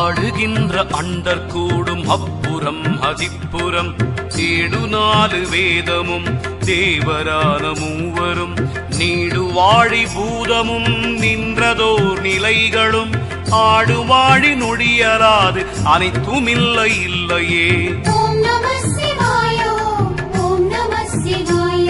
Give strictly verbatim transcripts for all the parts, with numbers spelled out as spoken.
ஆடுகின்ற அண்டர் கூடும் அப்புறம் அதிப்புறம் ஏடு நாலு வேதமும் தேவரான மூவரும் நீடு வாழி பூதமும் நின்றதோர் நிலைகளும் ஆடு வாழி நொடியலாது அனைத்துமில்லை இல்லையே. ஓம் நம சிவாய ஓம் நம சிவாய.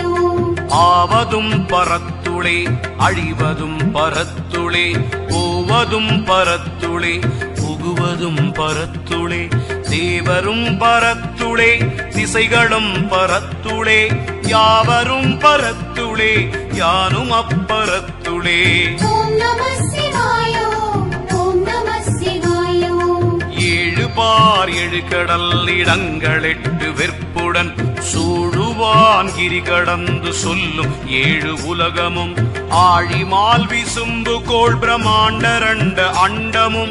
ஆவதும் பரத்துளே அழிவதும் பரத்துளே போவதும் பரத்துளே புகுவதும் பரத்துளே தேவரும் பரத்துளே திசைகளும் பரத்துளே யாவரும் பரத்துளே யானும் அப்பரத்துளே. ஓம் நம சிவாய ஓம் நம சிவாய. ஏழு பார் ஏழு கடல் இடங்கள் எட்டு வெற்புடன் சூழுவான் கிரி கடந்து சொல்லும் ஏழு உலகமும் ஆழிமால் விசும்பு கோள் பிரமாண்டரண்ட அண்டமும்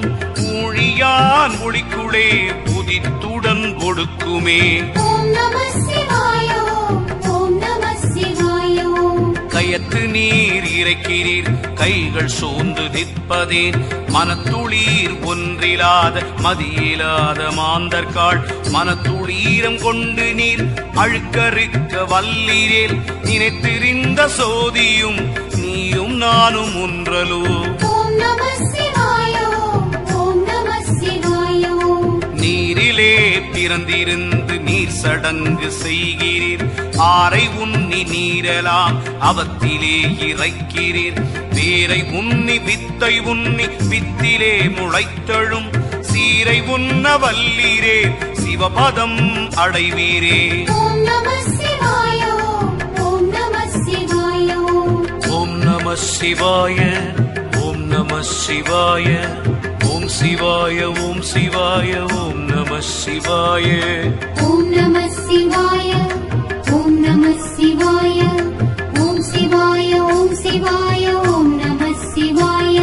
ஊழியான் ஒளிக்குளே புதித்துடன் ஒடுக்குமே. ஓம் நம சிவாய ஓம் நம சிவாய. கயத்து நீர் இறைக்கிறீர் கைகள் சோர்ந்து நிற்பதேன் மனத்துளீர் ஒன்றிலாத மதியிலாத மாந்தர்காள் மனத்துளீரம் கொண்டு நீர் அழுக்கறுக்க வல்லீரேல் நினைத்திருந்த சோதியும் நீயும் நானும் ஒன்றலோ. ஓம் நம சிவாய ஓம் நம சிவாய. நீரிலே பிறந்திருந்து நீர் சடங்கு செய்கிறீர் ஆரை உண்ணி நீரெலாம் அவத்திலே இறைக்கிறீர் வேரை உண்ணி வித்தை உண்ணி வித்திலே முளைத்தழும் சீரை உண்ண வல்லீரே சிவபதம் அடைவீரே. ஓம் நம சிவாய ஓம் நம சிவாய. ஓம் நம சிவாய ஓம் நம சிவாய ஓம் சிவாய ஓம் சிவாய ஓம் நம சிவாய. ஓம் நம சிவாய ஓம் நம சிவாய. ஓம் சிவாய ஓம் சிவாய ஓம் நம சிவாய.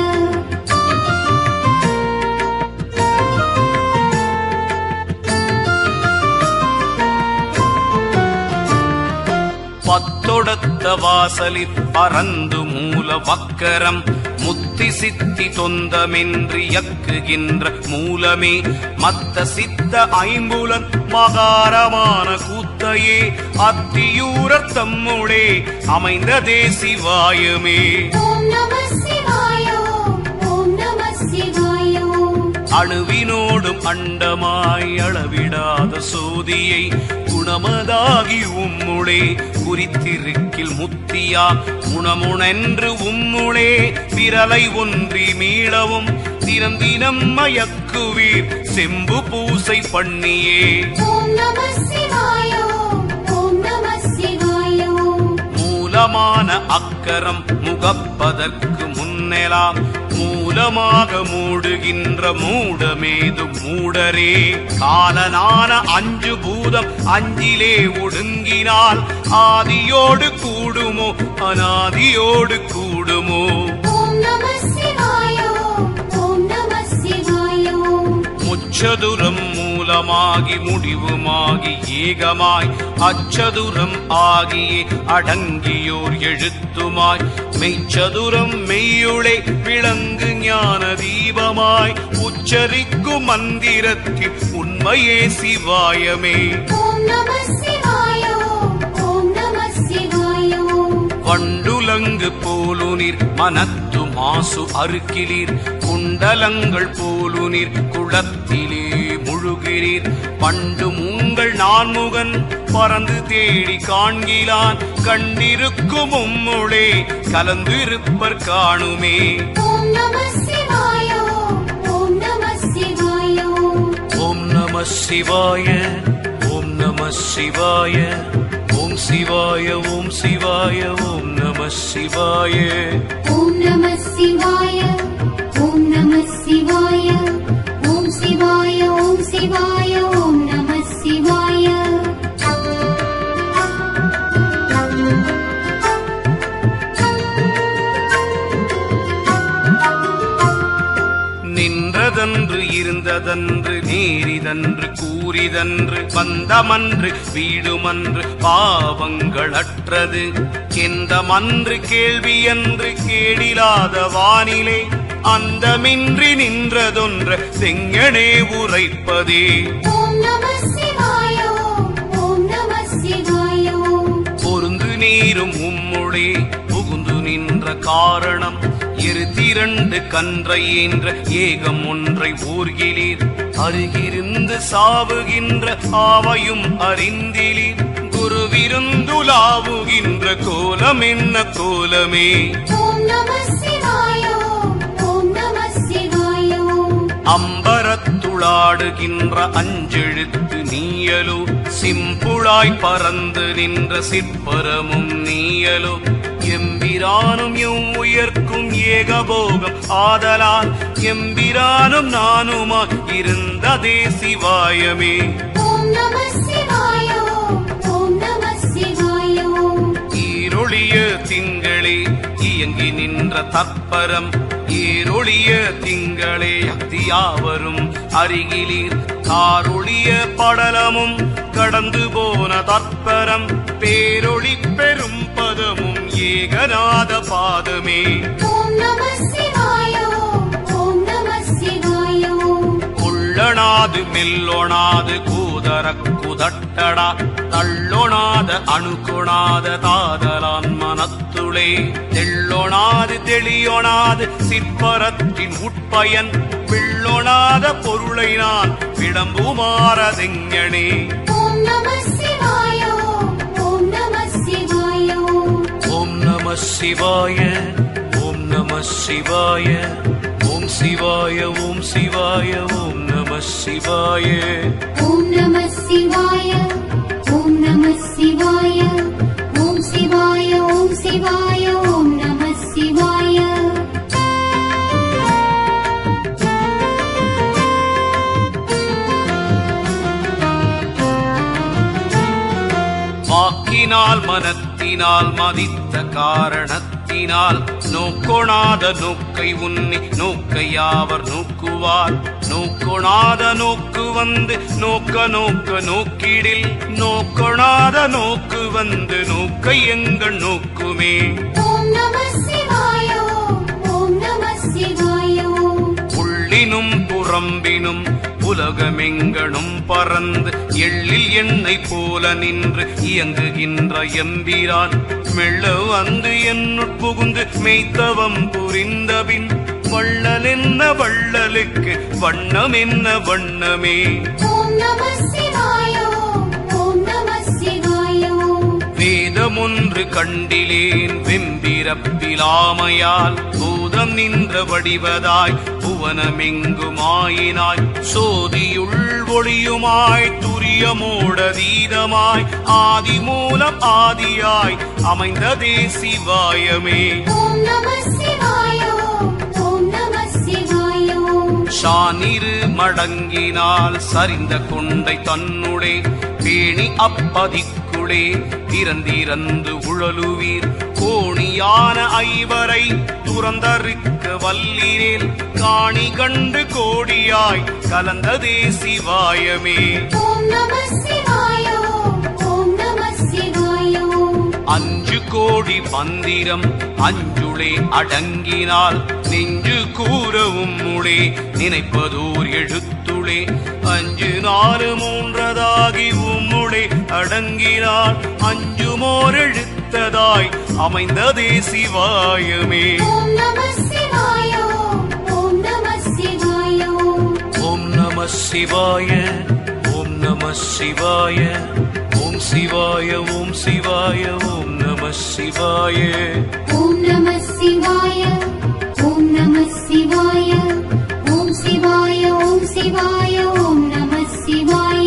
பத்தொடத்த வாசலில் பறந்து மூல வக்கரம் முத்தி சித்தி தொந்தமென்று யக்குகின்ற மூலமே மத்த சித்த ஐம்புலன் மகாரமான கூத்தையே அத்தியூரர் தம்முளே அமைந்ததே சிவாயமே. ஓம் நம சிவாய ஓம் நம சிவாய. அணுவினோடும் அண்டமாய் அளவிடாத சோதியை குணமதாகி உம்முளே குறித்திருக்கில் முத்தியா குணமுணென்று உம்முளே விரலை ஒன்றி மீளவும் தினம் தினம் மயக்குவீர் செம்பு பூசை பண்ணியே. ஓம் நம சிவாய ஓம் நம சிவாய. மூலமான அக்கரம் முகப்பதற்கு முன்னெலாம் மூலமாக மூடுகின்ற மூடமேது மூடரே காலனான அஞ்சு பூதம் அஞ்சிலே ஒடுங்கினால் ஆதியோடு கூடுமோ அநாதியோடு கூடுமோ. ஓம் நம சிவாய ஓம் நம சிவாய. முச்சதுரம் மூலமாகி முடிவுமாகி ஏகமாய் அச்சதுரம் ஆகியே அடங்கியோர் எழுத்துமாய் மெய்ச்சதுரம் மெய்யுளே விளங்கு ஞான தீபமாய் உச்சரிக்கும் மந்திரத்தில் உண்மையே சிவாயமே. ஓம் நம சிவாய ஓம் நம சிவாய. வண்டுலங்கு போலுநீர் மனத்து மாசு அறுக்கிறீர் குண்டலங்கள் போலுநீர் குளத்திலே முழுகிறீர் பண்டு உங்கள் நான்முகன் பறந்து தேடி காண்கிலான் கண்டிருக்கும் உம்முளே கலந்திருப்பர் காணுமே. ஓம் நம சிவாய ஓம் நம சிவாய. ஓம் நம சிவாய ஓம் நம சிவாய ஓம் சிவாய ஓம் சிவாய ஓம் நம சிவாய. ஓம் நம சிவாய ஓம் நம சிவாய. ஓம் சிவாய ஓம் சிவாய ஓம் நம சிவாய. நின்றதன்று இருந்ததன்று நேரிதன்று கூறிதன்று வந்தமன்று வீடுமன்று பாவங்களற்றது கெந்தமன்று கேள்வியன்று கேடிலாத வானிலே அந்தமின்றி நின்றதொன்ற செங்கனே உரைப்பதே. ஓம் நம சிவாய ஓம் ஓம் நம சிவாய ஓம். பொருந்து நீரும் உம்முளே புகுந்து நின்ற காரணம் இருதிரண்டு கன்றை என்ற ஏகம் ஒன்றை ஊர்கிலீர். அருகிருந்து சாவுகின்ற ஆவையும் அறிந்திலீர். குருவிருந்துலாவுகின்ற கோலம் என்ன கோலமே. ஓம் நம சிவாய ஓம் ஓம் நம சிவாய ஓம். அம்பரத்துளாடுகின்ற அஞ்செழுத்து நீயலோ சிம்புளாய் பறந்து நின்ற சிற்பரமும் நீயலோ. எம்பிரானும் எம் உயர்க்கும் ஏகபோகம் ஆதலால் எம்பிரானும் நானுமா இருந்ததே சிவாயமே. ஓம் நம சிவாய ஓம் ஓம் நம சிவாய ஓம். ஈரொளிய திங்களே இயங்கி நின்ற தற்பரம் ஈரொளிய திங்களே அக்தியாவரும் அருகிலீர். காரொளிய படலமும் கடந்து போன தற்பரம் பேரொளி பெரும் பதமும் ஏகநாத பாதமே. ஓம் நம சிவாய ஓம் ஓம் நம சிவாய ஓம். கொள்ளனாது மெல்லொணாது கூதர குதட்டடா தள்ளொணாத அணுகொணாத தாதலான் மனத்துளே. தெள்ளொணாது தெளியொணாது சிற்பரத்தின் உட்பயன் பிள்ளொணாத பொருளை நான் விளம்புமாறதெங்கனே. ஓம் நம சிவாய ஓம் ஓம் நம சிவாய ஓம். ஓம் நம சிவாய ஓம் நம சிவாய ஓம் சிவாய ஓம் சிவாய ஓம் நம சிவாய. ஓம் நம சிவாய ஓம் நம சிவாய ஓம் சிவாய ஓம் சிவாய ஓம் நம சிவாய. வாக்கினால் மனத்தினால் மதித்த காரணத்தினால் நோக்கொணாத நோக்கை உன்னி நோக்கையாவர் நோக்குவார். நோக்கொணாத நோக்கு வந்து நோக்க நோக்க நோக்கிடில் நோக்கொணாத நோக்கு வந்து நோக்கை எங்கள் நோக்குமே. ஓம் நம சிவாய ஓம் ஓம் நம சிவாய ஓம். உள்ளினும் புறம்பினும் உலகமெங்கனும் பறந்து எள்ளில் எண்ணெய் போல நின்று இயங்குகின்ற எம்பிரான் மெல்ல வந்து என்னுட் புகுந்து மெய்த்தவம் புரிந்தபின் வள்ளல் என்ன வள்ளலுக்கு வண்ணம் என்ன வண்ணமே. ஓம் நம சிவாய ஓம் ஓம் நம சிவாய ஓம். வேதமொன்று கண்டிலேன் வெம்பிரப்பிலாமையால் பூதம் நின்ற வடிவதாய் புவனமெங்குமாயினாய் சோதியுள் ஒளியுமாய் துரியமோடதீதமாய் ஆதி மூலம் ஆதியாய் அமைந்ததே சிவாயமே. ஓம் நம சிவாய ஓம் ஓம் நம சிவாய ஓம். சானிரு மடங்கினால் சரிந்த கொண்டை தன்னுடே பேணி அப்பதிக்குளே திறந்திறந்து உழலுவீர். கோணியான ஐவரை துறந்தறுக்க வல்லிரேல் காணி கண்டு கோடியாய் கலந்ததே சிவாயமே. ஓம் நம சிவாய ஓம் ஓம் நம சிவாய ஓம். அஞ்சு கோடி மந்திரம் அஞ்சுளே அடங்கினால் நெஞ்சு கூறவும் முளே நினைப்பதோர் எழுத்துளே. அஞ்சு நாலு மூன்றதாகி உம்முளே அடங்கினால் அஞ்சுமோர் எழுத்ததாய் அமைந்ததே சிவாயமே. ஓம் நம சிவாய ஓம் ஓம் நம சிவாய ஓம். ஓம் நம சிவாய ஓம் நம சிவாய ஓம் சிவாய ஓம் சிவாய ஓம் நம சிவாய. ஓம் நம சிவாய ஓம் நம சிவாய ஓம் சிவாய ஓம் சிவாய ஓம் நம சிவாய.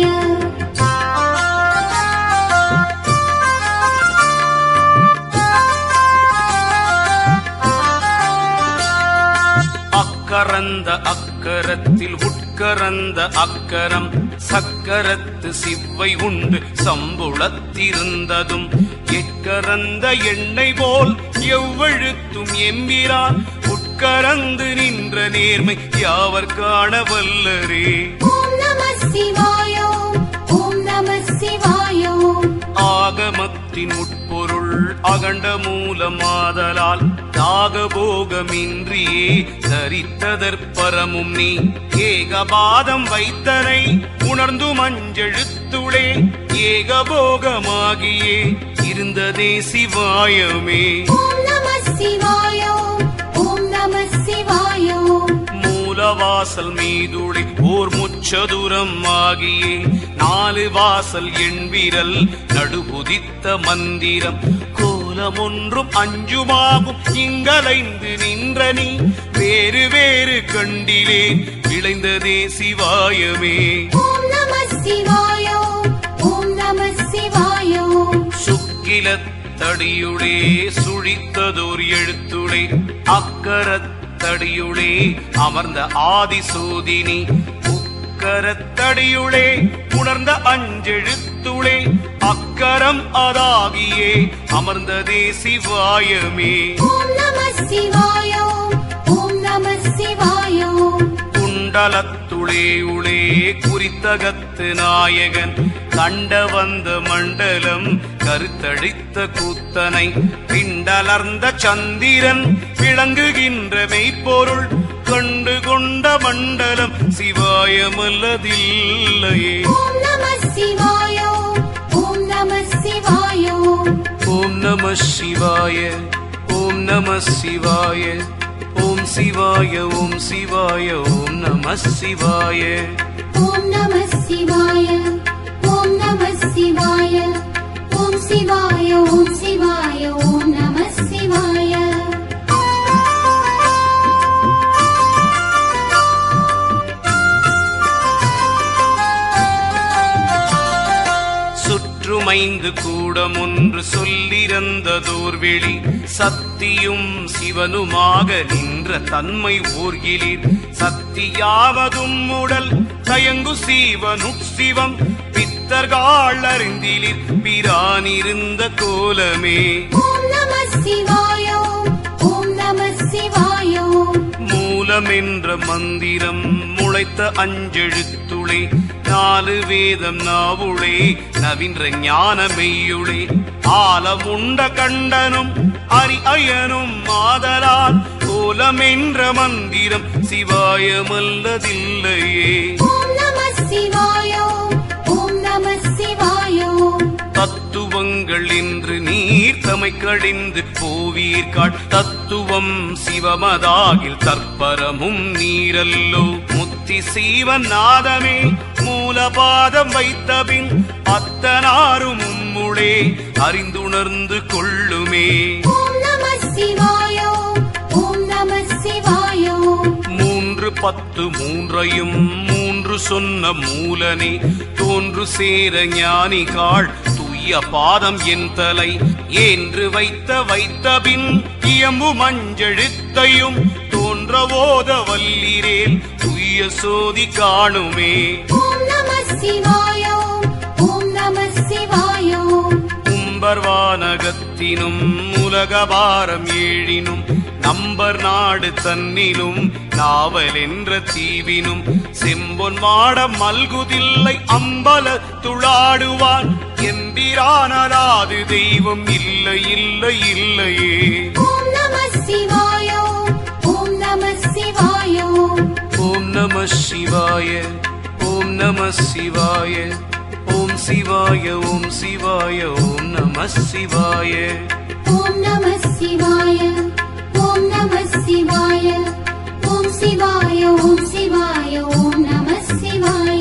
அக்கரந்த அக்கரத்தில் உட்கரந்த அக்கரம் சக்கரத்து சிவ்வை உண்டு சம்புளத்திருந்ததும் எட்கரந்த எண்ணெய் போல் எவ்வழுத்தும் எம்பிரான் உட்கரந்து நின்ற நேர்மை யாவர் காண வல்லரே. ஓம் நம சிவாய ஓம் நம சிவாய ஓம். ஆகமத்தின் உட்பொருள் அகண்ட மூலமாதலால் தாகபோகமின்றியே தரித்ததற்பரமும் நீ ஏகபாதம் வைத்தனை உணர்ந்து மஞ்செழுத்துளே ஏகபோகமாகியே இருந்ததே சிவாயமே. ஓம் நம சிவாய ஓம் நம சிவாய. மூலவாசல் மீதுளி ஓர் முச்சதுரம் ஆகியே நாலு வாசல் எண்விரல் நடுபுதித்த மந்திரம் கோலமொன்றும் அஞ்சுமாகும் இங்கலைந்து நின்ற நீ வேறு வேறு கண்டிலே விளைந்ததே சிவாயமே. ஓம் நம சிவாய ஓம் நம சிவாய. சுக்கிலத்தடியுளே சுழித்ததோர் எழுத்துளே அக்கரத்தடியுளே அமர்ந்த ஆதிசோதினி உக்கரத்தடியுளே உணர்ந்த அஞ்செழுத்துளே அக்கரம் அதாகியே அமர்ந்ததே சிவாயமே. ஓம் நம சிவாய ஓம் நம சிவாய. குண்டலத்துளே உளே குறித்தகத்து நாயகன் கண்ட வந்த மண்டலம் கருத்தழித்த கூத்தனை பிண்டலர்ந்த சந்திரன் விளங்குகின்ற மெய்ப்பொருள் கண்டு கொண்ட மண்டலம் சிவாயமல்லதில்லையே. ஓம் நம சிவாய ஓம் நம சிவாய. ஓம் நம சிவாய ஓம் நம சிவாய. ஓம் சிவாய ஓம் சிவாய ஓம் நம சிவாய. ஓம் நம சிவாய ஓம் நம சிவாய. ஓம் சிவாய ஓம் சிவாய ஓம் நம சிவாய. சுற்றுமைந்து கூடம் ஒன்று சொல்லிறந்ததோர் வெளி சத்தியும் சிவனுமாக நின்ற தன்மை ஊர்கிலீர் சத்தியாவதும் உடல் தயங்கு சீவனுட்சிவம் பித்தர்கள் அறிந்திலீர் பிரானிருந்த கோலமே. ஓம் நம சிவாய ஓம் நம சிவாய. மூலமென்ற மந்திரம் முளைத்த அஞ்செழுத்துளே நாலு வேதம் நாவுளே நவீன்ற ஞான மெய்யுளே ஆலமுண்ட கண்டனும் அரி அயனும் மாதலால் கோலமென்ற மந்திரம் சிவாயமல்லதில்லையே. ஓம் நம சிவாய ஓம் நம சிவாய. தத்துவங்கள் என்று நீர் தமை கடிந்து போவீர்காள் தத்துவம் சிவமதாகில் தற்பரமும் நீரல்லோ முத்தி சீவன் நாதமே மூலபாதம் வைத்தபின் அத்தனாரும் உம்முளே அறிந்துணர்ந்து கொள்ளுமே. ஓம் நம சிவாய ஓம் நம சிவாய. மூன்று பத்து மூன்றையும் மூன்று சொன்ன மூலனே தோன்று சேர ஞானிகாள் துய்ய பாதம் என் தலை என்று வைத்த வைத்தபின் இயம்பு மஞ்செழுத்தையும் தோன்ற ஓத வல்லிரேல் துய்ய சோதி காணுமே. ஓம் நம சிவாய ஓம் நம சிவாய. கும்பர்வானகத்தினும் உலகபாரம் ஏழினும் நம்பர் நாடு தன்னிலும் நாவல் என்ற தீவினும் செம்பொன் மாடம் மல்குதில்லை அம்பல துளாடுவான் எம்பிரானலாது தெய்வம் இல்லை இல்லை இல்லையே. ஓம் நம சிவாய ஓம் நம சிவாய. ஓம் நம சிவாய ஓம் நம சிவாய. ஓம் சிவாய ஓம் சிவாய ஓம் நம சிவாய. ஓம் நம சிவாய ஓம் நம சிவாய. ஓம் சிவாய ஓம் சிவாய ஓம் நம சிவாய.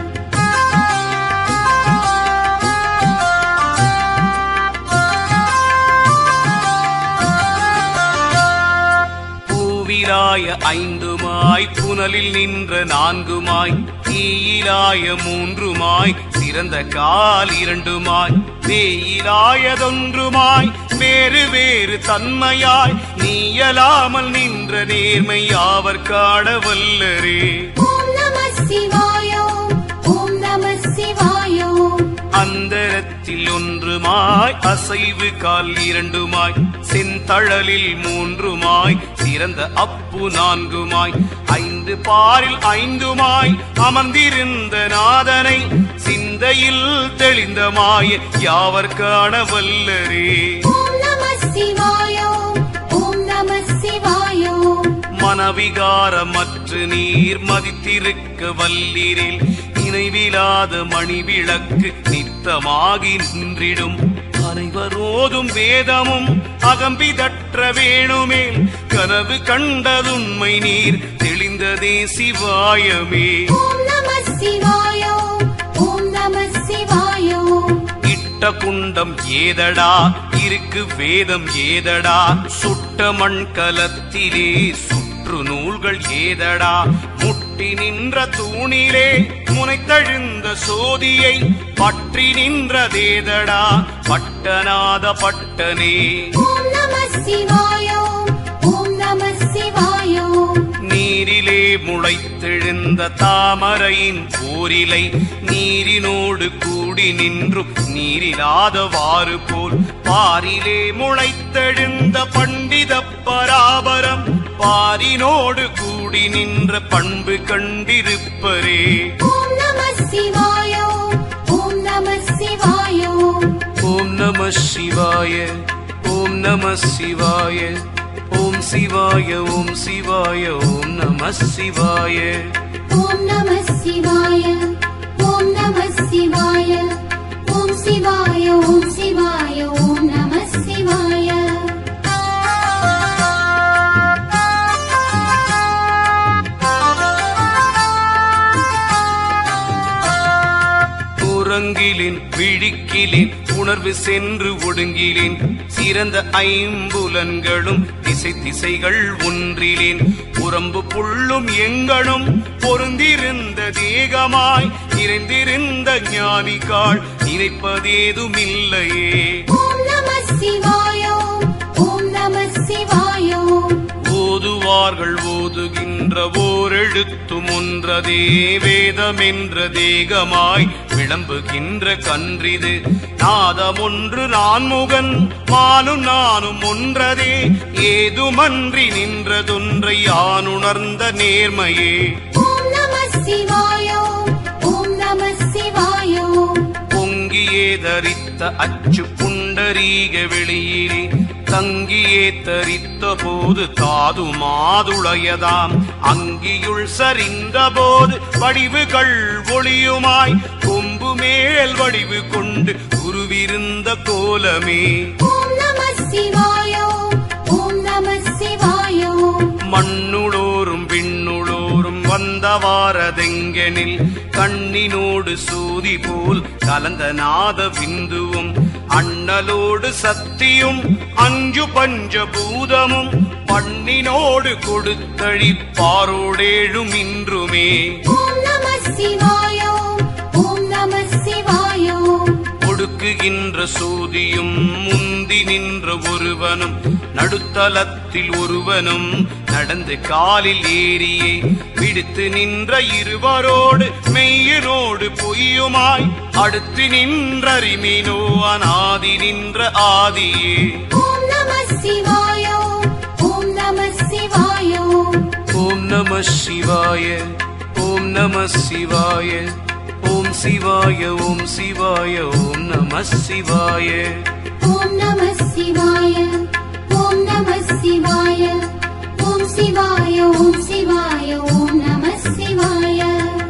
பூவிலாய ஐந்துமாய் புனலில் நின்ற நான்குமாய் தீயிலாய மூன்றுமாய் சிறந்த கால் இரண்டுமாய் வேயிலாயதொன்றுமாய் வேறு வேறு தன்மையாய் நீயலாமல் நின்ற நேர்மை யாவர் காண வல்லரே. ஓம் நம சிவாய ஓம் நம சிவாய. அந்தரத்தில் ஒன்றுமாய் அசைவு கால் இரண்டுமாய் செந்தழலில் மூன்றுமாய் சிறந்த அப்பு நான்குமாய் ஐந்து பாரில் ஐந்துமாய் அமர்ந்திருந்த நாதனை சிந்தையில் தெளிந்த மாய யாவர் காண வல்லரே. ஓம் நம சிவாய ஓம் நம மனவிகாரமற்று நீர் மதித்திருக்க வல்லீரில் நினைவிலாத மணிவிளக்கு நித்தமாகி நின்றிடும் அனைவரோதும் வேதமும் அகம்பிதற்ற வேணுமேல் கனவு கண்டதுண்மை நீர் தெளிந்ததே சிவாயமே. ஓம் நம சிவாய ஓம் நம சிவாய. இட்ட குண்டம் ஏதடா இருக்கு வேதம் ஏதடா சுட்ட மண் கலத்திலே சுற்று நூல்கள் ஏதடா முட்டி நின்ற தூணிலே முனைத்தழுந்த சோதியை பற்றி நின்றதேதடா பட்டநாத பட்டனே. ஓம் நம சிவாய ஓம் நம சிவாய. நீரிலே முளைத்தெழுந்த தாமரையின் போரிலை நீரினோடு கூடி நின்றும் நீரிலாதவாறு போல் பாரிலே முளைத்தெழுந்த பண்டித பராபரம் பாரினோடு கூடி நின்ற பண்பு கண்டிருப்பரே. ஓம் நம சிவாய ஓம் நம சிவாய. ஓம் நம சிவாய ஓம் நம சிவாய. ஓம் சிவாய ஓம் சிவாய ஓம் நம சிவாய. ஓம் நம சிவாய ஓம் நம சிவாய. ஓம் சிவாய ஓம் சிவாய ஓம் நம சிவாய. உறங்கிலேன் விழிக்கிலேன் உணர்வு சென்று ஒடுங்கிலேன் சிறந்த ஐம்புலன்களும் திசை திசைகள் ஒன்றிலேன் புறம்பு புள்ளும் எங்களும் பொருந்திருந்த தேகமாய் நிறைந்திருந்த ஞானிகாள் நினைப்பதேதுமில்லையே. ஓம் நம சிவாய ஓம் நம சிவாய. ஓதுவார்கள் ஓதுகின்ற ஓரெழுத்தும் ஒன்றதே வேதமென்ற தேகமாய் விளம்புகின்ற கன்றிது நாதமொன்று நான்முகன் மானும் நானும் ஒன்றதே ஏதுமன்றி நின்றதொன்றை யானுணர்ந்த நேர்மையே. ஓம் நம சிவாய ஓம் நம சிவாய. பொங்கியே தரித்த அச்சு புண்டரீக வெளியிலே தங்கியே தரித்த போது தாது மாதுளையதாம் அங்கியுள் சரிந்த போது வடிவுகள் ஒளியுமாய் கொம்பு மேல் வடிவு கொண்டு உருவிருந்த கோலமே. ஓம் நம சிவாய ஓம் நம சிவாய. மண்ணுளோரும் விண்ணுளோரும் வந்தவாரதெங்கனில் கண்ணினோடு சூதி போல் கலந்த நாத விந்துவும் அண்ணலோடு சக்தியும் அஞ்சு பஞ்சபூதமும் பண்ணினோடு கொடுத்தழிப்பாரோடேழும் இன்றுமே. ஓம் நம சிவாய ஓம் நம சிவாய. ஒடுக்குகின்ற சூதியும் முந்தி நின்ற ஒருவனும் நடுத்தலத்தில் ஒருவனும் நடந்து காலில் ஏறியே விடுத்து நின்ற இருவரோடு மெய்யினோடு பொய்யுமாய் அடுத்து நின்ற ரிமினோ அநாதி நின்ற ஆதியே. ஓம் நம சிவாய ஓம் நம சிவாய. ஓம் நம சிவாய ஓம் நம சிவாய. ஓம் சிவாய ஓம் சிவாய ஓம் நம சிவாய. ஓம் நம சிவாய ஓம் நம சிவாய. ஓம் சிவாய ஓம் சிவாய ஓம் நம சிவாய.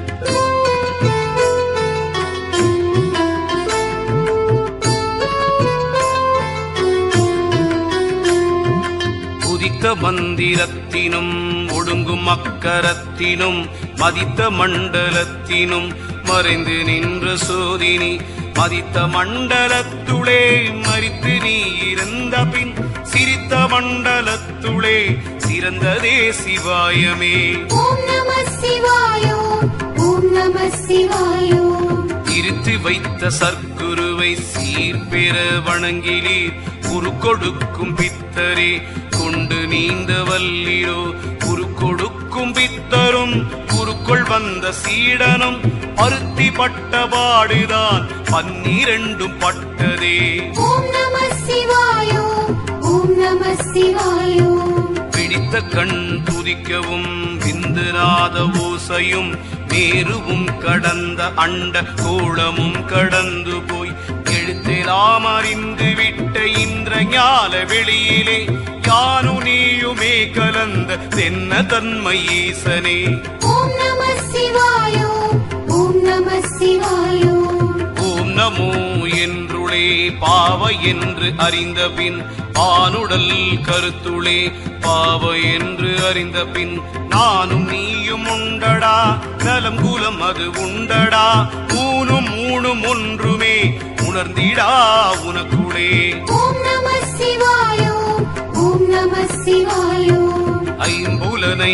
உதித்த மந்திரத்தினும் ஒடுங்கும் அக்கரத்தினும் மதித்த மண்டலத்தினும் மறைந்து நின்ற சோதினி மதித்த மண்டலத்துளே மறித்து நீ இருந்த பின் சிரித்த மண்டலத்துளே சிறந்ததே சிவாயமே. ஓம் நம சிவாய ஓம் நம சிவாய. இருத்து வைத்த சர்க்குருவை சீர்பெற வணங்கிலீர் குரு கொடுக்கும் பித்தரே கொண்டு நீந்த வல்லிரோ குரு கொடுக்கும் பித்தரும் குருக்குள் வந்த சீடனும் பருத்தி பட்ட பாடுதான் பன்னிரண்டும் பட்டதே. ஓம் நம சிவாய ஓம் நம சிவாய. பிடித்த கண் துதிக்கவும் விந்துநாத ஓசையும் மேருவும் கடந்த அண்ட கோளமும் கடந்து போய் எழு எழுத்தெல்லாம் அறிந்து விட்ட இன்ற ஞான வெளியிலே யானு நீயுமே கலந்த தென்ன தன்மை ஈசனே. ஓம் நம சிவாய ஓம் நம சிவாய ஓம் நமோ என்றுளே பாவ என்று அறிந்த பின் பானுடல் கருத்துளே பாவ என்று அறிந்த பின் நானும் நீயும் உண்டடா நலம் குலம் அது உண்டடா மூணும் மூணும் ஒன்றுமே உணர்ந்திடா உனக்குளே. ஓம் நம சிவாய ஓம் நம சிவாய ஐம்புலனை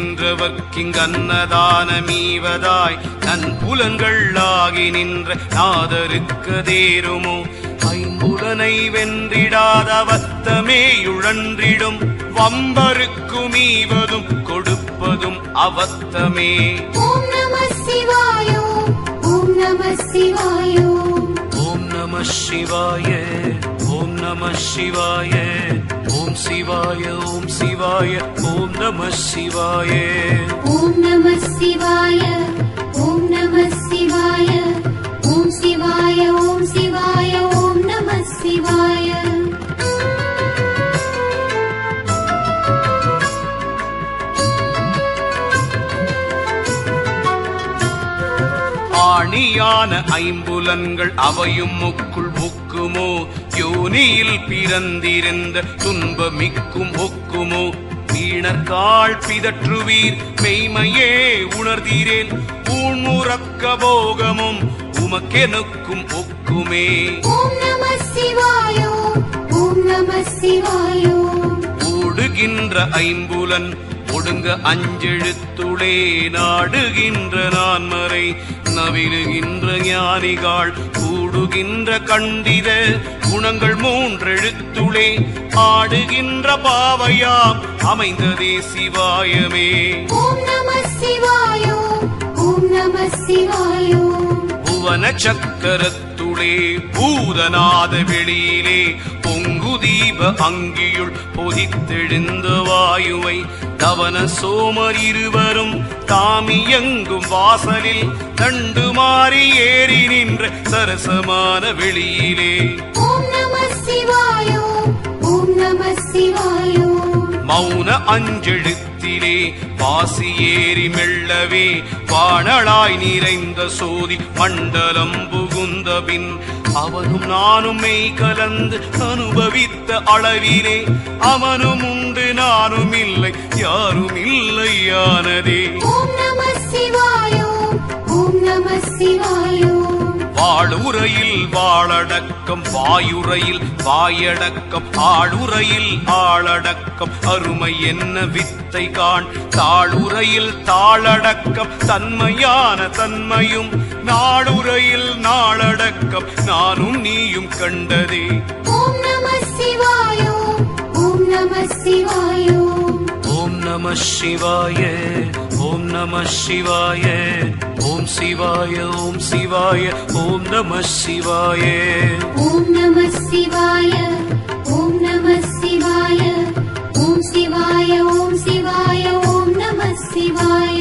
வென்றவர்க்கிங்கன்னதானமீவதாய் நன் புலன்கள் ஆகி நின்ற நாதருக்கு தேருமோ. ஐம்புலனை வென்றிடாத அவத்தமேயுழன்றிடும் வம்பருக்கும் ஈவதும் கொடுப்பதும் அவத்தமே. ஓம் நம சிவாய ஓம் நம சிவாய ஓம் நம சிவாய ஓம் நம சிவாய ஓம் சிவாய ஓம் சிவாய ஓம் நம சிவாய. ஓம் நம சிவாய ஓம் நம சிவாய ஓம் சிவாய ஓம் சிவாய ஓம் நம சிவாய. ஆணியான ஐம்புலன்கள் அவையும் முக்குள் புக்குமோ யோனியில் பிறந்திருந்த துன்பமிக்கும் ஒக்குமோ. வீணர்காள் பிதற்றுவீர் மெய்மையே உணர்தீரேன் ஊன்முறக்க போகமும் உமக்கெனுக்கும் ஒக்குமே. ஓம் நம சிவாய ஓம் நம சிவாய ஓடுகின்ற ஐம்புலன் ஒடுங்க அஞ்செழுத்துளே நாடுகின்ற நான்மறை நவிலுகின்ற ஞானிகள் கூடுகின்ற கண்டித குணங்கள் மூன்றெழுத்துளே ஆடுகின்ற பாவையாம் அமைந்ததே சிவாயமே. ஓம் நம சிவாய ஓம் நம சிவாய புவன சக்கரத்துளே பூதநாத வெளியிலே பொங்கு தீப அங்கியுள் பொதித்தெழுந்த வாயுவை தவன சோமர் இருவரும் தாமியங்கும் வாசலில் தண்டு மாறி ஏறி நின்ற சரசமான வெளியிலே. ஓம் நம சிவாய ஓம் நம சிவாய மௌன அஞ்செழுத்திலே பாசி ஏறி மெல்லவே வாணளாய் நிறைந்த சோதி மண்டலம் புகுந்த பின் அவனும் நானும் மெய் கலந்து அனுபவித்த அளவிலே அவனும் உண்டு நானும் இல்லை யாரும் இல்லை யானதே. ஓம் நம சிவாய ஓம் நம சிவாய வாழுரையில் வாழடக்கம் வாயுரையில் வாயடக்கம் ஆளுரையில் ஆளடக்கம் அருமை என்ன வித்தை காண் தாளுரையில் தாளடக்கம் தன்மையான தன்மையும் நாளுரையில் நாளடக்கம் நானும் நீயும் கண்டதே. ஓம் நம சிவாய ஓம் நம சிவாய ஓம் நம சிவாய ஓம் நம சிவாய ஓம் சிவாய ஓம் சிவாய ஓம் நம சிவாய. ஓம் நம சிவாய ஓம் நம சிவாய ஓம் சிவாய ஓம் சிவாய ஓம் நம சிவாய.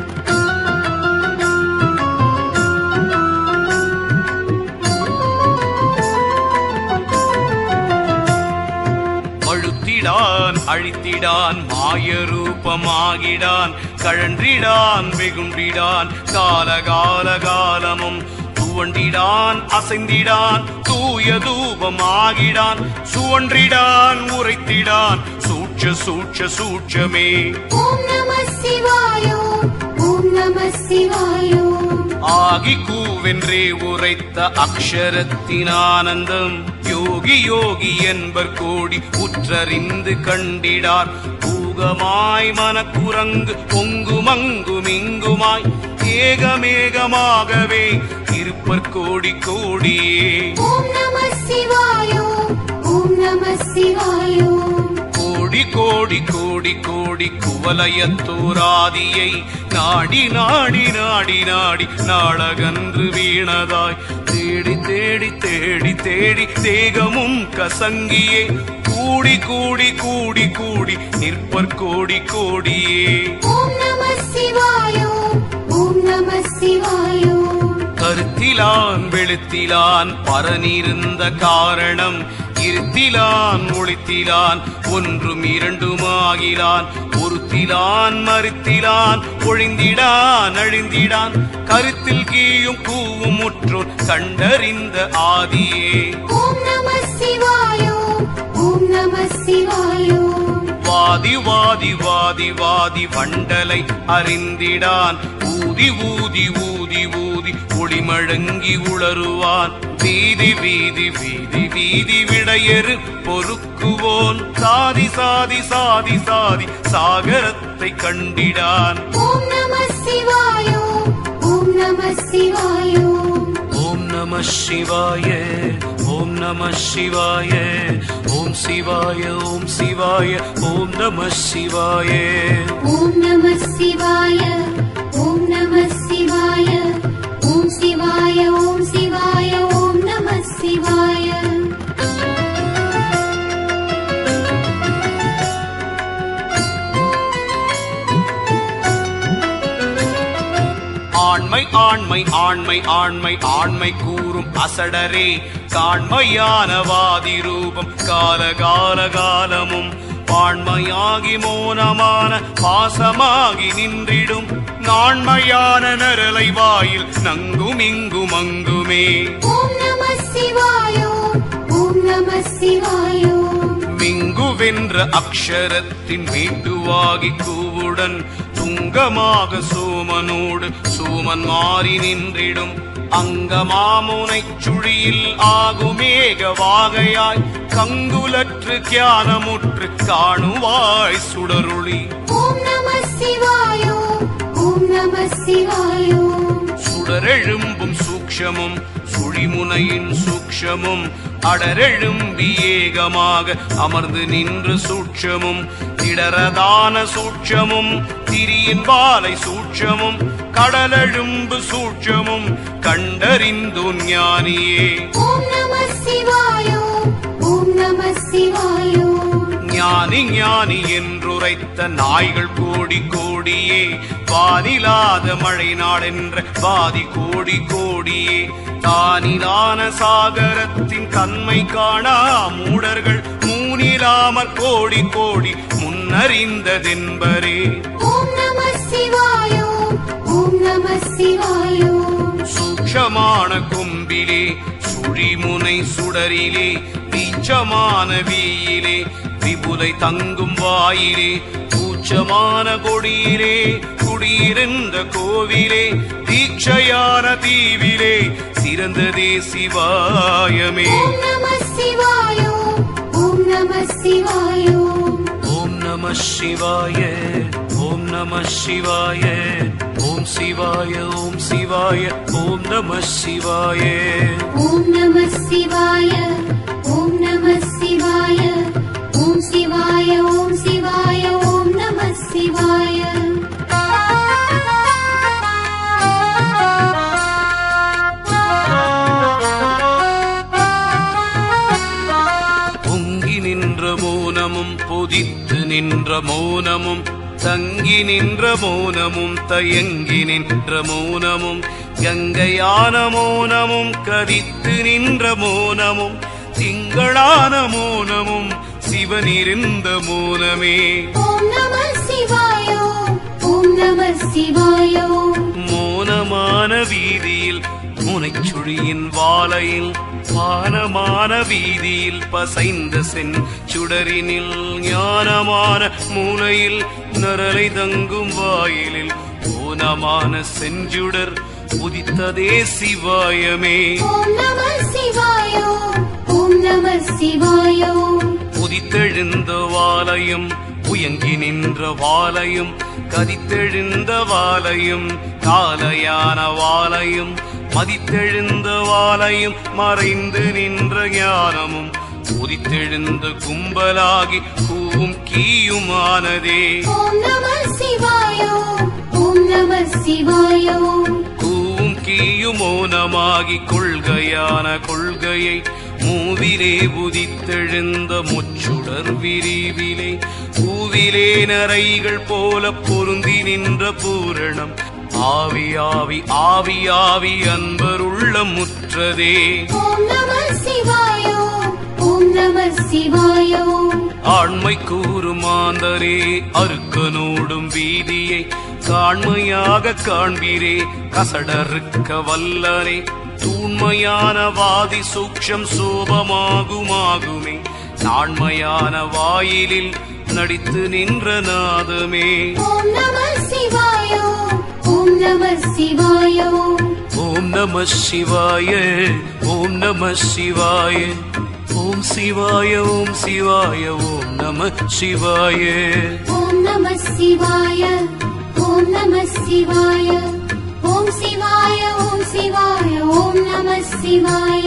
பழுத்திடான் அழித்திடான் மாயரூபமாகிடான் கழன்றிடான் வெகுண்டிடான் காலகால காலமும் துவண்டிடான் அசைந்திடான் தூய தூபமாகிடான் சுவன்றிடான் உரைத்திடான் சூட்ச சூட்ச சூட்சமே. ஓம் நம சிவாய ஓம் நம சிவாய ஆகி கூவென்றே உரைத்த அக்ஷரத்தின் ஆனந்தம் யோகி யோகி என்பர் கோடி உற்றறிந்து கண்டிடார் பூகமாய் மனக்குரங்கு பொங்குமங்கும் இங்குமாய் ஏகமேகமாகவே இருப்பர் கோடி கோடியே. ஓம் நம சிவாய ஓம் நம சிவாய கோடி கோடி கோடி கோடி குவலயத்தோராதியை நாடி நாடி நாடி நாடி நாளகன்று வீணதாய் தேடி தேடி தேடி தேடி தேகமும் கசங்கியே கூடி கூடி கூடி கூடி நிற்பர் கோடி கோடியே. ஓம் நம சிவாய ஓம் நம சிவாய கருத்து கருத்திலான் வெளுத்திலான் பரனிருந்த காரணம் இருத்திலான் ஒளித்திலான் ஒன்றும் இரண்டுமாகிலான் ஒருத்திலான் மறுத்திலான் ஒழிந்திடான் அழிந்திடான் கருத்தில் கீயும் கூவும் முற்றோர் கண்டறிந்த ஆதியே. ஓம் நம சிவாய ஓம் நம சிவாய. வாதி வாதி வாதி வாதி வண்டலை அறிந்திடான் ஊதி ஊதி ஊதி ஊதி ஒளிமழங்கி உளருவான் வீதி வீதி வீதி வீதி விடையறு பொறுக்குவோன் சாதி சாதி சாதி சாதி சாகரத்தை கண்டிடான். ஓம் நம சிவாய ஓம் நம சிவாய. ஓம் நம சிவாய ஓம் நம சிவாய ஓம் சிவாய ஓம் சிவாய ஓம் நம சிவாய. ஓம் நம சிவாய ஓம் நம சிவாய ஓம் சிவாய ஓம் சிவாய ஓம் நம சிவாய. ஆண்மை ஆண்மை ஆண்மை ஆண்மை ஆண்மை கூறும் அசடரே காண்மையான வாதி ரூபம் கால கால காலமும் பாண்மையாகி மோனமான பாசமாகி நின்றிடும் நாண்மையான நரலை வாயில் நங்கும் இங்கும் அங்குமே. ஓம் நம சிவாய ஓம் நம சிவாய. மிங்குவென்ற அக்ஷரத்தின் மீட்டுவாகி கூவுடன் துங்கமாக சோமனோடு சோமன் மாறி நின்றிடும் அங்கமாமுனை சுழியில் ஆகுமேக வாகையாய் கங்குலற்று கியானமுற்று காணுவாய் சுடருளி. ஓம் நம சிவாய ஓம் நம சிவாய. சுடரெழும்பும் சூக்ஷமும் சுழிமுனையின் சூக்ஷமும் அடரெழும்பி ஏகமாக அமர்ந்து நின்று சூட்சமும் திடரதான சூட்சமும் திரியின் பாலை சூட்சமும் கடலெழும்பு சூட்சமும் கண்டறிந்து ஞானியே. ஓம் நம சிவாய ஓம் நம சிவாய. ஞானி ஞானி என்றுரைத்த நாய்கள் கோடி கோடியே வானிலாத மழை நாடென்ற வாதி கோடி கோடியே தானிலான சாகரத்தின் தன்மை காணா மூடர்கள் மூனிலாமற் கோடி கோடி முன்னறிந்ததென்பரே. ஓம் நம சிவாய ஓம் நம சிவாய. சூக்ஷமான கொம்பிலே சுழிமுனை சுடரிலே வீச்சமான வீயிலே விபுலை தங்கும் வாயிலே பூச்சமான கொடியிலே குடியிருந்த கோவிலே தீட்சையான தீவிலே சிறந்ததே சிவாயமே. ஓம் நம சிவாய ஓம் நம சிவாய. ஓம் நம சிவாய ஓம் நம சிவாய ஓம் சிவாய ஓம் சிவாய ஓம் நம சிவாய. ஓம் நம சிவாய ஓம் நம சிவாய ஓம் சிவாய ஓம் சிவாய ஓம் நம சிவாய. பொங்கி நின்ற மோனமும் பொதித்து நின்ற மோனமும் தங்கி நின்ற மோனமும் தயங்கி நின்ற மோனமும் கங்கையான மோனமும் கதித்து நின்ற மோனமும் திங்களான மோனமும் சிவனிருந்த மோனமே. ஓம் நம சிவாய ஓம் நம சிவாய. மோனமான வீதியில் முனைச்சுழியின் வாலையில் பானமான வீதியில் பசைந்த சென் சுடரினில் ஞானமான மூலையில் நரலை தங்கும் வாயிலில் ஓனமான செஞ்சுடர் உதித்ததே சிவாயமே. ஓம் நம சிவாய ஓம் நம சிவாய. உதித்தெழுந்த வாலையும் உயங்கி நின்ற வாலையும் கதித்தெழுந்த வாலையும் காலையான வாலையும் மதித்தெழுந்த வாலையும் மறைந்து நின்ற ஞானமும் உதித்தெழுந்த கும்பலாகி கூவும் கீயுமானதே. ஓம் நம சிவாய ஓம் நம சிவாய. கூவும் கீயும் மோனமாகி கொள்கையான கொள்கையை மூவிலே உதித்தெழுந்த முச்சுடர் விரிவிலே பூவிலே நரைகள் போல பொருந்தி நின்ற பூரணம் ஆவி ஆவி ஆவி ஆவி அன்பருள்ள முற்றதே. ஓம் நம சிவாய ஓம் நம சிவாய. ஆண்மை கூறும் மாந்தரே அருக்கனோடும் வீதியை காண்மையாக காண்பீரே கசடறுக்க வல்லரே. தூண்மையான வாதி சூக்ஷம் சோபமாகுமாகுமே நாண்மையான வாயிலில் நடித்து நின்ற நாதமே. ஓம் நம சிவாய ஓம் நம சிவாய. ஓம் நம சிவாய ஓம் நம சிவாய. ஓம் சிவாய ஓம் சிவாய ஓம் நம சிவாய. ஓம் நம சிவாய ஓம் நம சிவாய. ஓம் சிவாய ஓம் சிவாய ஓம் நம சிவாய.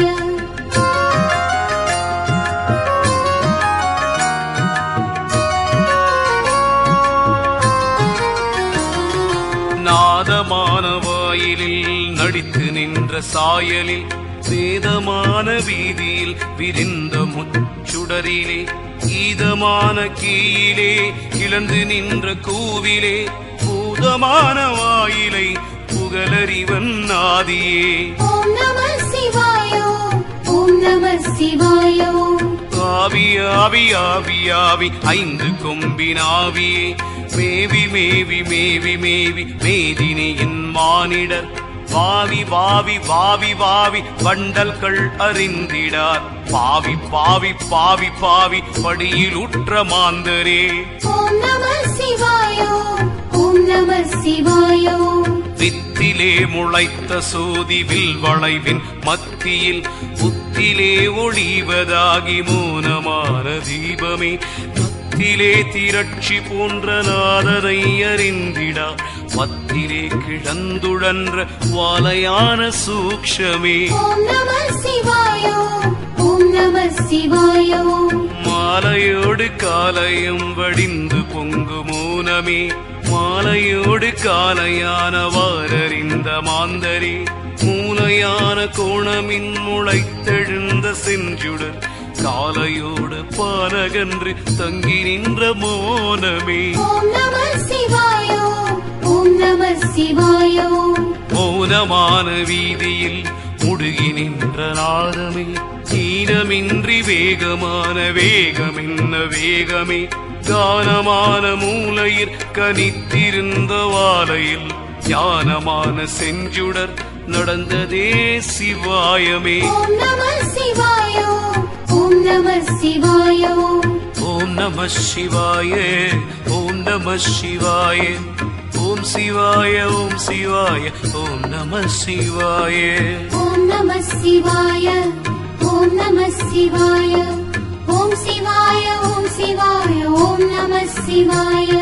நாதமான வாயிலில் நடித்து நின்ற சாயலில் வேதமான வீதியில் விரிந்த முச்சுடரிலே கீதமான கீயிலே கிளர்ந்து நின்ற கூவிலே பூதமான வாயிலை புகழறிவன் ஆதியே. ஓம் நம சிவாய ஓம் நம சிவாய. ஆவி ஆவி ஆவி ஆவி ஐந்து கொம்பின் ஆவியே மேவி மேவி மேவி மேவி மேதினியின் மானிடர் வாவி வாவி வாவி வாவி வண்டல்கள் அறிந்திடார் பாவி பாவி பாவி பாவி படியில் உற்ற மாந்தரே. ஓம் நம சிவாய ஓம் நம சிவாய. வித்திலே முளைத்த சோதி வில் வளைவின் மத்தியில் புத்திலே ஒளிவதாகி மௌனமான தீபமே மத்திலே திரட்சி போன்ற நாதனை அறிந்திடா மத்திலே கிடந்துழன்ற வாலையான சூக்ஷமே. ஓம் நம சிவாய ஓம் நம சிவாய. மாலையோடு காலையும் வடிந்து பொங்கு மௌனமே மாலையோடு காலையான வாரறிந்த மாந்தரே மூலையான கோணமின் முளைத்தெழுந்த செஞ்சுடர் காலையோடு பானகன்று தங்கி நின்ற மோனமே. ஓம் நம சிவாய ஓம் நம சிவாய. மௌனமான வீதியில் முடுகி நின்ற நாதமே ஈனமின்றி வேகமான வேகமென்ன வேகமே கானமான மூலையில் கனித்திருந்த வாலையில் ஞானமான செஞ்சுடர் நடந்ததே சிவாயமே. ஓம் நம சிவாய ஓம் நம சிவாய. ஓம் நம சிவாய ஓம் நம சிவாய. ஓம் சிவாய ஓம் சிவாய ஓம் நம சிவாய. ஓம் நம சிவாய ஓம் நம சிவாய. ஓம் சிவாய ஓம் சிவாய ஓம் நம சிவாய.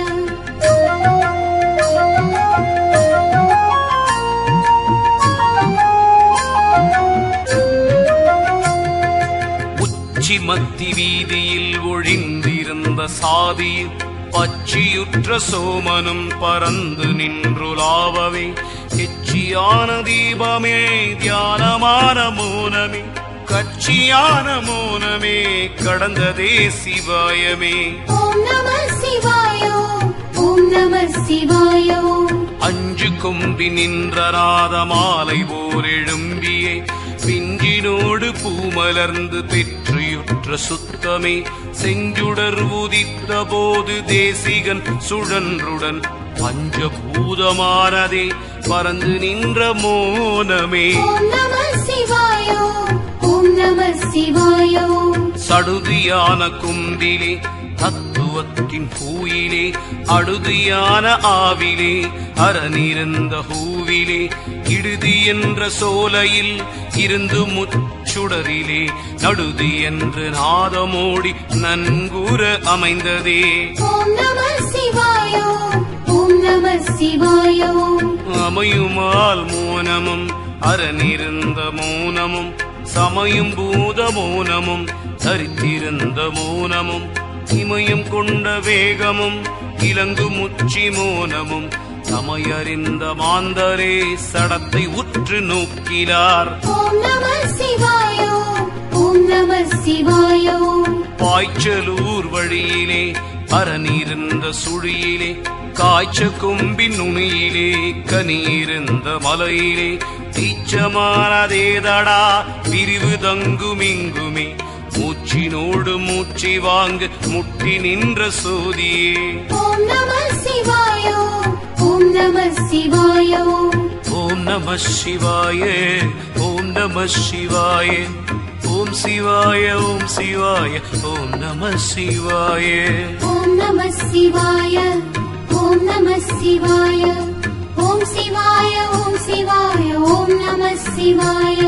உச்சி மத்தி வீதியில் ஒழிந்திருந்த சாதியில் பச்சியுற்ற சோமனும் பறந்து நின்றுலாவவே எச்சியான தீபமே தியானமான மௌனமே கட்சியான மௌனமே கடந்ததே சிவாயமே. ஓம் நம சிவாய ஓம் நம சிவாய. அஞ்சு கொம்பி நின்ற நாத மாலை ஓர் எழும்பியே பிஞ்சினோடு பூமலர்ந்து பெற்றியுற்ற சுத்தமே செஞ்சுடர் உதித்த போது தேசிகன் சுழன்றுடன் பஞ்சபூதமானதே பறந்து நின்ற மோனமே. ஓம் நம சிவாய ஓம் நம சிவாய. சடுதியான கும்பிலே தத்துவத்தின் பூயிலே அடுதியான ஆவிலே அறநிறந்த ஹூவிலே இடுதி என்ற சோலையில் இருந்து முச்சுடரிலே நடுதி என்று நாதமோடி நன்குற அமைந்ததே. ஓம் நம சிவாய ஓம் நம சிவாய. அமையுமால் மோனமும் அறநிறந்த மௌனமும் சமயம் பூத மௌனமும் தரித்திருந்த மௌனமும் இமயம் கொண்ட வேகமும் இலங்கு முச்சி மோனமும் சமையறிந்த மாந்தரே சடத்தை உற்று நோக்கினார். ஓம் நம சிவாய ஓம் நம சிவாய. பாய்ச்சலூர் வழியிலே அறநிறந்த சுழியிலே காய்ச்ச கொம்பின் நுனியிலே கனியிருந்த மலையிலே தீச்சமானதேதடா பிரிவு தங்குமிங்குமே மூச்சினோடு மூச்சி வாங்க முட்டி நின்ற சோதியே. ஓம் நம சிவாய ஓம் நம சிவாய ஓம் நம சிவாய ஓம் நம சிவாய ஓம் சிவாய ஓம் சிவாய ஓம் நம சிவாய. ஓம் நம சிவாய ஓம் நம சிவாய ஓம் சிவாய ஓம் சிவாய ஓம் நம சிவாய.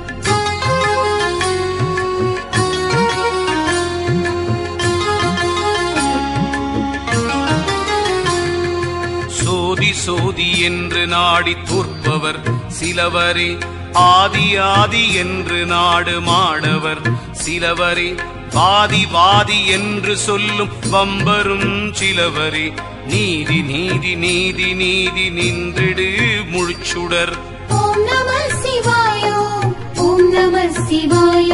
சோதி சோதி என்று நாடி தோற்பவர் சிலவரே ஆதி ஆதி என்று நாடு மாடவர் சிலவரே வாதி வாதி என்று சொல்லும் வம்பரும் சிலவரே நீதி நீதி நீதி நீதி நின்றிடு முழுச்சுடர். ஓம் நம சிவாய ஓம் நம சிவாய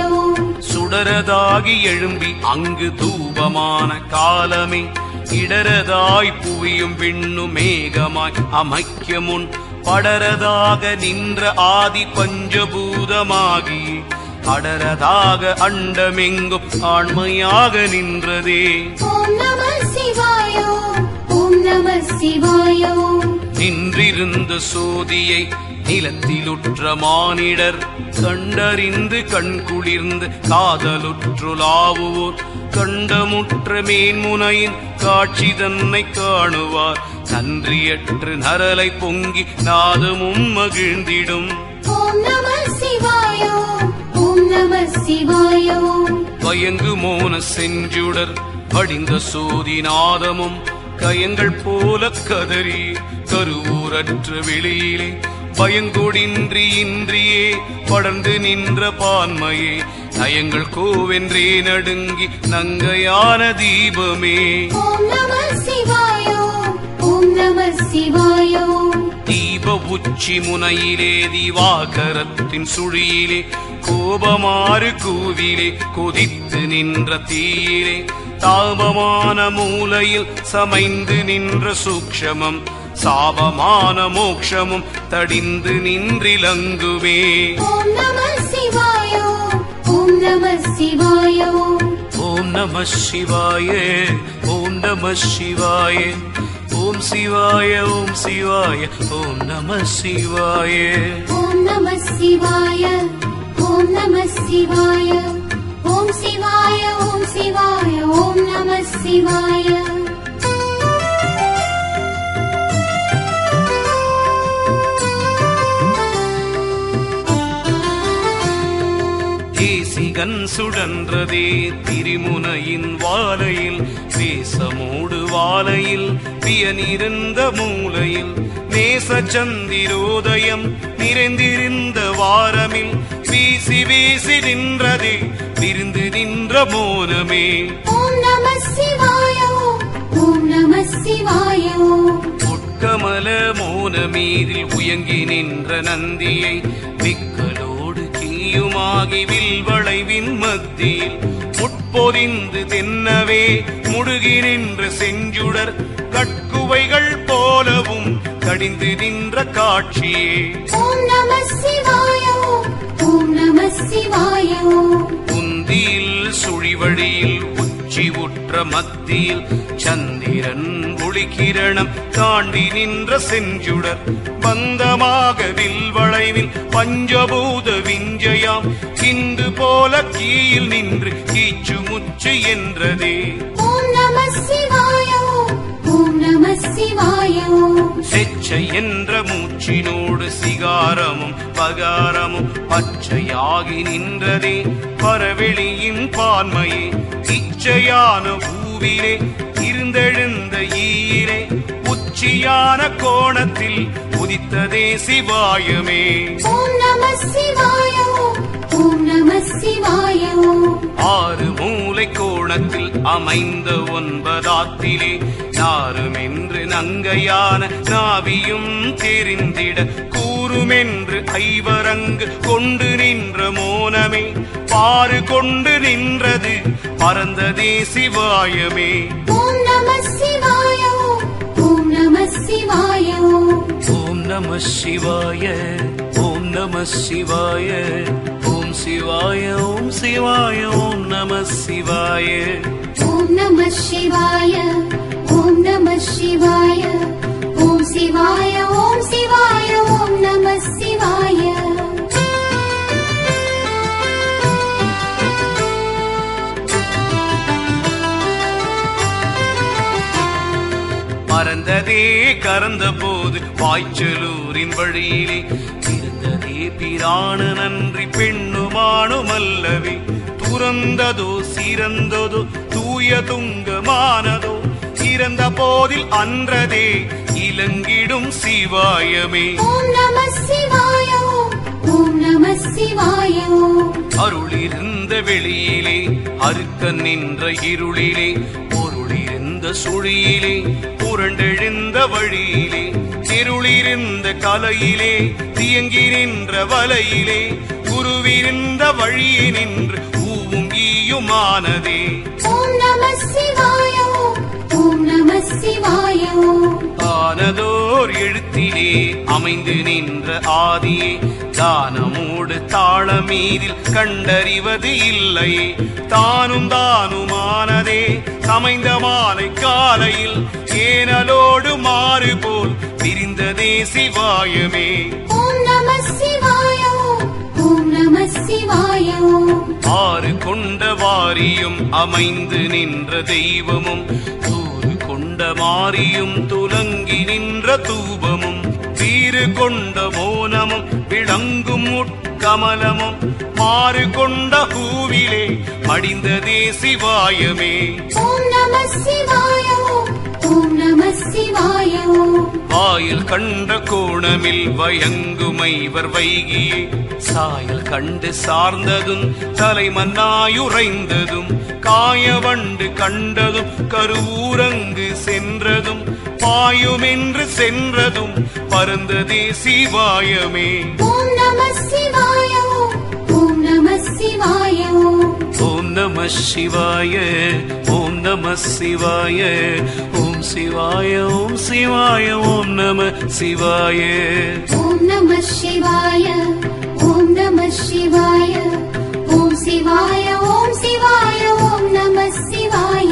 சுடரதாகி எழும்பி அங்கு தூபமான காலமே இடரதாய் புவியும் விண்ணு மேகமாய் அமைக்க முன் படரதாக நின்ற ஆதி பஞ்சபூதமாகி அடரதாக அண்டமெங்கும் ஆண்மையாக நின்றதே. ஓம் நம சிவாய ஓம் நம சிவாய நின்றிருந்த சோதியை நிலத்திலுற்ற மானிடர் கண்டறிந்து கண்குளிர்ந்து காதலுற்றுலாவுவோர் கண்டமுற்ற மேன்முனையின் காட்சி தன்னை காணுவார் நன்றியற்று நரலை பொங்கி நாதமும் மகிழ்ந்திடும். ஓம் நம சிவாய ஓம் நம சிவாய பயங்கு மோன செஞ்சுடர் படிந்த சோதி நாதமும் கயங்கள் போல கதறி கருவூரற்ற வெளியிலே பயங்கொடின்றி இன்றியே படர்ந்து நின்ற பான்மையே நயங்கள் கோவென்றே நடுங்கி நங்கையான தீபமே. ஓம் நம சிவாய ஓம் நம சிவாய தீப உச்சி முனையிலே திவாகரத்தின் சுழியிலே கோபமாறு கூவிலே கொதித்து நின்ற தீயிலே தாபமான மூலையில் சமைந்து நின்ற சூக்ஷமம் சாபமான மோக்ஷமும் தடிந்து நின்றிலங்குமே. ஓம் நம சிவாய ஓம் நம சிவாய ஓம் நம சிவாய ஓம் நம சிவாய ஓம் சிவாய ஓம் சிவாய ஓம் நம சிவாய. ஓம் நம சிவாய ஓம் நம சிவாய ஓம் சிவாய ஓம் சிவாய ஓம் நம சிவாய. தேசிகன் சுடன்றதே திரிமுனையின் வாலையில் வேசமோடு வாலையில் பியனிருந்த மூலையில் நேச சந்திரோதயம் நிறைந்திருந்த வாரமில் வீசி வீசி நின்றதே விருந்து நின்ற மோனமே. ஓம் நம சிவாய ஓம் நம சிவாய உட்கமல மோனமீதில் உயங்கி நின்ற நந்தியை விக்கலோடு கீயுமாகி வில்வளைவின் மத்தியில் முட்பொதிந்து தென்னவே முடுகி நின்ற செஞ்சுடர் கட்குவைகள் போலவும் கடிந்து நின்ற காட்சியே. ஓம் நம சிவாய ஓம் நம சிவாய குந்தியில் சுழிவழியில் உச்சி உற்ற மத்தியில் சந்திரன் ஒளிகிரணம் தாண்டி நின்ற செஞ்சுடர் பந்தமாக வில்வளைவில் பஞ்சபூத விஞ்சயாம் கிந்து போல கீயில் நின்று கீச்சு முச்சு என்றதே. ஓம் நம சிவாய ஓம் நம சிவாய செச்சை என்ற மூச்சினோடு சிகாரமும் பகாரமும் பச்சையாகி நின்றதே பரவெளியின் பான்மையே இச்சையான பூவிலே இருந்தெழுந்த ஈரே உச்சியான கோணத்தில் உதித்ததே சிவாயமே. ஓம் நம சிவாய ஓம் நம சிவாய ஆறு மூலை கோணத்தில் அமைந்த ஒன்பதாத்திலே நாருமென்று நங்கையான நாவியும் தெரிந்திட கூறுமென்று ஐவரங்கு கொண்டு நின்ற மோனமே பாரு கொண்டு நின்றது பரந்ததே சிவாயமே. ஓம் நம சிவாய ஓம் நம சிவாய ஓம் நம சிவாய ஓம் நம சிவாய ஓம் சிவாய ஓம் சிவாய ஓம் நம சிவாய ஓம் நம சிவாய ஓம் நம சிவாய ஓம் சிவாய ஓம் சிவாய ஓம் நம சிவாய மறந்ததே கறந்த போது பாய்ச்சலூரின் வழியிலே பிறந்ததே பிரான நன்றி பெண்ணுமானும் அல்லவே துறந்ததோ சிறந்ததோ தூய துங்கமானதோ இறந்த போதில் அன்றதே இலங்கிடும் சிவாயமே ஓம் நம சிவாய ஓம் நம சிவாய அருளிருந்த வெளியிலே அறுக்க நின்ற இருளிலே பொருளிருந்த சுழியிலே புரண்டெழுந்த வழியிலே திருளிருந்த கலையிலே தியங்கி நின்ற வலையிலே குருவிருந்த வழியே நின்று ஊவும் ஈயுமானதே ஓம் நம சிவாய ஓம் நம சிவாய ஆனதோர் எழுத்திலே அமைந்து நின்ற ஆதியே தானமோடு தாளமீதில் கண்டறிவது இல்லையே தானும் தானுமானதே சமைந்த மாலை காலையில் ஏனலோடு மாறு போல் பிரிந்ததே சிவாயமே ஓம் நம சிவாய ஓம் நம சிவாய ஆறு கொண்ட வாரியும் அமைந்து நின்ற தெய்வமும் தூறு கொண்ட மாரியும் துலங்கி நின்ற தூபமும் வீறு கொண்ட மோனமும் விளங்கும் உட்கமலமும் மாறு கொண்ட பூவிலே மடிந்ததே சிவாயமே ஓம் நம சிவாய ஓம் நம சிவாய வாயில் கண்ட கோணமில் வயங்குமைவர் வைகியே சாயல் கண்டு சார்ந்ததும் தலைமன்னாயுரைந்ததும் காயவண்டு கண்டதும் கருவூரங்கு சென்றதும் பாயுமென்று சென்றதும் பரந்ததே சிவாயமே ஓம் நம சிவாய ஓம் நம சிவாய ஓம் நம சிவாய ஓம் நம சிவாய ஓம் சிவாய ஓம் சிவாய ஓம் நம சிவாய ஓம் நம சிவாய ஓம் நம சிவாய ஓம் சிவாய ஓம் சிவாய ஓம் நம சிவாய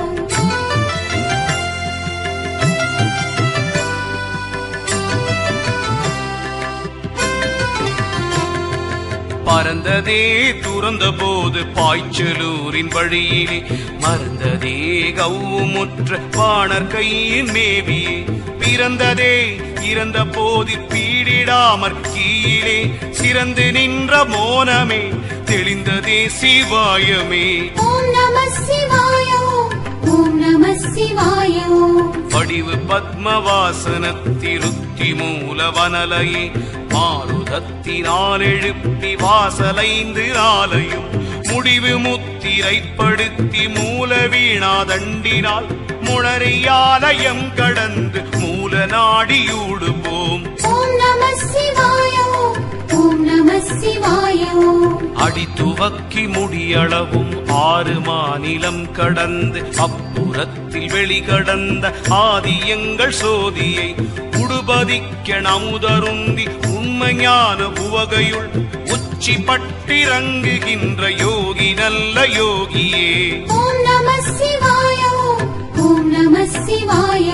பறந்ததே துறந்த போது பாய்ச்சலூரின் வழியிலே மறந்ததே கவுமுற்ற வாணர் கையின் மேவியே பிறந்ததே இறந்த போதில் பீடிடாமற் கீழே சிறந்து நின்ற மோனமே தெளிந்ததே சிவாயமே ஓம் நம சிவாய ஓம் நம சிவாய வடிவு பத்மவாசனத்திருத்தி மூலவனலையே மாருதத்தினால் எழுப்பி வாசலைந்து ஆலையும் முடிவு முத்திரைப்படுத்தி மூல வீணாதண்டினால் முளறியாலயம் கடந்து மூல நாடியூடுவோம் ஓம் நம சிவாய ஓம் நம சிவாய அடித்துவக்கி முடியளவும் ஆறு மாநிலம் கடந்து அப்புறத்தில் வெளிகடந்த ஆதியங்கள் சோதியை உடுபதிக்க நமுதருந்தி உண்மையான உவகையுள் உச்சி பட்டிறங்குகின்ற யோகி நல்ல யோகியே ஓம் நம சிவாய ஓம் நம சிவாய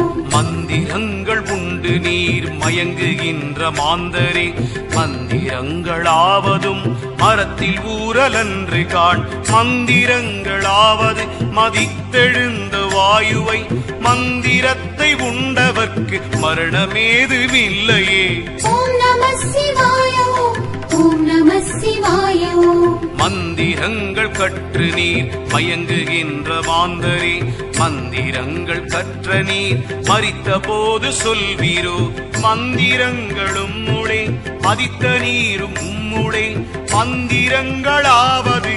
மந்திரங்கள் உண்டு நீர் மயங்குகின்ற மாந்தரே மந்திரங்களாவதும் மரத்தில் ஊரலன்று காண் மந்திரங்களாவது மதித்தெழுந்த வாயுவை மந்திரத்தை உண்டவர்க்கு மரணமேதுமில்லையே ஓம் நம சிவாய ஓம் நம சிவாய மந்திரங்கள் கற்று நீர் மயங்குகின்ற மாந்தரே மந்திரங்கள் கற்ற நீர் மரித்த போது சொல்வீரோ மந்திரங்களும் உடே மதித்த நீரும் உம்முடே மந்திரங்களாவது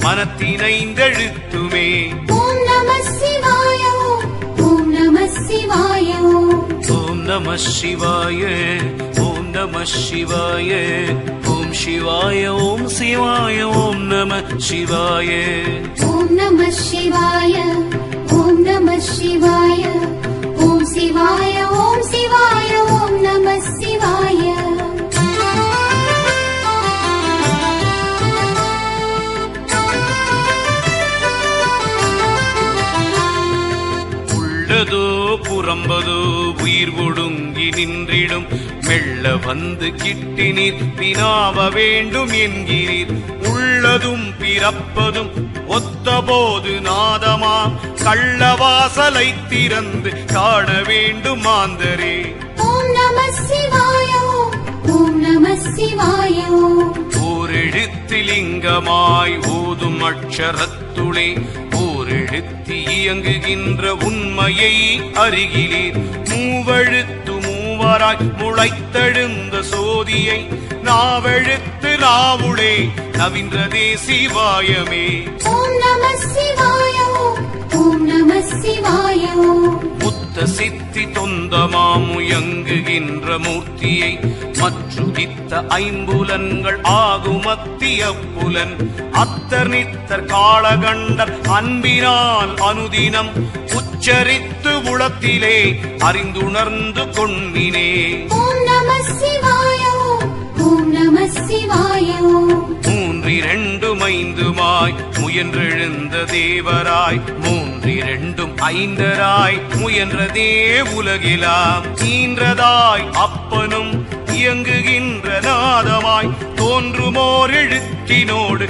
மனத்தினைந்தெழுத்துமே ஓம் நம சிவாய ஓம் நம சிவாய ஓம் நம சிவாய ஓம் நம சிவாய ஓம் சிவாய ஓம் சிவாய ஓம் நம சிவாய ஓம் நம சிவாய ஓம் நம சிவாய ஓம் சிவாய சிவாய ஓம் சிவாய ஓம் நம சிவாய. உள்ளதோ புறம்பதோ உயிர் ஒடுங்கி நின்றிடும் மெல்ல வந்து கிட்டி நீர் வினாவ வேண்டும் என்கிறீர். உள்ளதும் பிறப்பதும் ஒத்தபோது நாதமா கள்ளவாசலை திறந்து காண வேண்டும் மாந்தரே. ஓம் நம சிவாய ஓம் நம சிவாய. ஓரெழுத்து லிங்கமாய் ஓதும் அக்ஷரத்துளே ஓரெழுத்து இயங்குகின்ற உண்மையை அறிகிறீர். மூவெழுத்து மூவராய் முளைத்தெழுந்த சோதியை நாவெழுத்து நாவுளே நவின்றதே சிவாயமே. ஓம் நம சிவாய ஓம் நம சிவாய. முத்த சித்தி தொந்தமாம் முயங்குகின்ற மூர்த்தியை மற்றுதித்த ஐம்புலன்கள் ஆகும் அத்திய புலன் அத்தர் நித்தர் காளகண்டர் அன்பினால் அனுதினம் உச்சரித்து உளத்திலே அறிந்துணர்ந்து கொண்மினே. ஓம் நம சிவாய ஓம் நம சிவாய. மூன்றிரண்டும் ஐந்துமாய் முயன்றெழுந்த தேவராய் மூன்றிரண்டும் ஐந்தராய் முயன்றதே உலகிலாம் ஈன்றதாய் அப்பனும் இயங்குகின்ற நாதமாய் தோன்றுமோர் எழுத்தினோடு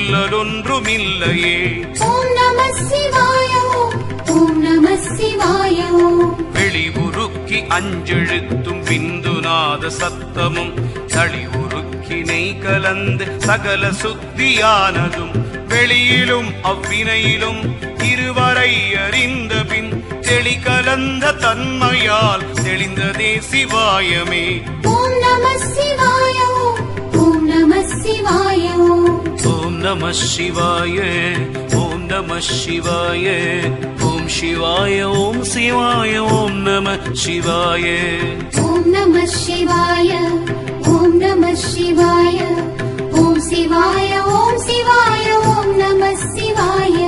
சொல்லலொன்றுமில்லையே. ஓம் நம சிவாய ஓம் நம சிவாய. வெளிவுருக்கி அஞ்செழுத்தும் பிந்துநாத சத்தமும் தளிவுருக்கி நெய் கலந்து சகல சுத்தியானதும் வெளியிலும் அவ்வினையிலும் இருவரை அறிந்த பின் தெளி கலந்த தன்மையால் தெளிந்ததே சிவாயமே. ஓம் நம சிவாய ஓம் நம சிவாய. ஓம் நம சிவாய ஓம் நம சிவாய ஓம் சிவாய ஓம் சிவாய ஓம் நம சிவாய. ஓம் நம சிவாய ஓம் நம சிவாய. ஓம் சிவாய ஓம் சிவாய ஓம் நம சிவாய.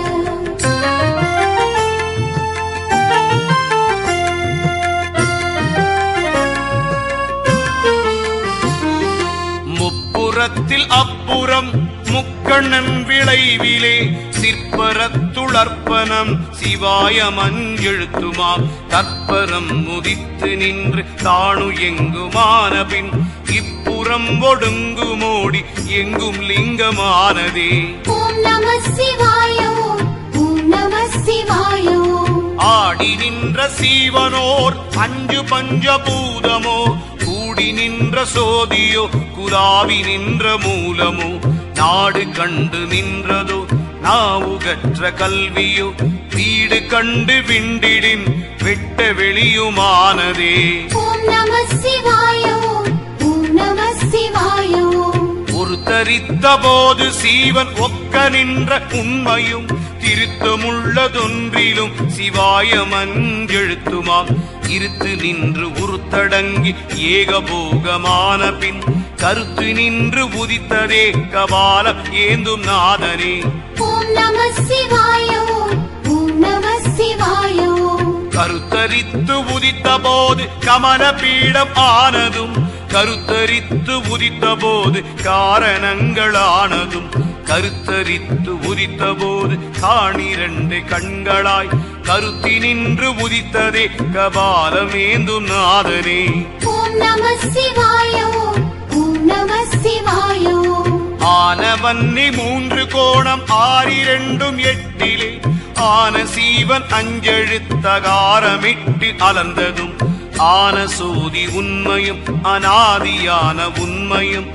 முப்புறத்தில் அப்புறம் முக்கண்ணன் விளைவிலே சிற்பரத்துளர்ப்பனம் சிவாய மஞ்செழுத்துமா தற்பரம் முதித்து நின்று தானு எங்குமான பின் இப்புறம் ஒடுங்குமோடி எங்கும் லிங்கமானதே. ஓம் நம சிவாய ஓம் நம சிவாய. ஆடி நின்ற சீவனோர் அஞ்சு பஞ்சபூதமோ கூடி நின்ற சோதியோ குலாவி நின்ற மூலமோ நாடு கண்டு நின்றதோ நாவுகற்ற கல்வியோ வீடு கண்டு விண்டிடின் வெட்ட வெளியுமானதே. ஓம் நம சிவாய ஓம் நம சிவாய. ஒரு தரித்த போது சீவன் ஒக்க நின்ற உண்மையும் திருத்தமுள்ளதொன்றிலும் சிவாய மஞ்செழுத்துமாம் இருத்து நின்று உருத்தடங்கி ஏகபோகமான பின் கருத்து நின்று உதித்ததே கபாலம் ஏந்தும் நாதனே. ஓம் நம சிவாய ஓம் நம சிவாய. கருத்தரித்து உதித்த போது கமல பீடம் ஆனதும் கருத்தரித்து உதித்த போது காரணங்களானதும் கருத்தரித்து உதித்த போது காணிரண்டு கண்களாய் கருத்தி நின்று உதித்ததே கபாலமேந்தும் நாதனே. ஓம் நம சிவாய ஓம் நம சிவாய. ஆனவன்னி மூன்று கோணம் ஆறிரண்டும் எட்டிலே ஆன சீவன் அஞ்செழுத்தகாரமிட்டு அலர்ந்ததும் ஆன சோதி உண்மையும் அநாதியான உண்மையும்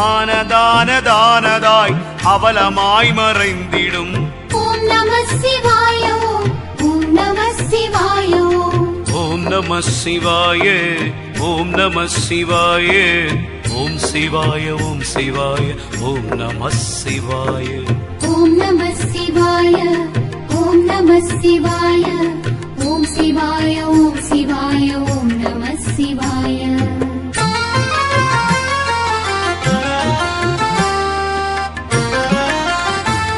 ஆனதானதானதாய் அவலமாய் மறைந்திடும். ஓம் நம சிவாய ஓம் நம சிவாய. ஓம் நம சிவாய ஓம் நம சிவாய ஓம் சிவாய ஓம் சிவாய ஓம் நம சிவாய. ஓம் நம சிவாய ஓம் நம சிவாய. ஓம் சிவாய ஓம் சிவாய ஓம் நம சிவாய.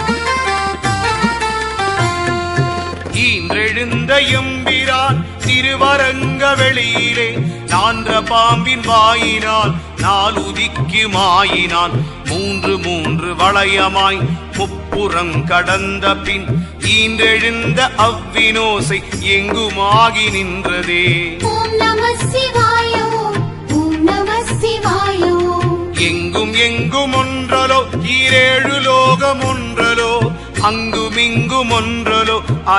ஈன்றெழுந்த எம்பிரான் திரு திருவரங்க வெளியிலே நான்ற பாம்பின் வாயினால் நாலுதிக்கு மாயினான் மூன்று மூன்று வளையமாய் முப்புறம் கடந்த பின் ஈன்றெழுந்த அவ்வினோசை எங்குமாகி நின்றதே. ஓம் நம சிவாய ஓம் ஓம் நம சிவாய ஓம். எங்கும் எங்கும் ஒன்றலோ ஈரேழு லோகம் ஒன்றலோ அங்குமிங்கும் ஒன்றலோ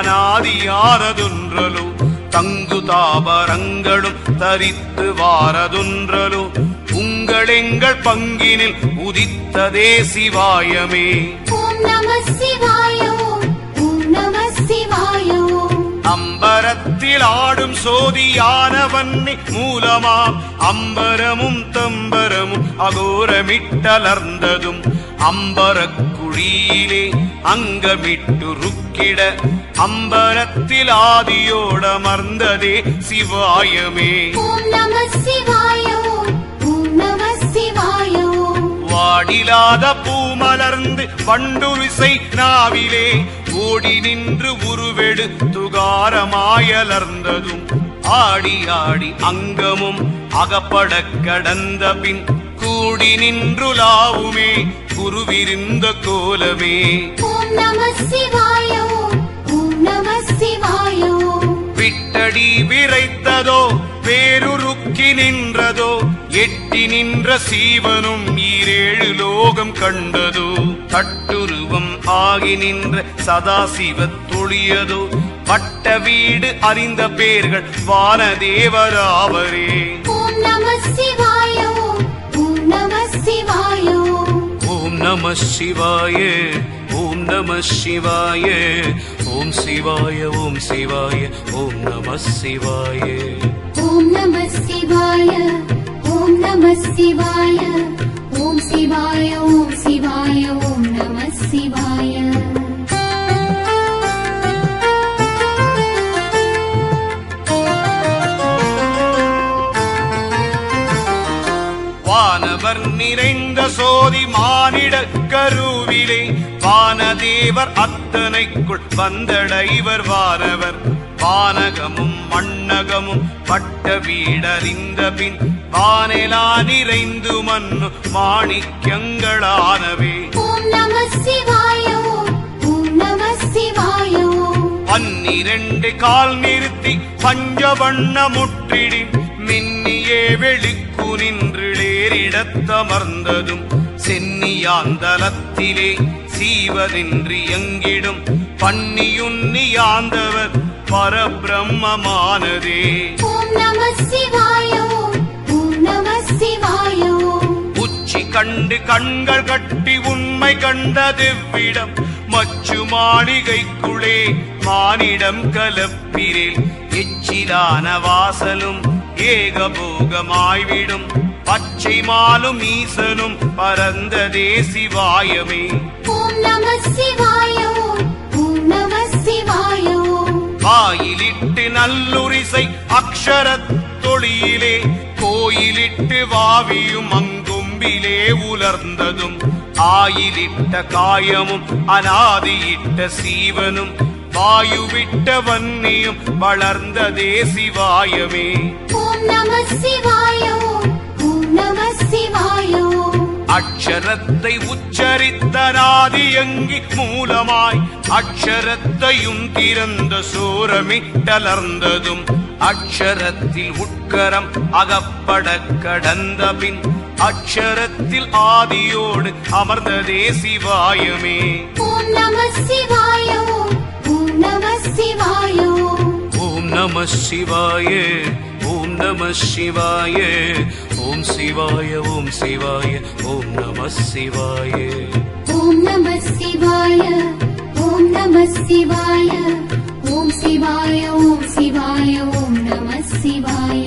அநாதியானதொன்றலோ தங்கு தாபரங்களும் தரித்து வாரதொன்றலோ உங்களெங்கள் பங்கினில் உதித்ததே சிவாயமே. ஓம் நம சிவாய ஓம் ஓம் நம சிவாய ஓம். அம்பரத்தில் ஆடும் சோதியானவன்னி மூலமாம் அம்பரமும் தம்பரமும் அகோரமிட்டலர்ந்ததும் அம்பரக் குழியிலே அங்கமிட்டு ருக்கிட அம்பரத்தில் ஆதியோடமர்ந்ததே சிவாயமே. ஓம் நம சிவாய ஓம் ஓம் நம சிவாய ஓம். வாடிலாத பூமலர்ந்து வண்டுரிசை நாவிலே ஓடி நின்று உருவெடு துகாரமாயலர்ந்ததும் ஆடி ஆடி அங்கமும் அகப்பட கடந்த பின் கூடி நின்றுலாவுமே குருவிருந்த கோலமே. ஓம் நம சிவாய ஓம் ஓம் நம சிவாய ஓம். விட்டடி விரைத்ததோ வேறுருக்கி நின்றதோ எட்டி நின்ற சீவனும் ஈரேழு லோகம் கண்டதோ தட்டுருவம் ஆகி நின்ற சதாசிவத் தொழியதோ வட்ட வீடு அறிந்த பேர்கள் வானதேவராவரே. ஓம் நம சிவாய ஓம் ஓம் நம சிவாய ஓம். ஓம் நம சிவாய ஓம் நம சிவாய ஓம் சிவாய ஓம் சிவாய ஓம் நம சிவாய. ஓம் நம சிவாய ஓம் நம சிவாய ஓம் சிவாய ஓம் சிவாய ஓம் நம சிவாய. வானவர் நிறைந்த சோதி மானிட கருவிலே வானதேவர் அத்தனைக்குள் வந்தடைவர் வானவர் வானகமும் மண்ணகமும் பட்ட வீடறிந்த பின் வானெலா நிறைந்து மண்ணு மாணிக்கங்களானவே. ஓம் நம சிவாய ஓம் ஓம் நம சிவாய ஓம். பன்னிரண்டு கால் நிறுத்தி பஞ்சவண்ண முற்றிடி மின்னியே வெளிக்கு நின்றிடேறிடத்தமர்ந்ததும் சென்னியாந்தலத்திலே சீவதின்றி எங்கிடும் பன்னியுன்னியாந்தவர் பரபிரம்மமானதே. ஓம் நம சிவாய ஓம் ஓம் நம சிவாய ஓம். உச்சி கண்டு கண்கள் கட்டி உண்மை கண்டதிவ்விடம் மச்சு மாளிகைக்குள்ளே மானிடம் கலப்பிரேல் எச்சிலான வாசலும் ஏகபோகமாய்விடும் பச்சை மாலும் ஈசனும் பரந்ததே சிவாயமே. ஓம் நம சிவாய ஓம் ஓம் நம சிவாய ஓம். வாயிலிட்டு நல்லுரிசை அக்ஷரத் தொழியிலே கோயிலிட்டு வாவியும் அங்கும்பிலே உலர்ந்ததும் ஆயிலிட்ட காயமும் அநாதியிட்ட சீவனும் வாயுவிட்ட வன்னியும் வளர்ந்ததே சிவாயமே. ஓம் நம சிவாய ஓம் ஓம் நம சிவாய ஓம். அக்ஷரத்தை உச்சரித்தனாதியங்கி மூலமாய் அக்ஷரத்தையும் திறந்த சோரமிட்டலர்ந்ததும் அக்ஷரத்தில் உட்கரம் அகப்பட கடந்த பின் அக்ஷரத்தில் ஆதியோடு அமர்ந்ததே சிவாயமே. ஓம் நம சிவாய ஓம் ஓம் நம சிவாய ஓம். ஓம் நம சிவாய ஓம் நம சிவாய ஓம் சிவாய ஓம் சிவாய ஓம் நம சிவாய. ஓம் நம சிவாய ஓம் நம சிவாய ஓம் சிவாய ஓம் சிவாய ஓம் நம சிவாய.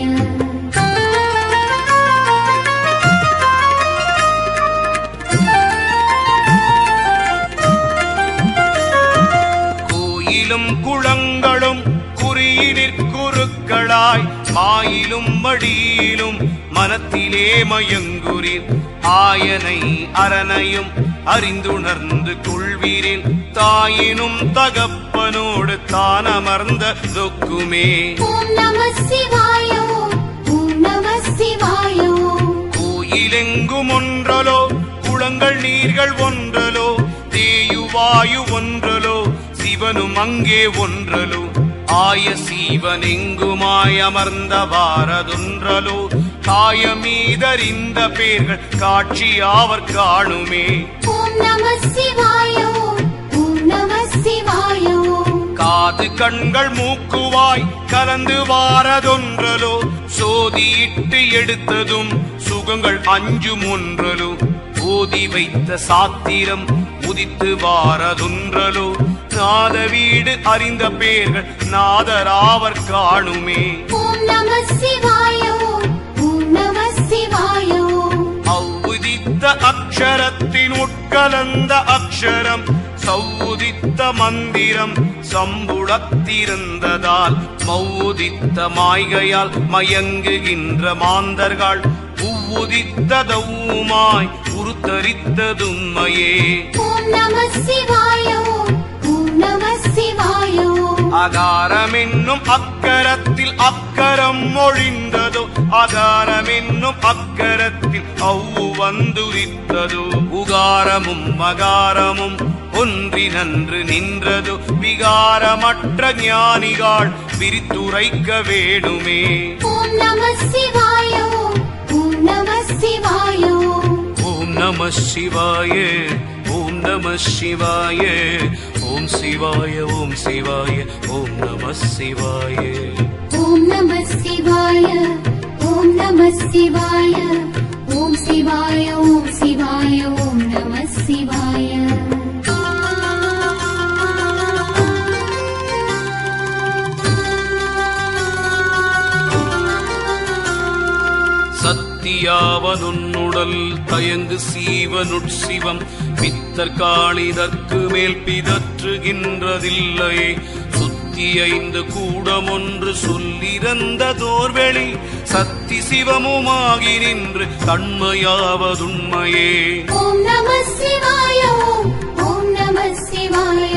கோயிலும் குளங்களும் குறியினிற் குருக்களாய் மாயிலும் மடியிலும் மனத்திலே மயங்குறீர். ஆயனை அரணையும் அறிந்துணர்ந்து கொள்வீரின். தாயினும் தகப்பனோடு தான் அமர்ந்த தொக்குமே. ஓம் நம சிவாய ஓம் நம சிவாய. கோயிலெங்கும் ஒன்றலோ குளங்கள் நீர்கள் ஒன்றலோ தேயுவாயு ஒன்றலோ சிவனும் அங்கே ஒன்றலோ. ஆய சீவன் எங்குமாய் அமர்ந்த வாரதொன்றலோ காயமீதறிந்த பேர்கள் காட்சி அவர் காணுமே. ஓம் நம சிவாய ஓம் நம சிவாய. காது கண்கள் மூக்குவாய் கலந்து வாரதொன்றலோ சோதியிட்டு எடுத்ததும் சுகங்கள் அஞ்சும் ஒன்றலோ. ஓதி வைத்த சாத்திரம் உதித்து வாரதொன்றலோ நாத வீடு அறிந்த பேர்கள் நாதராவர் காணுமே. ஓம் நம சிவாய ஓம் நம சிவாய. அவ்வுதித்த அக்ஷரத்தின் உட்கலந்த அக்ஷரம் சவ்வுதித்த மந்திரம் சம்புளத்திருந்ததால் மவ்வுதித்த மாய்கையால் மயங்குகின்ற மாந்தர்கள் உவ்வுதித்ததவுமாய் உருத்தரித்ததும்மையே. ஓம் நம சிவாய ஓம் நம சிவாய. அகாரமென்னும் அக்கரத்தில் அக்கரம் ஒழிந்ததோ அகாரமென்னும் அக்கரத்தில் அவ்வு வந்துரித்ததோ. உகாரமும் மகாரமும் ஒன்றி நன்று நின்றதோ விகாரமற்ற ஞானிகள் விரித்துரைக்க வேணுமே. ஓம் நம சிவாய ஓம் நம சிவாய. ஓம் நம சிவாய ஓம் நம சிவாய. ஓம் சிவாய ஓம் சிவாய ஓம் நம சிவாய. ஓம் நம சிவாய ஓம் நம சிவாய. ஓம் சிவாய ஓம் சிவாய ஓம் நம சிவாய. சத்தியாவனுன்னுடல் தயங்கு சீவனுட்சிவம் பித்தர் காளிதற்கு மேல் பிதற்றுகின்றதில்லையே. சுத்தி ஐந்து கூடம் ஒன்று சொல்லிறந்த தோர்வெளி சத்தி சிவமுமாகி நின்று தன்மையாவதுண்மையே. ஓம் நம சிவாய ஓம் நம சிவாய.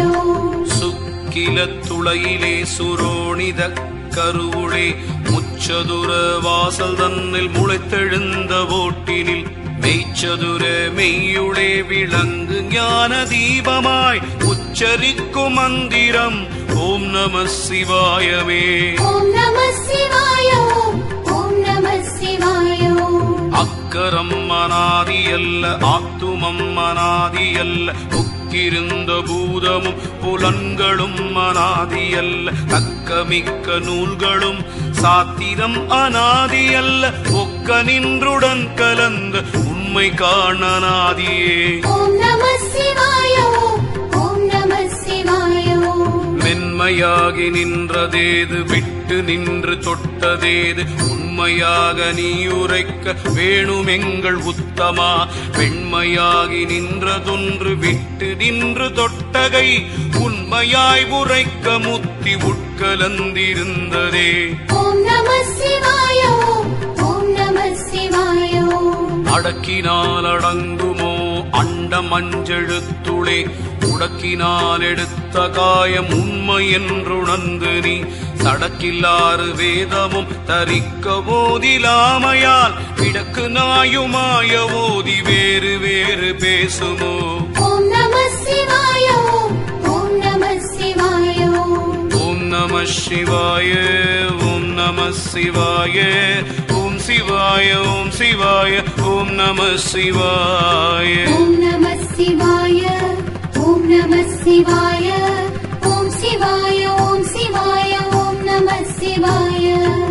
சுக்கில துளையிலே சுரோணித கருவுளே முச்சதுர வாசல் தன்னில் முளைத்தெழுந்த ஓட்டினில் மெய்ச்சதுர மெய்யுளே விளங்கு ஞான தீபமாய் உச்சரிக்கும் மந்திரம் ஓம் நம சிவாயமே. ஓம் நம சிவாய ஓம் நம சிவாய. அக்கரம் அநாதியல்ல ஆத்துமம் அநாதியல்ல உக்கிருந்த பூதமும் புலன்களும் அநாதியல்ல தக்கமிக்க நூல்களும் சாத்திரம் அநாதியல்ல ஒக்க நின்றுடன் கலந்த உண்மை காணநாதியே. ஓம் நம சிவாய ஓம் நம சிவாய. மென்மையாகி நின்றதேது விட்டு நின்று தொட்டதேது உண்மையாக நீ உரைக்க வேணுமெங்கள் உத்தமா. வெண்மையாகி நின்றதொன்று விட்டு நின்று தொட்டகை உண்மையாய் உரைக்க முத்தி உட்கலந்திருந்ததே. ஓம் நம சிவாய ஓம் நம சிவாய. அடக்கினால் அடங்குமோ அண்டம் அஞ்செழுத்துளே உடக்கினால் எடுத்த காயம் உண்மை என்றுணர்ந்து நீ சடக்கில்லாறு வேதமும் தரிக்க போதிலாமையால் விடக்கு நாயுமாய ஓதி வேறு வேறு பேசுமோ. ஓம் நம சிவாய ஓம் நம சிவாய. ஓம் நம சிவாய ஓம் நம சிவாய. ஓம் சிவாய ஓம் சிவாய ஓம் நம சிவாய. ஓம் நம சிவாய ஓம் நம சிவாய. ஓம் சிவாய ஓம் சிவாய ஓம் நம சிவாய.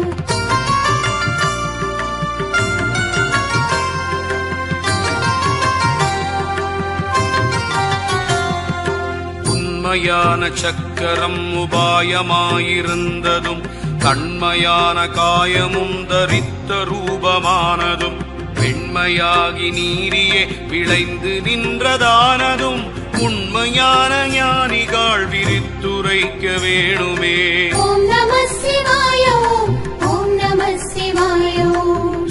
உண்மையான சக்கரம் உபாயமாயிருந்ததும் கண்மையான காயமும் தரித்த ரூபமானதும் வெண்மையாகி நீரியே விளைந்து நின்றதானதும் உண்மையான ஞானிகள் விரித்துரைக்க வேணுமே. ஓம் நம சிவாய ஓம் நம சிவாய. எள்ள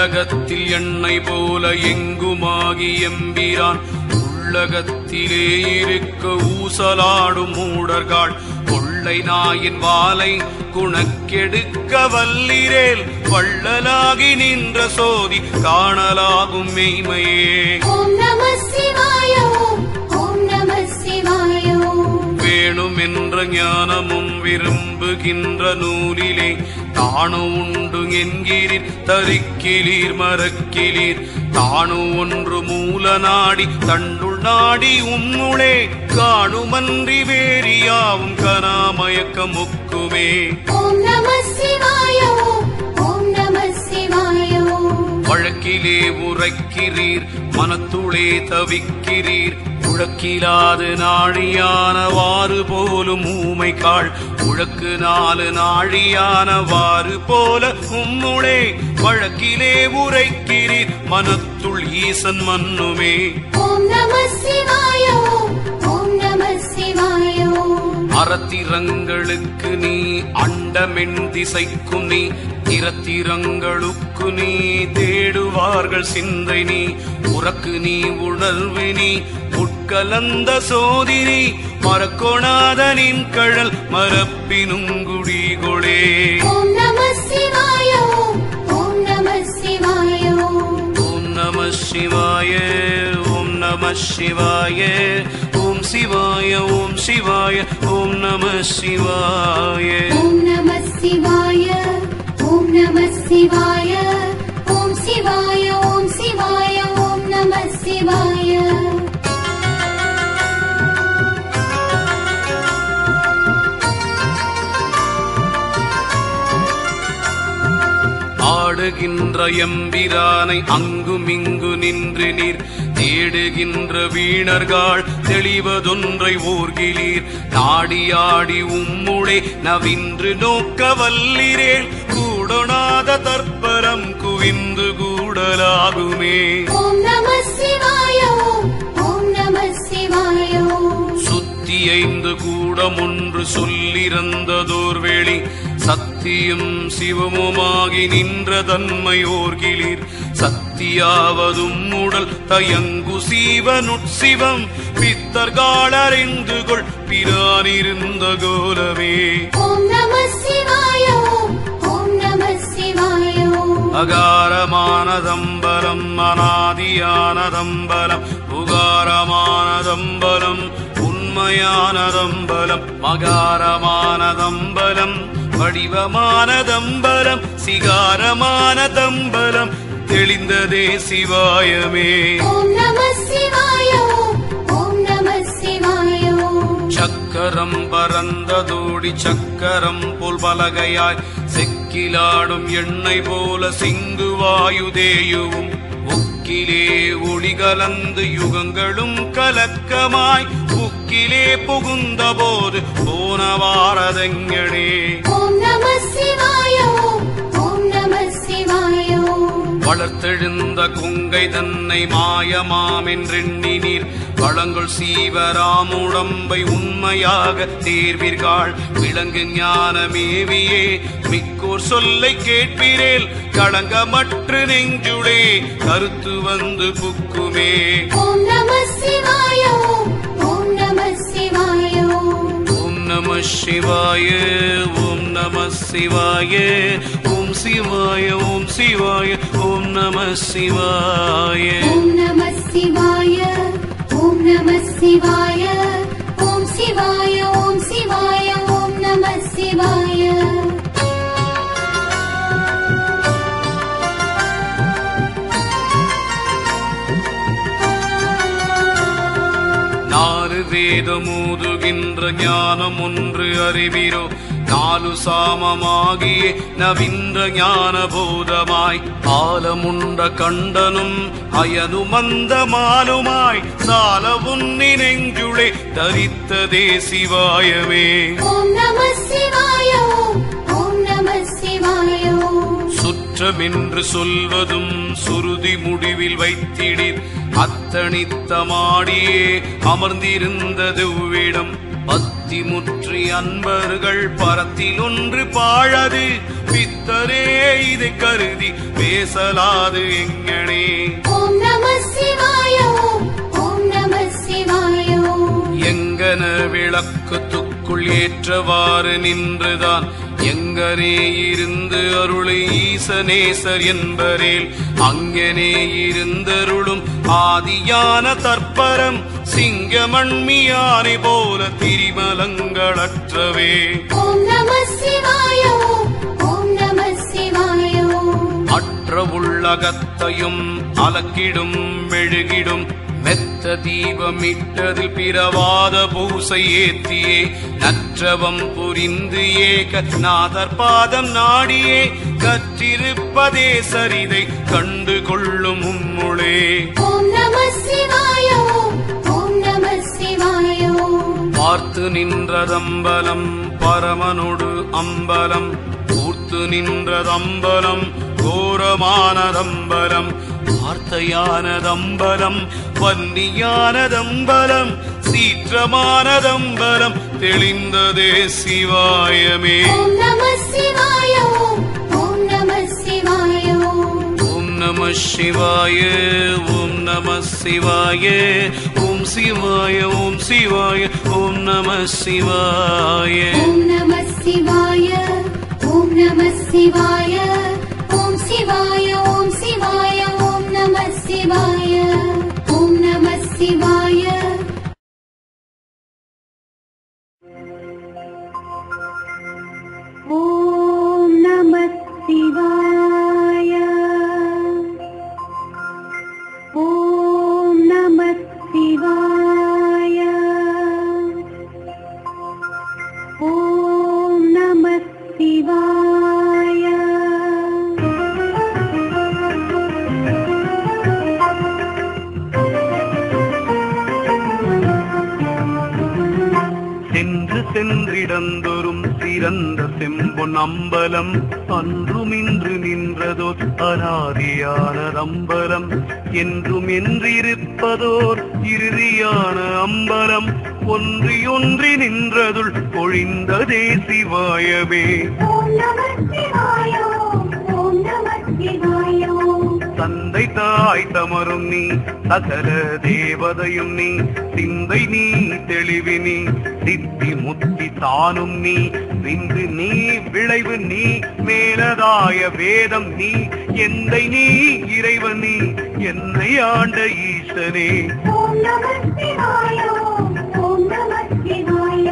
உள்ளகத்தில் எண்ணெய் போல எங்குமாகி எம்பிரான் உள்ளகத்திலே இருக்க ஊசலாடும் மூடர்கள் கொள்ளை நாயின் வாளை குணக்கெடுக்க வல்லிரேல் வள்ளலாகி நின்ற சோதி காணலாகும் மெய்மையே. ஓம் நம சிவாய ஓம் ஓம் நம சிவாய ஓம். வேணுமென்ற ஞானமும் விரும்புகின்ற நூலிலே தானு உண்டு என்கிறீர் தரிக்கிலீர் மறக்கிலீர் தானு ஒன்று மூல நாடி தண்டுள் நாடி உம்முளே காணுமன்றி வேறியாவும் கனாமயக்க முக்குமே. ஓம் நம சிவாய ஓம் ஓம் நம சிவாய ஓம். வழக்கிலே உரைக்கிறீர் மனத்துளே தவிக்கிறீர் உழக்கிலாது நாழியானவாறு போலும் ஊமை காள் உழக்கு நாலு நாழியானவாறு போல உம்முளே வழக்கிலே உரைக்கிறீர் மனத்துள் ஈசன் மன்னுமே. ஓம் நம சிவாய ஓம் ஓம் நம சிவாய ஓம். அறத்திரங்களுக்கு நீ அண்டமென் திசைக்கும் நீ திறத்திரங்களுக்கு நீ தேடுவார்கள் சிந்தை நீ உறக்கு நீ உணர்வு நீ உட்கலந்த சோதினி மறக்கொணாதனின் கழல் மரப்பினுங்குடிகொளே. ஓம் நம சிவாய ஓம் ஓம் நம சிவாய ஓம். ஓம் நம சிவாய ஓம் நம சிவாய ஓம் சிவாய ஓம் சிவாய ஓம் நம சிவாய. ஓம் நம சிவாய ஓம் நம சிவாய ஓம் சிவாய ஓம் சிவாய ஓம் நம சிவாய. ஆடுகின்ற எம்பிரானை அங்குமிங்கு நின்று நீர் தேடுகின்ற வீணர்கள் தெளிவதொன்றை ஓர்கிலீர் நாடியாடி உம்முளே நவின்று நோக்க வல்லிரேல் கூடொணாத தற்பரம் குவிந்து கூடலாகுமே. ஓம் நம சிவாய ஓம் ஓம் நம சிவாய ஓம். சுத்தி ஐந்து கூடம் ஒன்று சொல்லிறந்ததோர் வேளி சத்தியும் சிவமுமாகி நின்ற தன்மை ஓர்கிலீர் சத்தியாவதும் உடல் தயங்கு சீவனுட்சிவம் பித்தர்காலறிந்து கொள் பிரானிருந்த கோலமே. ஓம் நம சிவாய ஓம் ஓம் நம சிவாய ஓம். அகாரமானதம்பலம் அநாதியானதம்பலம் உகாரமானதம்பலம் உண்மையானதம்பலம் மகாரமானதம்பலம் வடிவமானதம்பலம் சிகாரமானதம்பலம் தெளிந்ததே சிவாயமே. ஓம் நம சிவாய ஓம் ஓம் நம சிவாய ஓம். சக்கரம் பரந்ததோடி சக்கரம் போல் பலகையாய் செக்கிலாடும் எண்ணெய் போல சிங்கு வாயுதேயுவும் உக்கிலே ஒளி கலந்து யுகங்களும் கலக்கமாய் உக்கிலே புகுந்த போது போனவாரதெங்கடே. ஓம் நம சிவாய ஓம் ஓம் நம சிவாய ஓம். வளர்த்தெழுந்த குங்கை தன்னை மாயமாமென்றெண்ணி நீர் வளங்கள் சீவராமுடம்பை உண்மையாக தேர்வீர்கள் விளங்கு ஞானமேவியே மிக்கோர் சொல்லை கேட்பிரேல் களங்கமற்று நெஞ்சுளே கருத்து வந்து புக்குமே. ஓம் நம சிவாய ஓம் ஓம் நம சிவாய ஓம். ஓம் நம சிவாய ஓம் நம சிவாய ஓம் சிவாய ஓம் சிவாய ஓம் நம சிவாய. ஓம் நம சிவாய ஓம் நம சிவாய ஓம் சிவாய ஓம் சிவாய ஓம் நம சிவாய. நாலு வேதமூதுகின்ற ஞானம் ஒன்று அறிவீரோ நாலு சாமமாகியே நவின்ற ஞான போதமாய் ஆலமுண்ட கண்டனும் அயனுமந்த மாலுமாய் சால உன்னி நெஞ்சுளே தரித்ததே சிவாயமே. ஓம் நம சிவாய ஓம் ஓம் நம சிவாய ஓம். சுற்றமென்று சொல்வதும் சுருதி முடிவில் வைத்திடீர் அத்தனித்தமாடியே அமர்ந்திருந்தது உவிடம் அத்திமுற்றி அன்பர்கள் பரத்தில் ஒன்று பாழது பித்தரே இதை கருதி பேசலாது எங்கனே. ஓம் நம சிவாய ஓம் ஓம் நம சிவாய ஓம். எங்கன விளக்கத்துக்குள் ஏற்றவாறு நின்றுதான் எங்கனே இருந்து அருளை ஈசனேசர் என்பரேல் அங்கனே இருந்தருளும் ஆதியான தற்பரம் சிங்கமண்மியானை போல திரிமலங்களற்றவே. ஓம் நம சிவாய ஓம் ஓம் நம சிவாய ஓம். அற்ற உள்ளகத்தையும் அலக்கிடும் மெழுகிடும் மெத்த தீபமிட்டதில் பிறவாத பூசை ஏத்தியே நற்றவம் புரிந்து ஏக நாதர் பாதம் நாடியே கற்றிருப்பதே சரிதை கண்டு கொள்ளும் உம்முளே. ஓம் நம சிவாய ஓம் ஓம் நம சிவாய ஓம். பார்த்து நின்றதம்பலம் பரமனொடு அம்பலம் கூர்த்து நின்றதம்பலம் கோரமானதம்பலம் வார்த்தையானதம்பலம் வன்னியானதம்பலம் சீற்றமானதம்பலம் தெளிந்ததே சிவாயமே. ஓம் நம சிவாய ஓம் ஓம் நம சிவாய ஓம். ஓம் நம சிவாய ஓம் நம சிவாய ஓம் சிவாய ஓம் சிவாய ஓம் நம சிவாய. ஓம் நம சிவாய ஓம் நம சிவாய ஓம் சிவாய ஓம் சிவாய ஓம் நம சிவாய ஓம் நம சிவாய. ஓம் நம சிவாய ஓம் நம சிவாய ஓம் நம சிவாய. சென்று சென்றிடந்தொரும் சிறந்த செம்பொன் அம்பலம் அன்றுமின்று நின்றதோர் அனாதியானதம்பலம் என்றும் என்றிருப்பதோர் இறுதியான அம்பலம் ஒன்றியொன்றி நின்றதுள் பொழிந்ததே சிவாயமே. ஓம் நம சிவாய ஓம் நம சிவாய. தந்தை தாய் தமரும் நீ சகல தேவதையும் நீ சிந்தை நீ தெளிவு நீ சித்தி முத்தி தானும் நீ விந்து நீ விளைவு நீ மேலதாய வேதம் நீ எந்தை நீ இறைவன் நீ என்னை ஆண்ட ஈசனே. ஓம் நம சிவாய ஓம் நம சிவாய.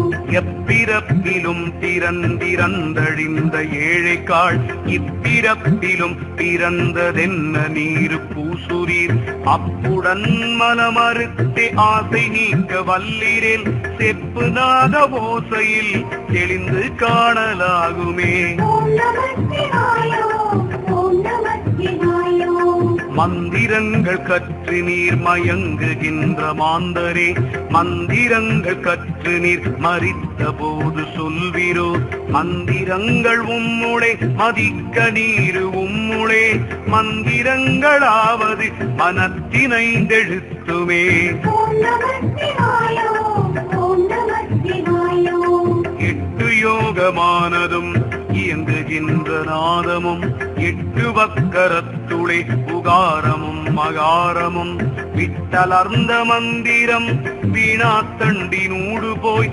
எப்பிறப்பிலும் பிறந்திறந்தழிந்த ஏழைக்காள் இப்பிறப்பிலும் பிறந்ததென்ன நீரு பூசுரீர் அப்புடன் மனமறுத்தே ஆசை நீக்க வல்லீரேல் செப்பு நாத ஓசையில் தெளிந்து காணலாகுமே. ஓம் நம சிவாய ஓம் நம சிவாய. மந்திரங்கள் கற்று நீர் மயங்குகின்ற மாந்தரே மந்திரங்கள் கற்று நீர் மறித்த போது சொல்வீரோ மந்திரங்கள் உம்முளே மதிக்க நீரு உம்முளே மந்திரங்களாவது மனத்தினைந்தெழுத்துமே. ஓம் நம சிவாய ஓம் நம சிவாய. எட்டு யோகமானதும் இயங்குகின்ற நாதமும் எட்டு வக்கரத்துளே உகாரமும் மகாரமும் விட்டலர்ந்த மந்திரம் வீணாத்தண்டினூடு போய்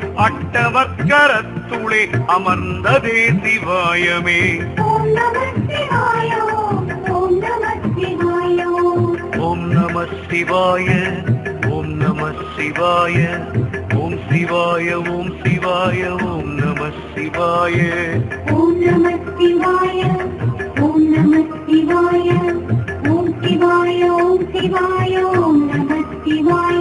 அட்டவக்கரத்துளே அமர்ந்ததே சிவாயமே. ஓம் நம சிவாய ஓம் நம சிவாய. ஓம் நம சிவாய ஓம் நம சிவாய ஓம் சிவாய ஓம் சிவாய ஓம் நம சிவாய. ஓம் நம சிவாய ஓம் நம சிவாய ஓம் சிவாய ஓம் சிவாய ஓம் நம சிவாய.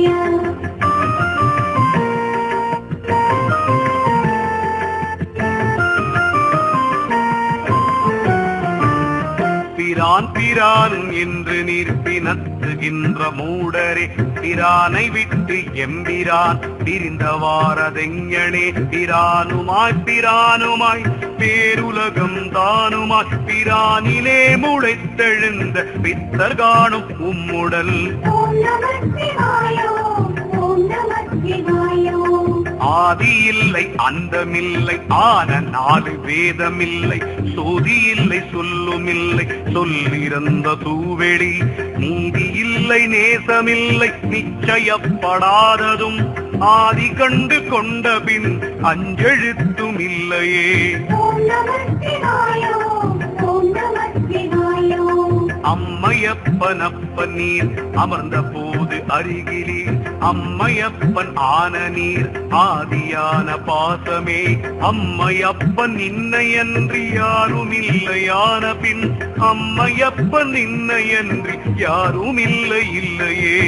பிரான் பிரான் என்று நீர் பிணத்துகின்ற மூடரே பிரானை விட்டு எம்பிரான் பிரிந்தவாரதெங்கனே பிரானுமாய் பிரானுமாய் பேருலகம் தானுமாய் பிரானிலே முளைத்தெழுந்த பித்தர் காணும் உம்முடல். ஓம் நம சிவாய ஓம் நம சிவாய. ஆதியில் இல்லை அந்தமில்லை ஆன நாலு வேதமில்லை சோதி இல்லை சொல்லுமில்லை சொல்லிருந்த தூவெளி நீதி இல்லை நேசமில்லை நிச்சயப்படாததும் ஆதி கண்டு கொண்ட பின் அஞ்செழுத்தும் இல்லையே. அம்மையப்பனப்பன் நீர் அமர்ந்த போது அருகிலே அம்மையப்பன் ஆன நீர் ஆதியான பாசமே. அம்மையப்பன் நின்னையன்றி யாரும் இல்லையான பின் அம்மையப்பன் நின்னையன்றி யாரும் இல்லை இல்லையே.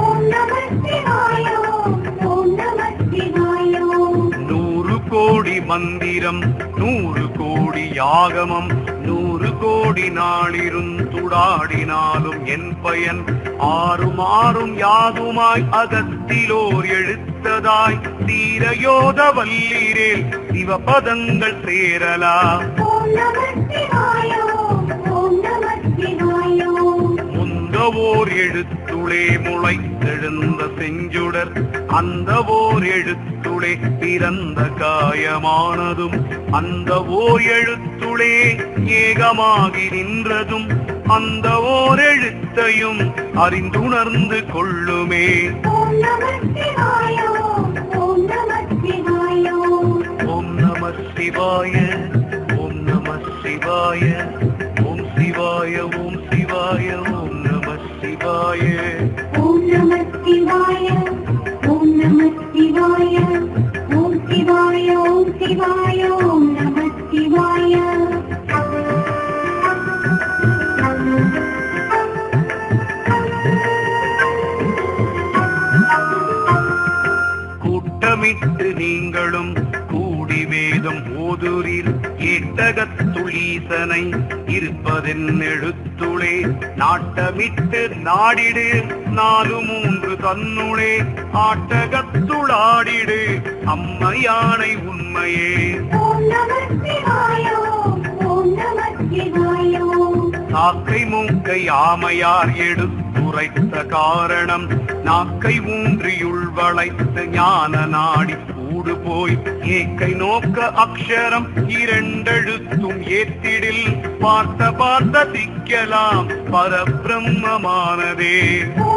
நூறு கோடி மந்திரம் நூறு கோடி யாகமம் நூறு கோடி நாளிருந்துடாடினாலும் என் பயன் ஆறும் ஆறும் யாதுமாய் அகத்திலோர் எழுத்ததாய் தீரயோத வல்லீரேல் சிவபதங்கள் சேரலா. முந்தவோர் எழுத்துளே முளைத்தெழுந்த செஞ்சுடர் அந்த ஓர் எழுத்துளே பிறந்த காயமானதும் அந்த ஓர் எழுத்துளே ஏகமாகி நின்றதும் அந்த ஓர் எழுத்தையும் அறிந்துணர்ந்து கொள்ளுமே. ஓம் நம சிவாய ஓம் நம சிவாய ஓம் சிவாய ஓம் சிவாய ஓம் சிவாய ஓம் சிவாய ஓம் நம சிவாய ஓம் நம சிவாய ஓம் நம சிவாய ஓம் சிவாய ஓம் சிவாய ஓம் நம சிவாய. கூட்டமிட்டு நீங்களும் கூடி வேதம் ஓதுரீர் ஏட்டகத்துளீசனை இருப்பதென் எழுத்துளே நாட்டமிட்டு நாடிடு நாலு மூன்று தன்னுளே ஆட்டகத்துளாடிடு அம்மையானை உண்மையே. நாக்கை மூக்கை ஆமையார் எடுத்துரைத்த காரணம் நாக்கை ஊன்றியுள் வளைத்த ஞான நாடி கூடு போய் ஏக்கை நோக்க அக்ஷரம் இரண்டெழுத்தும் ஏத்திடில் பார்த்த பார்த்த திக்கலாம் பரபிரம்மமானதே.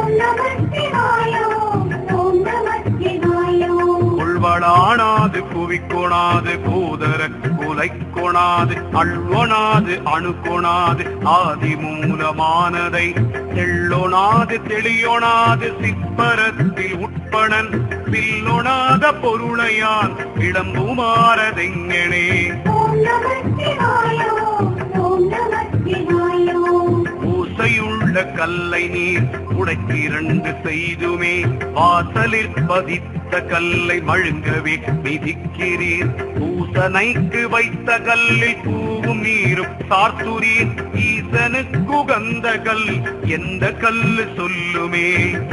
கொள்வடானாது குவிக்கொணாது கூதர குலை கொணாது அள்வொணாது அணுக்கொணாது ஆதி மூலமானதை தெள்ளொணாது தெளியொணாது சிற்பரத்தில் உட்பணன் பில்லொணாத பொருளையான் விளம்புமாறதெங்கனே. பூசையுள்ள கல்லை நீர் உடைத்திரண்டு செய்துமே வாசலிற் பதித்த கல்லை மழுங்கவே மிதிக்கிறீர். பூசனைக்கு வைத்த கல்லில் பூவும் நீரும் சார்த்துரீர். ஈசனுக்கு உகந்த கல் எந்த கல்லு சொல்லுமே.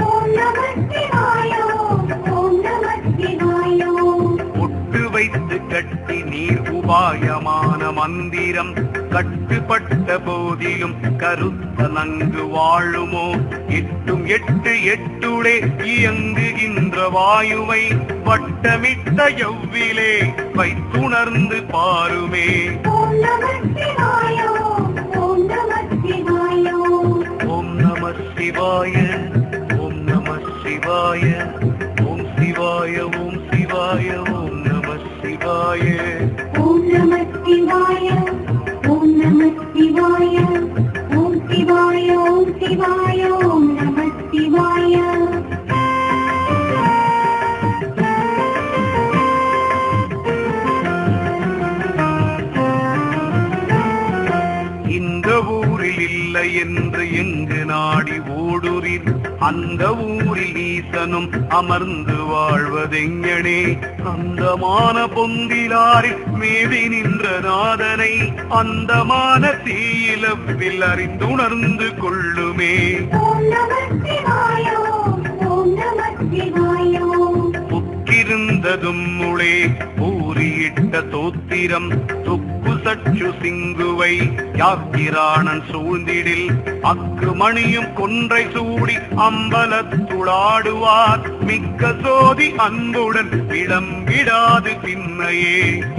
ஒட்டு வைத்து கட்டி நீர் உபாயமான மந்திரம் கட்டுப்பட்ட போதிலும் கருத்த நன்கு வாழுமோ. எட்டும் எட்டு எட்டுளே இயங்குகின்ற வாயுவை வட்டமிட்ட எவ்விலே வைத்துணர்ந்து பாருமே. ஓம் நம சிவாய ஓம் நம சிவாய ஓம் சிவாய ஓம் சிவாய ஓம் சிவாய ஓம் சிவாய ஓம் நம சிவாய ஓம் நம சிவாய ஓம் நம சிவாய ஓம் சிவாய ஓம் சிவாய ஓம் நம சிவாய. இந்த ஊரில் இல்லை என்று எங்கு நாடி ஓடுறீர். அந்த ஊரில் ஈசனும் அமர்ந்து வாழ்வதெங்கனே. அந்தமான பொந்திலாரில் மேவி நின்ற நாதனை அந்தமான தீயிலவில் அறிந்துணர்ந்து கொள்ளுமே. புக்கிருந்ததும் முளே பூரியிட்ட தோத்திரம் தொக்கு சற்று சிங்குவை யாக்கிராணன் சூழ்ந்திடில் அக்கு மணியும் கொன்றை சூடி அம்பலத்துளாடுவார் மிக்க சோதி அன்புடன் இடம் விடாது பின்னையே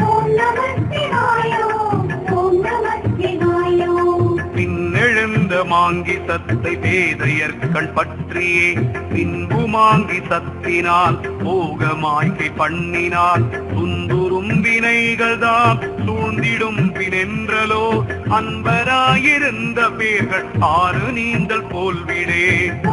பின்னெழுந்த மாங்கி சத்தை வேதையற்கண் பற்றியே பின்பு மாங்கி சத்தினால் போகமாய்கை பண்ணினால் துந்துரும் வினைகள் தாம் சூழ்ந்திடும் பினென்றலோ அன்பராயிருந்த பேர்கள் ஆறு நீந்தல் போல்விடே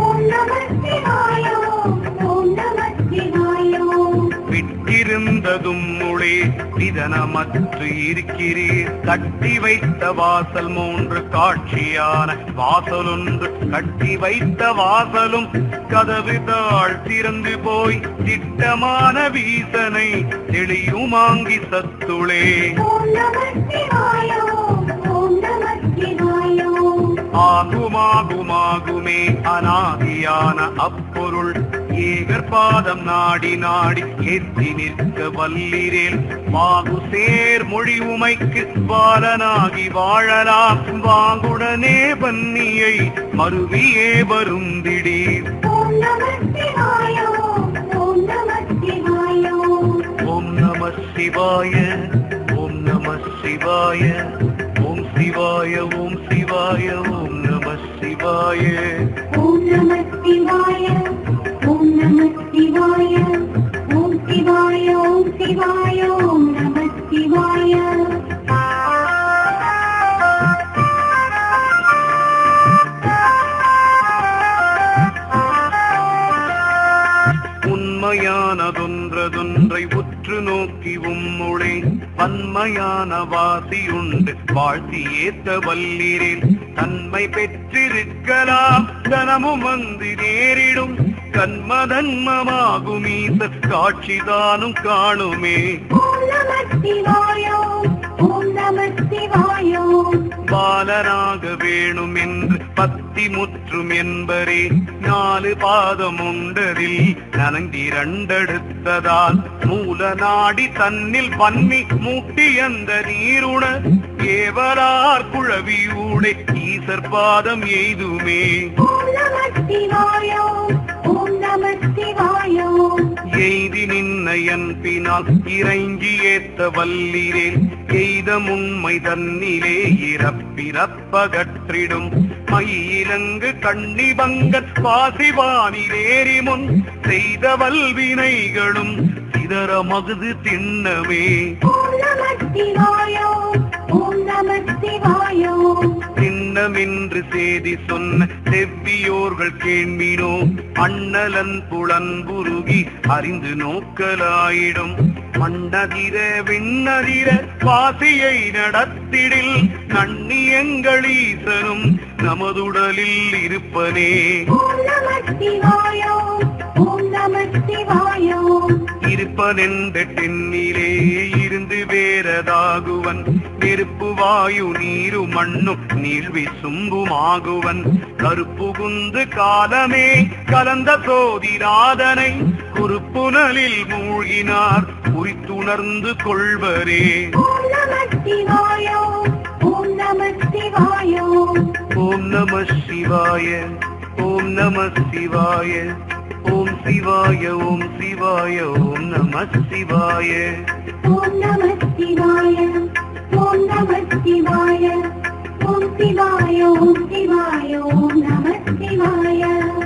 விட்டிருந்ததும் முளே இதனமற்று இருக்கிறீர் கட்டி வைத்த வாசல் மூன்று காட்சியான வாசலொன்று கட்டி வைத்த வாசலும் கதவு தாழ் திறந்து போய் திட்டமான வீசனை தெளியுமாங்கி சத்துளே ஆகுமாகுமாகுமே அநாதியான அப்பொருள் ஏகர் பாதம் நாடி நாடி ஏற்றி நிற்க வல்லிரேல் வாகு சேர் மொழி உமைக்கு பாலனாகி வாழலாம் வாங்குடனே பன்னியை மருவியே வருந்திடீர் ஓம் நம சிவாய ஓம் நம சிவாய ஓம் சிவாய ஓம் சிவாய ஓம் நம சிவாய ஓம் நம சிவாய ஓம் நம சிவாய ஓம் சிவாய ஓம் சிவாய ஓம் நம சிவாய உண்மையானதொன்றதொன்றை உற்று நோக்கி உம்முளே பன்மையான வாசியுண்டு வாழ்த்தி ஏத்த வல்லிரேன் தன்மை பெற்றிருக்கலாம் தனமும் வந்து நேரிடும் கன்மதன்மமாகும் ஈசர் காட்சிதானும் காணுமே பாலனாக வேணும் என்று பத்தி முற்றும் என்பரே நாலு பாதம் உண்டதில் நனங்கிரண்டெடுத்ததால் மூல நாடி தன்னில் பன்னி மூட்டி அந்த நீருண ஏவலார் குழவி ஊடே ஈசர் பாதம் எய்துமே எய்தி நின்னையன் பினால் இறங்கி ஏத்த வல்லிரேன் எய்த முன்மை தன்னிலே இறப்பிறப்பகற்றிடும் மயிலங்கு கண்ணிபங்கன் பாசிவானிலேறி முன் செய்த வல்வினைகளும் சிதற மகுது திண்ணமே திண்ணமென்று சேதி சொன்ன செவ்வியோர்கள் கேள்வினோ அண்ணலன் புலன்புருகி அறிந்து நோக்கலாயிடும் மண்ணதிர விண்ணதிர வாசியை நடத்திடில் நன்னியங்களீசனும் நமதுடலில் இருப்பனே இருப்பனென்ற தென்னிலே இருந்து வேறதாகுவன் நெருப்பு வாயு நீரு மண்ணும் நீழ்வி சும்புமாகுவன் கருப்புகுந்து காலமே கலந்த சோதிராதனை குறுப்புணலில் மூழ்கினார் குறித்துணர்ந்து கொள்வரே ஓம் நம சிவாய ஓம் நம சிவாய ஓம் சிவாய ஓம் சிவாய ஓம் நம சிவாய ஓம் நம சிவாய ஓம் நம சிவாய ஓம் சிவாய ஓம் சிவாய ஓம் நம சிவாய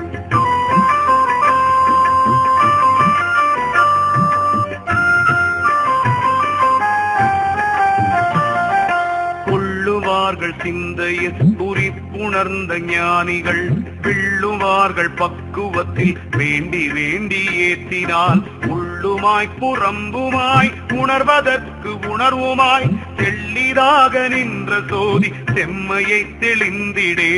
சிந்தையில் குறிப்புணர்ந்த ஞானிகள் விள்ளுவார்கள் பக்குவத்தில் வேண்டி வேண்டி ஏற்றினால் உள்ளுமாய் புறம்புமாய் உணர்வதற்கு உணர்வுமாய் தெள்ளிதாக நின்ற சோதி செம்மையை தெளிந்திடே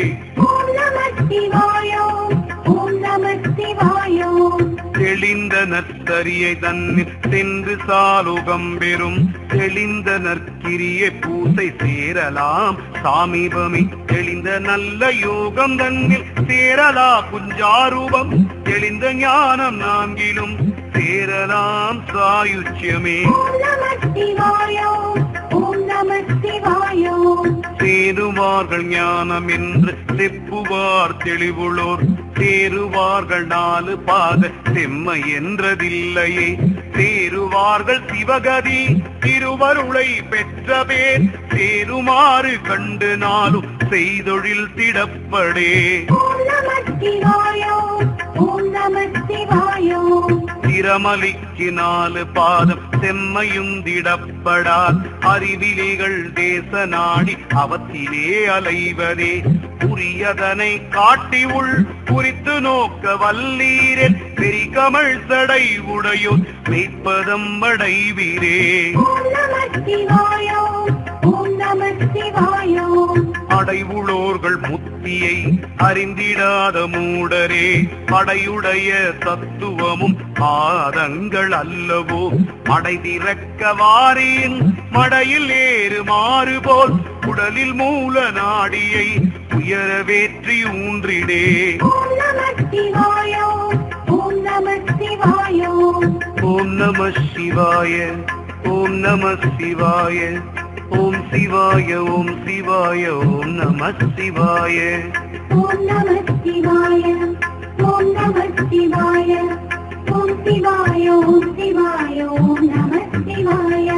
தெளிந்த நற்கரியை தன்னில் சென்று சாலுகம் பெறும் தெளிந்த நற்கிரியை பூசை சேரலாம் சாமீபமே தெளிந்த நல்ல யோகம் தன்னில் சேரலா குஞ்சாரூபம் தெளிந்த ஞானம் நான்கிலும் சேரலாம் சாயுச்சியமே ஓம் நம சிவாய ஓம். சேருவார்கள் ஞானம் என்று செப்புவார் தெளிவுளோர் சேருவார்கள் நாலு பாத செம்மை என்றதில்லையே சேருவார்கள் சிவகதி திருவருளை பெற்ற பேர் சேருமாறு கண்டு நாளும் செய்தொழில் திடப்படே. ஓம் நம சிவாய ஓம் நம சிவாய ஓம். திறமலிக்கு நாலு பாதம் செம்மையுந்திடப்படார் அறிவிலிகள் தேச நாடி அவத்திலே அலைவதே உரியதனை காட்டி உள் குறித்து நோக்க வல்லீரில் பெரி கமழ் சடை உடையோர் மெய்ப்பதம் அடைவீரே. ஓம் நம சிவாய ஓம் நம சிவாய ஓம். அடைவுளோர்கள் முத்தியை அறிந்திடாத மூடரே படையுடைய தத்துவமும் பாதங்கள் அல்லவோ மடைதிறக்க வாரியின் மடையில் ஏறு மாறு போல் உடலில் மூல நாடியை உயரவேற்றி ஊன்றிடே. ஓம் நம சிவாய ஓம் நம சிவாய ஓம். ஓம் நம சிவாய ஓம் நம சிவாய ஓம் சிவாய ஓம் சிவாய ஓம் நம சிவாய. ஓம் நம சிவாய ஓம் நம சிவாய ஓம் சிவாய ஓம் சிவாய ஓம் நம சிவாய.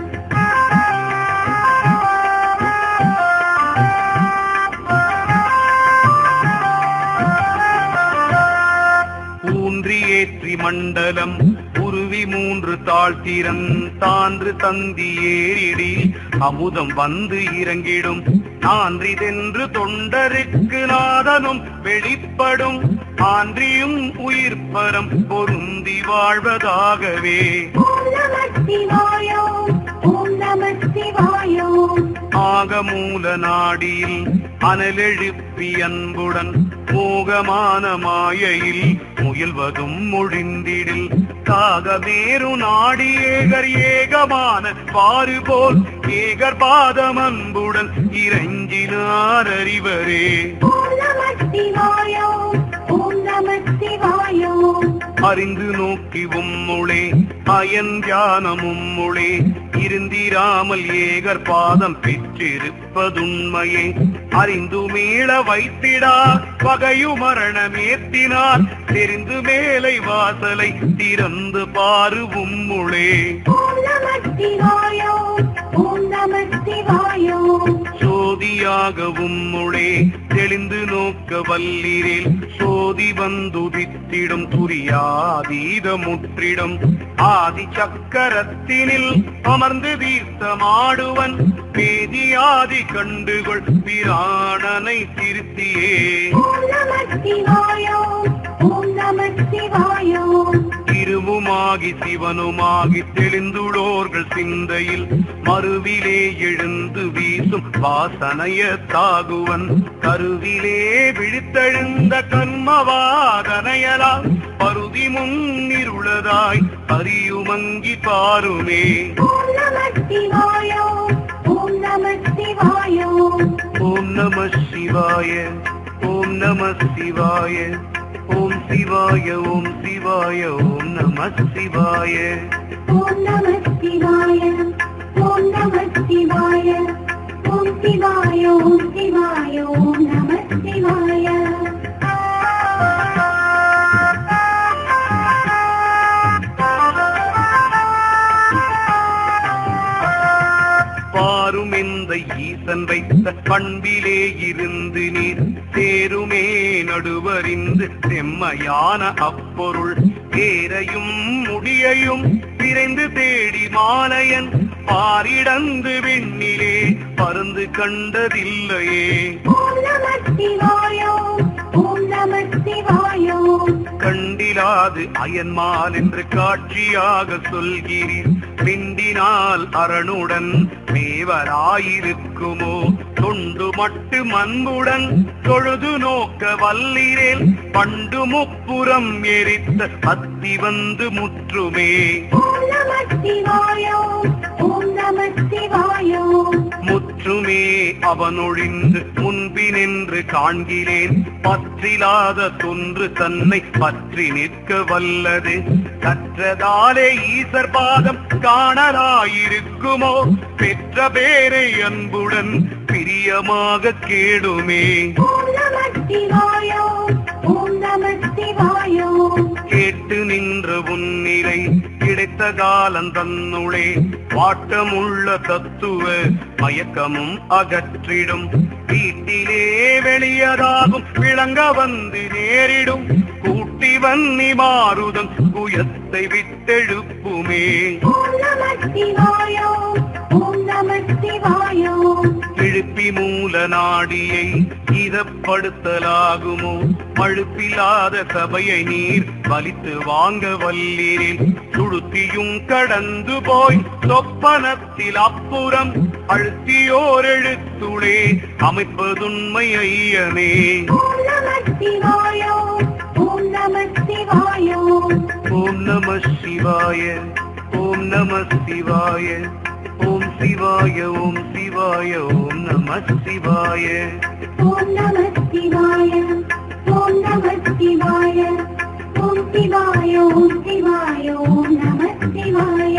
ஊன்றி ஏற்றி மண்டலம் உருவி மூன்று தாழ்த்திரன் தான்று தந்தி ஏறிடி அமுதம் வந்து இறங்கிடும் ஆன்றிதென்று தொண்டருக்கு நாதனும் வெளிப்படும் ஆன்றியும் உயிர்ப்பரம் பொருந்தி வாழ்வதாகவே. ஓம் நம சிவாய ஓம் நம சிவாய ஓம். ஆகமூல நாடியில் அனலெழுப்பி அன்புடன் மோகமான மாயையில் முயல்வதும் மொழிந்திடில் காகமேரு நாடி ஏகர் ஏகமான பாரு போல் ஏகர் பாதம் அன்புடன் இறைஞ்சினார் அறிவரே. ஓம் நம சிவாய ஓம் நம சிவாய ஓம். அறிந்து நோக்கி உம்முளே அயன் தியானமும் முளே இருந்திராமல் ஏகர் பாதம் பெற்றிருப்பதுண்மையே அறிந்து மீள வைத்திடா பகையு மரணமேத்தினார் தெரிந்து மேலை வாசலை திறந்து பாரு உம்முளே. ஓம் நம சிவாய ஓம் நம சிவாய ஓம். சோதியாகவும் முளே தெளிந்து நோக்க வல்லிரேல் சோதி வந்துதித்திடும் துரியாதீத முற்றிடும் ஆதி சக்கரத்தினில் அமர்ந்து தீர்த்தமாடுவன் பேதியாதி கண்டுகொள் பிராணனை திருத்தியே. ஓம் நம சிவாய ஓம் நம சிவாய ஓம். திருவுமாகி சிவனுமாகி தெளிந்துளோர்கள் சிந்தையில் மறுவிலே எழுந்து வீசும் வாசனைய தாகுவன் கருவிலே விழித்தெழுந்த கண்மவாதனையலால் பருதி முன்னிருளதாய் அறியுமங்கி பாருமே. ஓம் நம சிவாய ஓம் நம சிவாய ஓம். ஓம் நம சிவாய ஓம் நம சிவாய ஓம் சிவாய ஓம் சிவாய ஓம் நம சிவாய. ஓம் நம சிவாய ஓம் நம சிவாய ஓம் சிவாய ஓம் சிவாய ஓம் நம சிவாய. பாருமெந்த ஈசன் வைத்த பண்பிலே இருந்து நீர் சேருமே நடுவறிந்து செம்மையான அப்பொருள் தேரையும் முடியையும் விரைந்து தேடி மாலையன் பாரிடந்து விண்ணிலே பருந்து கண்டதில்லையே. ஓம் நம சிவாய ஓம் நம சிவாய ஓம். கண்டிலாது அயன்மால் என்று காட்சியாக சொல்கிறீர் மிண்டினால் அரணுடன் மேவராயிருக்குமோ தொண்டு மட்டு மண்புடன் தொழுது நோக்க வல்லிரேல் பண்டு முப்புறம் எரித்த அத்தி வந்து முற்றுமே. ஓம் நம சிவாய ஓம் நம சிவாய ஓம். முற்ற முற்றுமே அவனொழிந்து முன்பினின்று காண்கிறேன் பற்றிலாத தொன்று தன்னை பற்றி நிற்க வல்லது கற்றதாலே ஈசர் பாதம் காணலாயிருக்குமோ பெற்ற பேரை அன்புடன் பிரியமாக கேடுமே. ஓம் நம சிவாய ஓம் நம சிவாய கேட்டு நின்ற உன்னிலை கிடைத்த காலம் தன்னுளே வாட்டமுள்ள தத்துவ மயக்கமும் அகற்றிடும் வீட்டிலே வெளியதாகும் விளங்க வந்து நேரிடும் கூட்டி வன்னி மாறுதம் குயத்தை விட்டெழுப்புமே. ஓம் நம சிவாய ஓம் நம சிவாய எழுப்பி மூல நாடியை இதப்படுத்தலாகுமோ மழுப்பில்லாத சபையை நீர் வலித்து வாங்க வல்லீரில் சுடுத்தியும் கடந்து போய் சொப்பனத்தில் அப்புறம் அழுத்தியோர் எழுத்துளே அமைப்பதுண்மை ஐயனே. ஓம் நம சிவாய ஓம் நம சிவாய ஓம் நம சிவாய ஓம் நம சிவாய ஓம் சிவாய ஓம் சிவாய ஓம் நம சிவாய ஓம் நம சிவாய ஓம் நம சிவாய ஓம் சிவாய ஓம் சிவாய ஓம் நம சிவாய.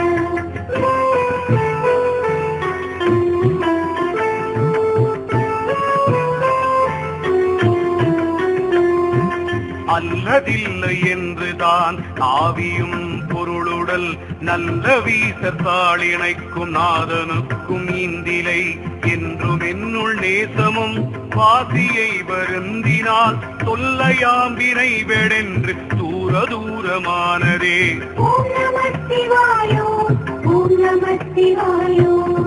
அல்லதில்லை என்றுதான் ஆவியும் பொருளுடல் நல்ல வீசத்தாள் இணைக்கும் நாதனுக்கும் இந்திலை என்றும் என்னுள் நேசமும் வாசியை வருந்தினால் தொல்லையாம்பினை வெடென்று தூர தூரமானதே. ஓம் நம சிவாய ஓம் நம சிவாய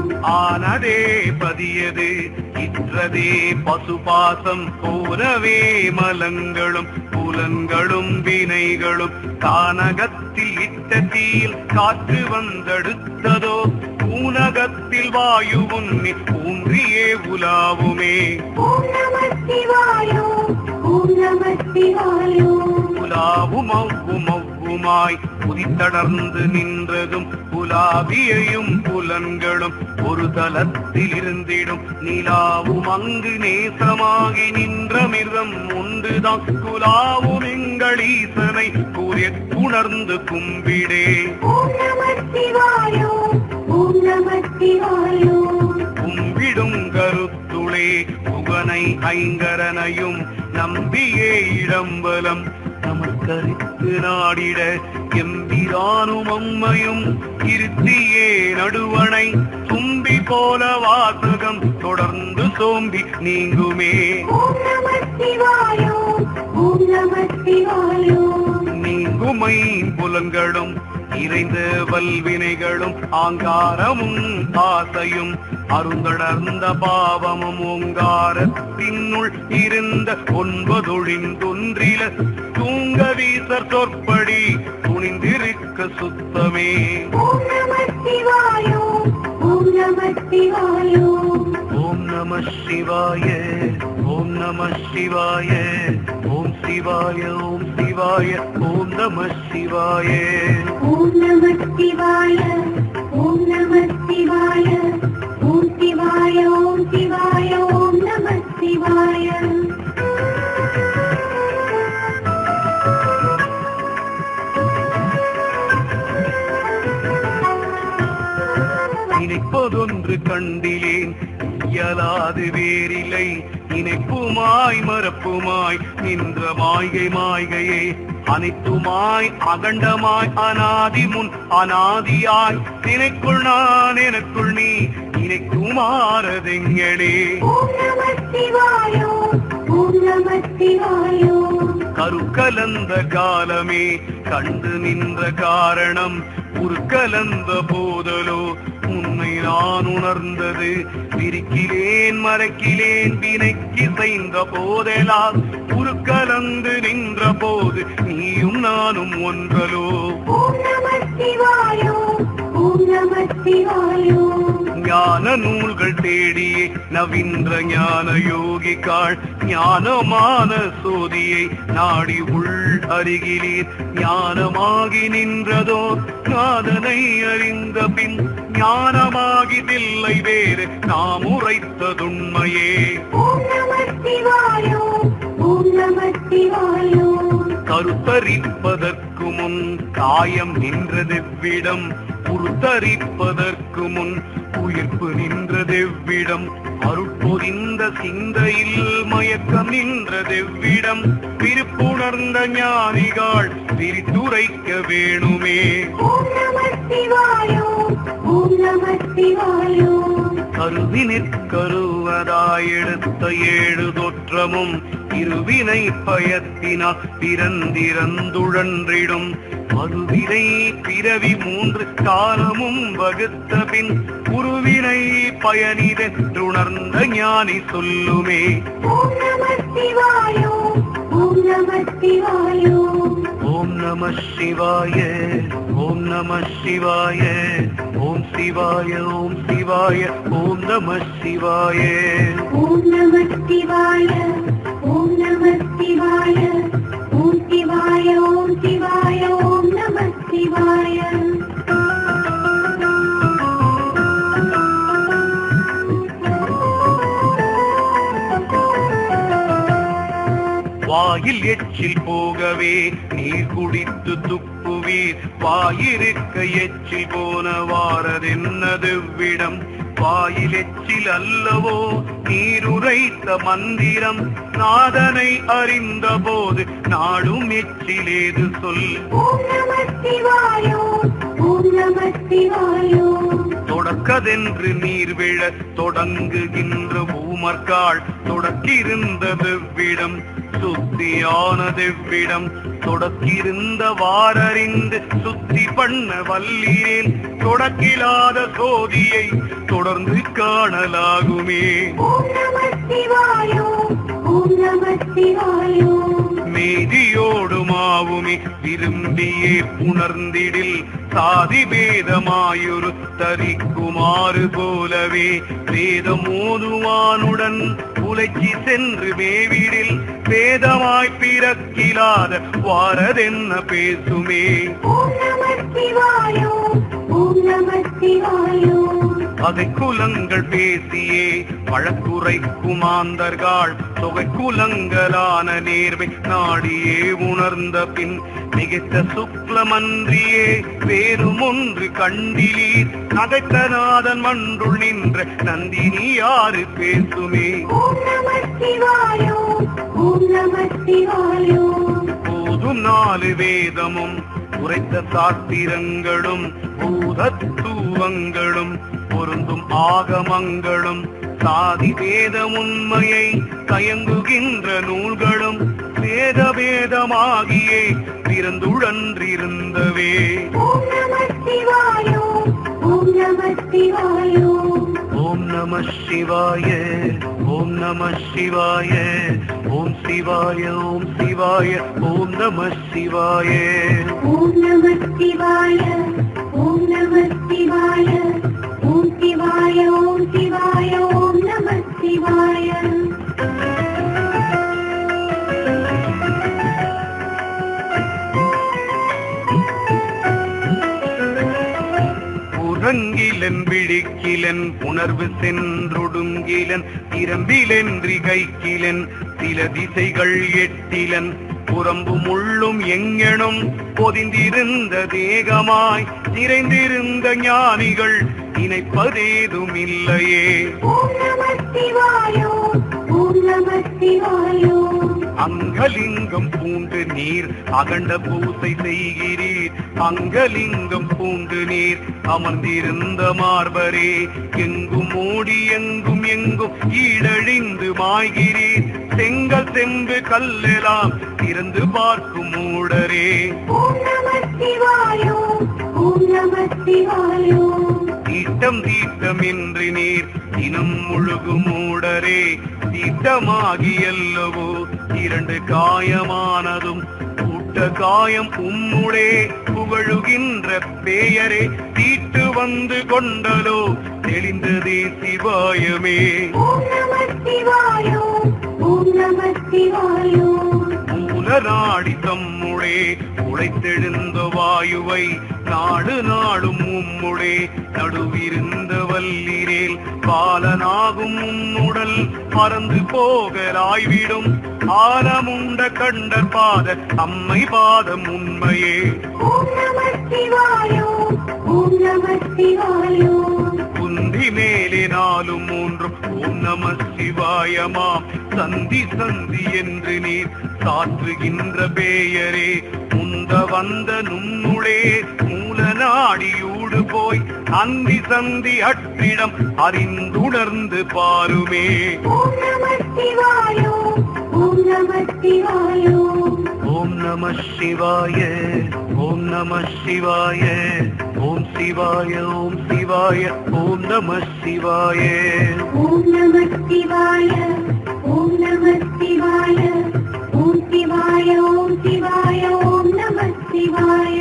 ஆனதே பதியது இற்றதே பசுபாசம் போனவே மலங்களும் புலன்களும் வினைகளும் கானகத்தில் இட்ட தீயில் காற்று வந்தெடுத்ததோ ஊனகத்தில் வாயு உன்னி ஊன்றியே உலாவுமே. ஓம் நம சிவாய ஓம் நம சிவாய உலாவும் அவ்வும் அவ்வுமாய் புதித்தடர்ந்து நின்றதும் புலாவியையும் புலன்களும் ஒரு தலத்தில் இருந்திடும் நிலாவும் அங்கு நேசமாகி நின்ற மிருதம் ஒன்றுதான் குலாவும் எங்கள் ஈசனை கூறிய உணர்ந்து கும்பிடே. ஓம் நம சிவாய ஓம் நம சிவாய கும்பிடும் கருத்துளே புகனை ஐங்கரனையும் நம்பியே இடம்பலம் நமக்கரித்து நாடிட எம்பிரானும் அம்மையும் இருத்தியே நடுவனை தும்பி போல வாசகம் தொடர்ந்து சோம்பி நீங்குமே. ஓம் நம சிவாய ஓம் நம சிவாய நீங்குமை புலன்களும் இறைந்த வல்வினைகளும் ஆங்காரமும் ஆசையும் அருந்தடர்ந்த பாவமும் ஓங்காரத்தினுள் இருந்த ஒன்பதொழிந்தொன்றில தூங்க வீசர் சொற்படி துணிந்திருக்க சுத்தமே. ஓம் நம சிவாய ஓம் நம சிவாய ஓம் நம சிவாய ஓம் நம சிவாய ஓம் சிவாய ஓம் சிவாய ஓம் நம சிவாய ஓம் நம சிவாய ஓம் நம சிவாய ஓம் சிவாய ஓம் சிவாய ஓம் நம சிவாய. நினைப்பதொன்று கண்டிலேன் இயலாது வேறில்லை நினைப்புமாய் மறப்புமாய் நின்ற மாய்கை மாய்கையே அனைத்துமாய் அகண்டமாய் அநாதி முன் அநாதியாய் நினைக்குள் நான் எனக்குள் நீ நினைக்குமாறதெங்களே. ஓம் நம சிவாய ஓம் நம சிவாய கருக்கலந்த காலமே கண்டு நின்ற காரணம் உருக்கலந்த போதலோ உன்னை நான் உணர்ந்தது விரிக்கிலேன் மறைக்கிலேன் வினைக்கு செய்த போதெல்லாம் உருக்கலந்து நின்ற போது நீயும் நானும் ஒன்றலோ. ஓம் நம சிவாய ஓம் நம சிவாய ஞான நூல்கள் தேடியே நவீன்ற ஞான யோகிக்காள் ஞானமான சோதியை நாடி உள் அருகிலீர் ஞானமாகி நின்றதோ நாதனை அறிந்த பின் ஞானமாகிதில்லை வேறு நாம் உரைத்ததுண்மையே. ஓம் நம சிவாய ஓம் நம சிவாய. கருத்தரிப்பதற்கு முன் காயம் நின்றதெவ்விடம், உருத்தரிப்பதற்கு முன் உயிர்ப்பு நின்றதெவ்விடம், அருட்பொதிந்த சிந்தையில் மயக்கம் நின்றதெவ்விடம், விருப்புணர்ந்த ஞானிகள் விரித்துரைக்க வேணுமே. ஓம் நம சிவாய ஓம் நம சிவாய. கருவினிற்கருவதாய் எடுத்த ஏழு தோற்றமும் இருவினை பயத்தினால் பிறந்திறந்துழன்றிடும், மறுவினை பிறவி மூன்று காலமும் வகுத்த பின் குருவினை பயனிதென்றுணர்ந்த ஞானி சொல்லுமே. ஓம் நம சிவாய ஓம் நம சிவாய. ஓம் நம சிவாய ஓம் நம சிவாய. ஓம் சிவாய ஓம் சிவாய ஓம் நம சிவாய. ஓம் நம சிவாய ஓம் நம சிவாய. ஓம் சிவாய ஓம் சிவாய ஓம் நம சிவாய. வாயில் எச்சில் போகவே நீர் குடித்து துப்புவீர், வாயிருக்க எச்சில் போன வாரதென்னதுவிடம், வாயில் எச்சில் அல்லவோ நீர் உரைத்த மந்திரம், நாதனை அறிந்த போது நாடும் எச்சிலேது சொல். ஓம் நம சிவாய ஓம் நம சிவாய. தொடக்கதென்று நீர் விழ தொடங்குகின்ற பூமர்காள், தொடக்கிருந்ததெவ்விடம் சுத்தியானதெவ்விடம், தொடக்கிருந்த வாரறிந்து சுத்தி பண்ண வல்லீரேன், தொடக்கிலாத சோதியை தொடர்ந்து காணலாகுமே. ஓம் நம சிவாய ஓம் நம சிவாய. மேதியோடு மாவுமே விரும்பியே புணர்ந்திடில், சாதி வேதமாயுரு தரிக்குமாறு போலவே வேதமோதுவானுடன் உலைச்சி சென்று மேவிடில், வேதமாய் பிறக்கிலாத வாரதென்ன பேசுமே. ஓம் நம சிவாய ஓம் நம சிவாய. அதை குலங்கள் பேசியே வழக்குரைக்குமாந்தர்கள், தொகை குலங்களான நேர்வை நாடியே உணர்ந்த பின் மிகைத்த சுக்லமன்றியே வேறும் ஒன்று கண்டிலீர், நகைத்தநாதன் மன்றுள் நின்ற நந்தினி யாரு பேசுமே. ஓம் நம சிவாய ஓம் நம சிவாய. போதும் நாலு வேதமும் உரைத்த சாத்திரங்களும் பூதத்துவங்களும் பொருந்தும் ஆகமங்களும், சாதி வேத உண்மையை தயங்குகின்ற நூல்களும் வேத வேதமாகியே பிறந்துழன்றிருந்தவே. ஓம் நம சிவாய ஓம் நம சிவாய. ஓம் நம சிவாய ஓம் நம சிவாய. ஓம் சிவாய ஓம் சிவாய ஓம் நம சிவாய. ஓம் நம சிவாய ஓம் நம சிவாய. ஓம் சிவாய ஓம் சிவாய ஓம் நம சிவாய. புறங்கிலன் விழிக்கிலன் உணர்வு சென்றொடுங்கிலன், திறம்பிலென்றி கைக்கிலன் சில திசைகள் எட்டிலன், புறம்பும் உள்ளும் எங்கெனும் பொதிந்திருந்த தேகமாய் நிறைந்திருந்த ஞானிகள் நினைப்பதேதும் இல்லையே. ஓம் நம சிவாய ஓம் நம சிவாய. அங்கலிங்கம் பூண்டு நீர் அகண்ட பூசை செய்கிறீர், அங்கலிங்கம் பூண்டு நீர் அமர்ந்திருந்த மார்பரே, எங்கும் ஓடி எங்கும் எங்கும் ஈடழிந்து மாய்கிறீர், செங்கல் செம்பு கல்லெல்லாம் திறந்து பார்க்கும் மூடரே. ஓம் நம சிவாய ஓம் நம சிவாய. தீட்டம் தீட்டம் என்று நீர் தினம் முழுகு மூடரே, தீட்டமாகி அல்லவோ இரண்டு காயமானதும் கூட்ட காயம் உம்முடே புகழுகின்ற பேயரே, தீட்டு வந்து கொண்டலோ தெளிந்ததே சிவாயமே. ஓம் நம சிவாய ஓம் நம சிவாய. மூல நாடி தம்முளே உழைத்தெழுந்த வாயுவை நாடு நாடும் உம்முளே நடுவிருந்த வல்லிரேல் பாலனாகும் உன்னுடல் பறந்து போகலாய்விடும் ஆலமுண்ட கண்டர் பாத அம்மை பாதம் உண்மையே. ஓம் நம சிவாய ஓம் நம சிவாய குந்தி மேலே நாலும் மூன்றும் ஓம் நம சிவாயமாம் சந்தி சந்தி என்று நீர் சாற்றுகின்ற பேயரே முந்த வந்த நுண்ணுளே மூல நாடியூடு போய் அந்தி சந்தி அற்றிடம் அறிந்துணர்ந்து பாருமே. ஓம் நம சிவாய ஓம் நம சிவாய ஓம் நம சிவாய ஓம் நம சிவாய ஓம் சிவாய ஓம் சிவாய ஓம் நம சிவாய ஓம் நம சிவாய ஓம் நம சிவாய ஓம் சிவாய ஓம் சிவாய ஓம் நம சிவாய.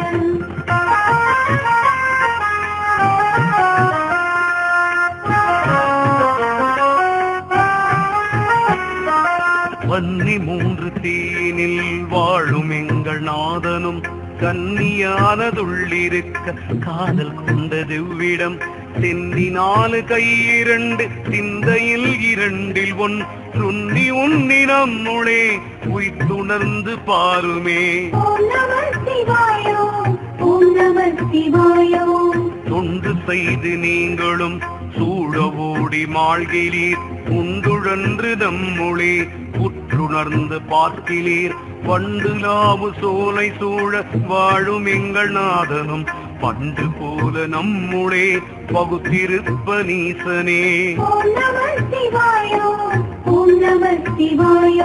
வன்னி மூன்று தீனில் வாழும் எங்கள் நாதனும் கன்னியானதுள்ளிருக்க காதல் கொண்டதுவிடம் சென்னி நாலு கை இரண்டு சிந்தையில் இரண்டில் ஒன் சுன்னி உன்னி நம்முளே உய்த்துணர்ந்து பாருமே. ஓம் நம சிவாய ஓம் நம சிவாய தொண்டு செய்து நீங்களும் சூழ ஓடி மாழ்கிறீர் உண்டுழன்று நம்முளே உற்றுணர்ந்து பார்க்கிறீர் பண்டுலாவு சோலை சூழ வாழும் எங்கள் நாதனும் பண்டு போல நம்முளே பகுத்திருப்ப நீசனே. ஓம் நம சிவாய ஓம் நம சிவாய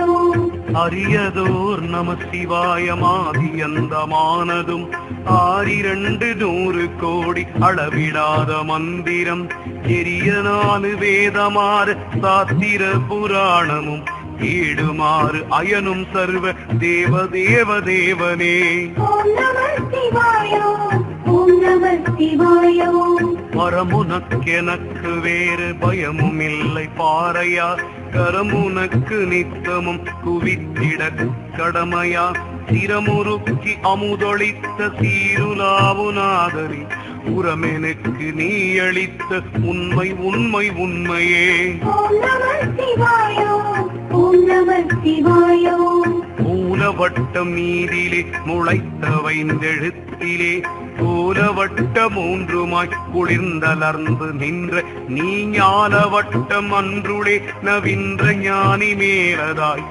அரியதோர் நம சிவாயமாதி அந்தமானதும் ஆறிரண்டு நூறு கோடி அளவிடாத மந்திரம் எரிய நாலு வேதமாறு சாத்திர புராணமும் ஏடுமாறு அயனும் சர்வ தேவ தேவ தேவனே. ஓம் நம சிவாய ஓம் நம சிவாய பரமுனக்கெனக்கு வேறு பயமும் இல்லை பாறையா கரமுனக்கு நித்தமும் குவித்திட கடமையா சிரமுறுக்கி அமுதொழித்த சீருலாவுநாதரி உரமெனுக்கு நீ அளித்த உண்மை உண்மை உண்மையே. ஓம் நம சிவாய ஓம் நம சிவாய மூலவட்டம் நீரிலே முளைத்த வைந்தெழுத்திலே கோலவட்ட மூன்றுமாய் குளிர்ந்தலர்ந்து நின்ற நீ ஞானவட்டம் அன்றுளே நவின்ற ஞானி மேலதாய்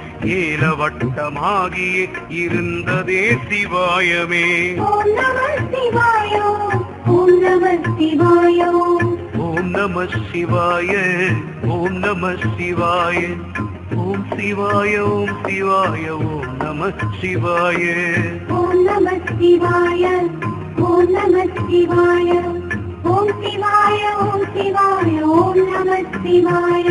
ஏலவட்டமாகியே இருந்ததே சிவாயமே. ஓம் நம சிவாய ஓம் நம சிவாய ஓம் நம சிவாய ஓம் நம சிவாய ஓம் சிவாய ஓம் சிவாய ஓம் நம சிவாய ஓம் நம சிவாய ஓம் நம சிவாய ஓம் சிவாய ஓம் சிவாய ஓம் நம சிவாய.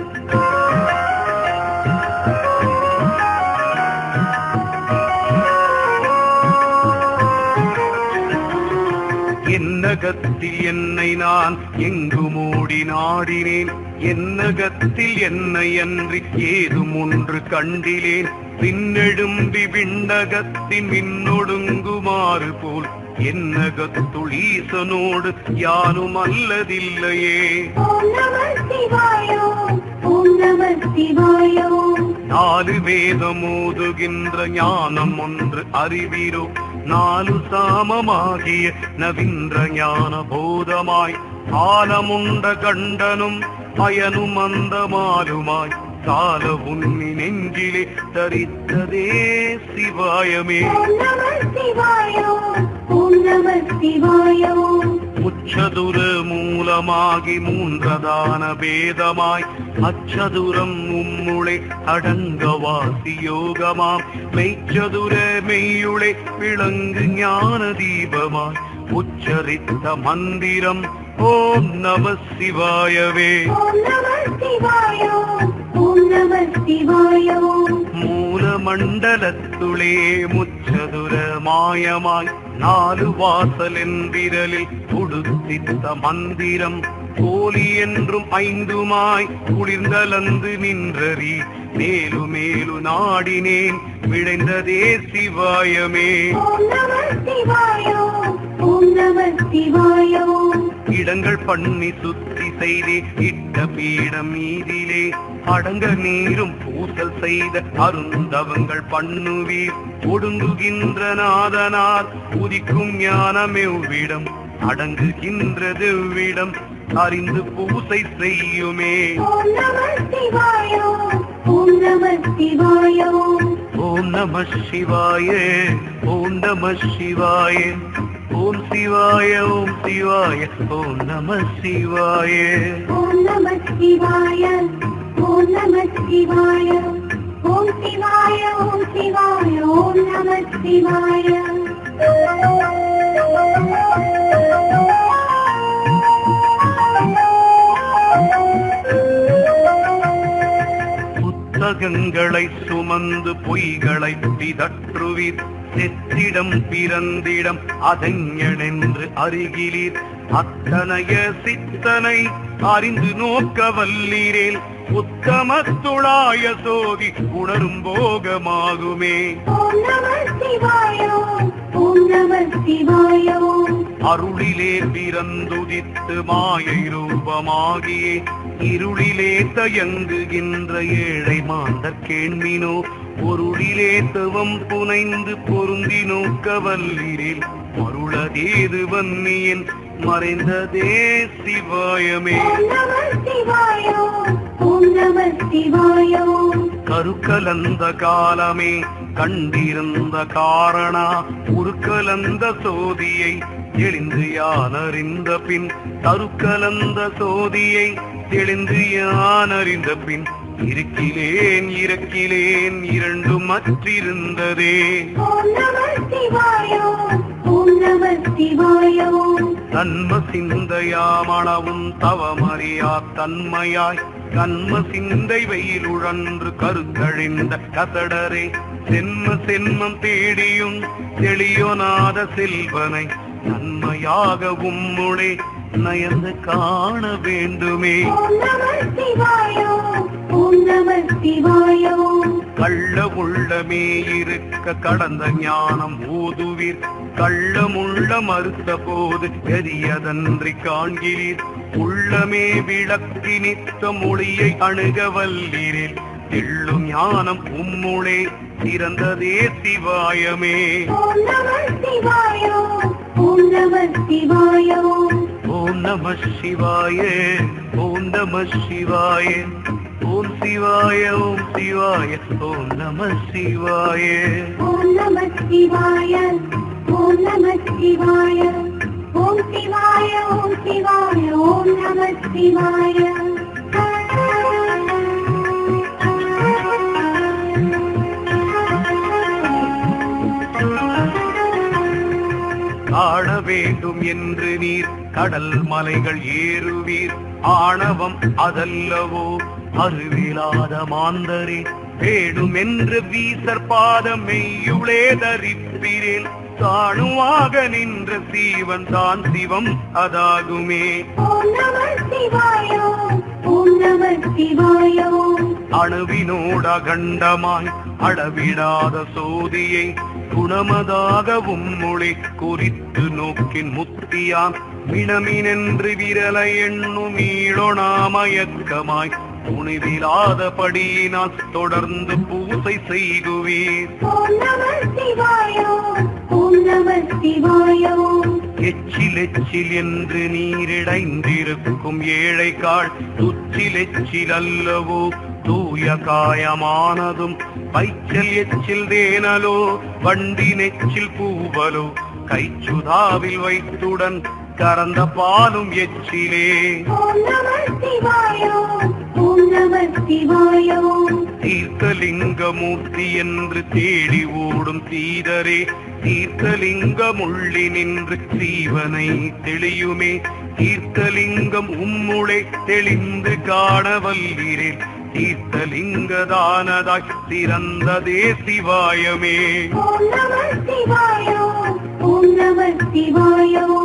என்னகத்தில் என்னை நான் எங்கு மூடி நாடினேன் என்னகத்தில் என்னை அன்றி ஏதும் ஒன்று கண்டிலேன் பின்னெழும்பி விண்ணகத்தின் மின்னொடுங்குமாறு போல் என்னகத்துள் ஈசனோடு யானும் அல்லதில்லையே. ஓம் நம சிவாய ஓம் நம சிவாய நாலு வேதம் ஓதுகின்ற ஞானம் ஒன்று அறிவீரோ நாலு சாமமாகிய நவின்ற ஞான போதமாய் ஆலமுண்ட கண்டனும் அயனும் அந்தமாலுமாய் கால உன்னி நெஞ்சிலே தரித்ததே சிவாயமே. ஓம் நம சிவாய ஓம் நம சிவாய உச்சதுர மூலமாகி மூன்றதான பேதமாய் அச்சதுரம் உம்முளே அடங்கவாசி யோகமாம் மெய்ச்சதுர மெய்யுளே விளங்கு ஞான தீபமாய் உச்சரித்த மந்திரம் ஓம் நம சிவாயவே. ஓம் நம சிவாய ஓம் நம சிவாய மூல மண்டலத்துளே முச்சதுர மாயமாய் நாலு வாசல் என்றிரலில் உடுத்தித்த மந்திரம் கோலி என்றும் ஐந்துமாய் குளிர்ந்தலந்து நின்றறி மேலு மேலு நாடினேன் விளைந்ததே சிவாயமே. ஓம் நம சிவாய ஓம் நம சிவாய. இடங்கள் பண்ணி சுத்தி செய்தே இட்ட பீடம் மீதிலே அடங்க நீரும் பூசல் செய்த அருந்தவங்கள் பண்ணுவீர். ஒடுங்குகின்ற நாதனார் உதிக்கும் ஞானமெவ்விடம் அடங்குகின்றதெவ்விடம் அறிந்து பூசை செய்யுமே. ஓம் நம சிவாய ஓம் நம சிவாய. ஓம் நம சிவாய ஓம் நம சிவாய. ஓம் சிவாய ஓம் சிவாய ஓம் நம சிவாய. ஓம் நம சிவாய ஓம் நம சிவாய. ஓம் சிவாய ஓம் சிவாய ஓம் நம சிவாய. புத்தகங்களை சுமந்து பொய்களை பிதற்றுவீர். செத்திடம் பிறந்திடம் அதஞனென்று அருகிலீர். அத்தனைய சித்தனை அறிந்து நோக்க வல்லீரேல் உத்தமத்துளாய சோதி உணரும் போகமாகுமே. ஓம் நம சிவாய ஓம் நம சிவாய. அருளிலே பிறந்துதித்து மாயை ரூபமாகியே இருளிலே தயங்குகின்ற ஏழை மாந்தர் கேண்மினோ பொருளிலே தவம் புனைந்து பொருந்தி நோக்க வல்லீரில் மருளதேது வன்னியின் மறைந்ததே சிவாயமே. ஓம் நம சிவாய ஓம் நம சிவாய. கருக்கலந்த காலமே கண்டிருந்த காரணா உருக்கலந்த சோதியை தெளிந்து யானறிந்த பின் தருக்கலந்த சோதியை தெளிந்து யானறிந்த பின் இருக்கிலேன் இறக்கிலேன் இரண்டும் மற்றிருந்ததே. ஓம் நம சிவாய ஓம் நம சிவாய. தன்ம சிந்தையாமளவும் தவமறியா தன்மையாய் கண்ம சிந்தை வெயிலுழன்று கருத்தழிந்த கசடரே சென்ம சென்மம் தேடியும் தெளியோனாத செல்வனை நன்மையாக உம்முளே நயந்து காண வேண்டுமே. ஓம் நம சிவாய ஓம் நம சிவாய. கள்ள உள்ளமே இருக்க கடந்த ஞானம் ஊதுவீர். கள்ளமுள்ள மறுத்த போது பெரியதன்றி காண்கிறீர். உள்ளமே விளக்கி நித்த மொழியை அணுக வல்லீரில் தெள்ளும் ஞானம் உம்முளே சிறந்ததே சிவாயமே. ஓம் நம சிவாய ஓம் நம சிவாய. ஓம் நம சிவாய ஓம் நம சிவாய. ஓம் சிவாய ஓம் சிவாய ஓம் நம சிவாய. ஓம் நம சிவாய ஓம் நம சிவாய. ஓம் சிவாய ஓம் சிவாய ஓம் நம சிவாய. காண வேண்டும் என்று நீர் கடல் மலைகள் ஏறுவீர். ஆணவம் அதல்லவோ அறிவிலாத மாந்தரே வேடும் என்று வீசற் பாதம் மெய்யுளே தரிப்பிரேன். தானுவாக நின்ற சீவன் தான் சிவம் அதாகுமே. ஓம் நம சிவாய ஓம் நம சிவாய. அணுவினோட அகண்டமாய் அளவிடாத சோதியை குணமதாக உம்முளை குறித்து நோக்கின் முத்தியான் மினமினென்று விரலை எண்ணும் ஈழொணாமயக்கமாய் துணிவிலாதபடியினால் தொடர்ந்து பூசை செய்குவீர். ஓம் நம சிவாய ஓம் நம சிவாய. எச்சில் எச்சில் என்று நீரிடைந்திருக்கும் ஏழைக்காள் துச்சில் எச்சில் அல்லவோ தூய காயமானதும் பைச்சல் எச்சில் தேனலோ வண்டி நெச்சில் பூவலோ கைச்சுதாவில் வைத்துடன் கறந்த பாலும் எச்சிலே. ஓம் நம சிவாய ஓம் நம சிவாய. தீர்த்தலிங்கமூர்த்தி என்று தேடி ஓடும் தீதரே தீர்த்தலிங்கமுள்ளி நின்று சீவனை தெளியுமே. தீர்த்தலிங்கம் உம்முளை தெளிந்து காண வல்லீரேன் தீர்த்தலிங்கதானதாய் சிறந்ததே சிவாயமே. ஓம் நம சிவாய ஓம் நம சிவாய.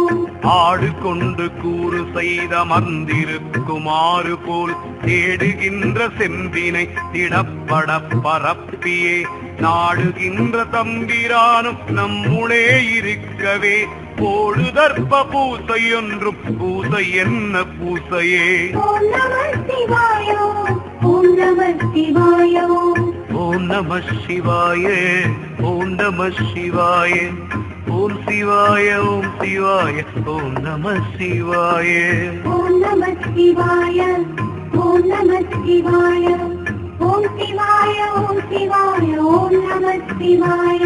ஆடு கொண்டு கூறு செய்த மந்திருக்குமாறு போல் தேடுகின்ற செம்பினை திடப்பட பரப்பியே நாடுகின்ற தம்பிரானும் நம்முளே இருக்கவே போடுதற்ப பூசை ஒன்றும் பூசை என்ன பூசையே. ஓம் நம சிவாய ஓம் நம சிவாய ஓம் நம சிவாய ஓம் நம சிவாய ஓம் சிவாய ஓம் சிவாய ஓம் நம சிவாய. ஓம் நம சிவாய ஓம் நம சிவாய ஓம் சிவாய ஓம் சிவாய ஓம் நம சிவாய.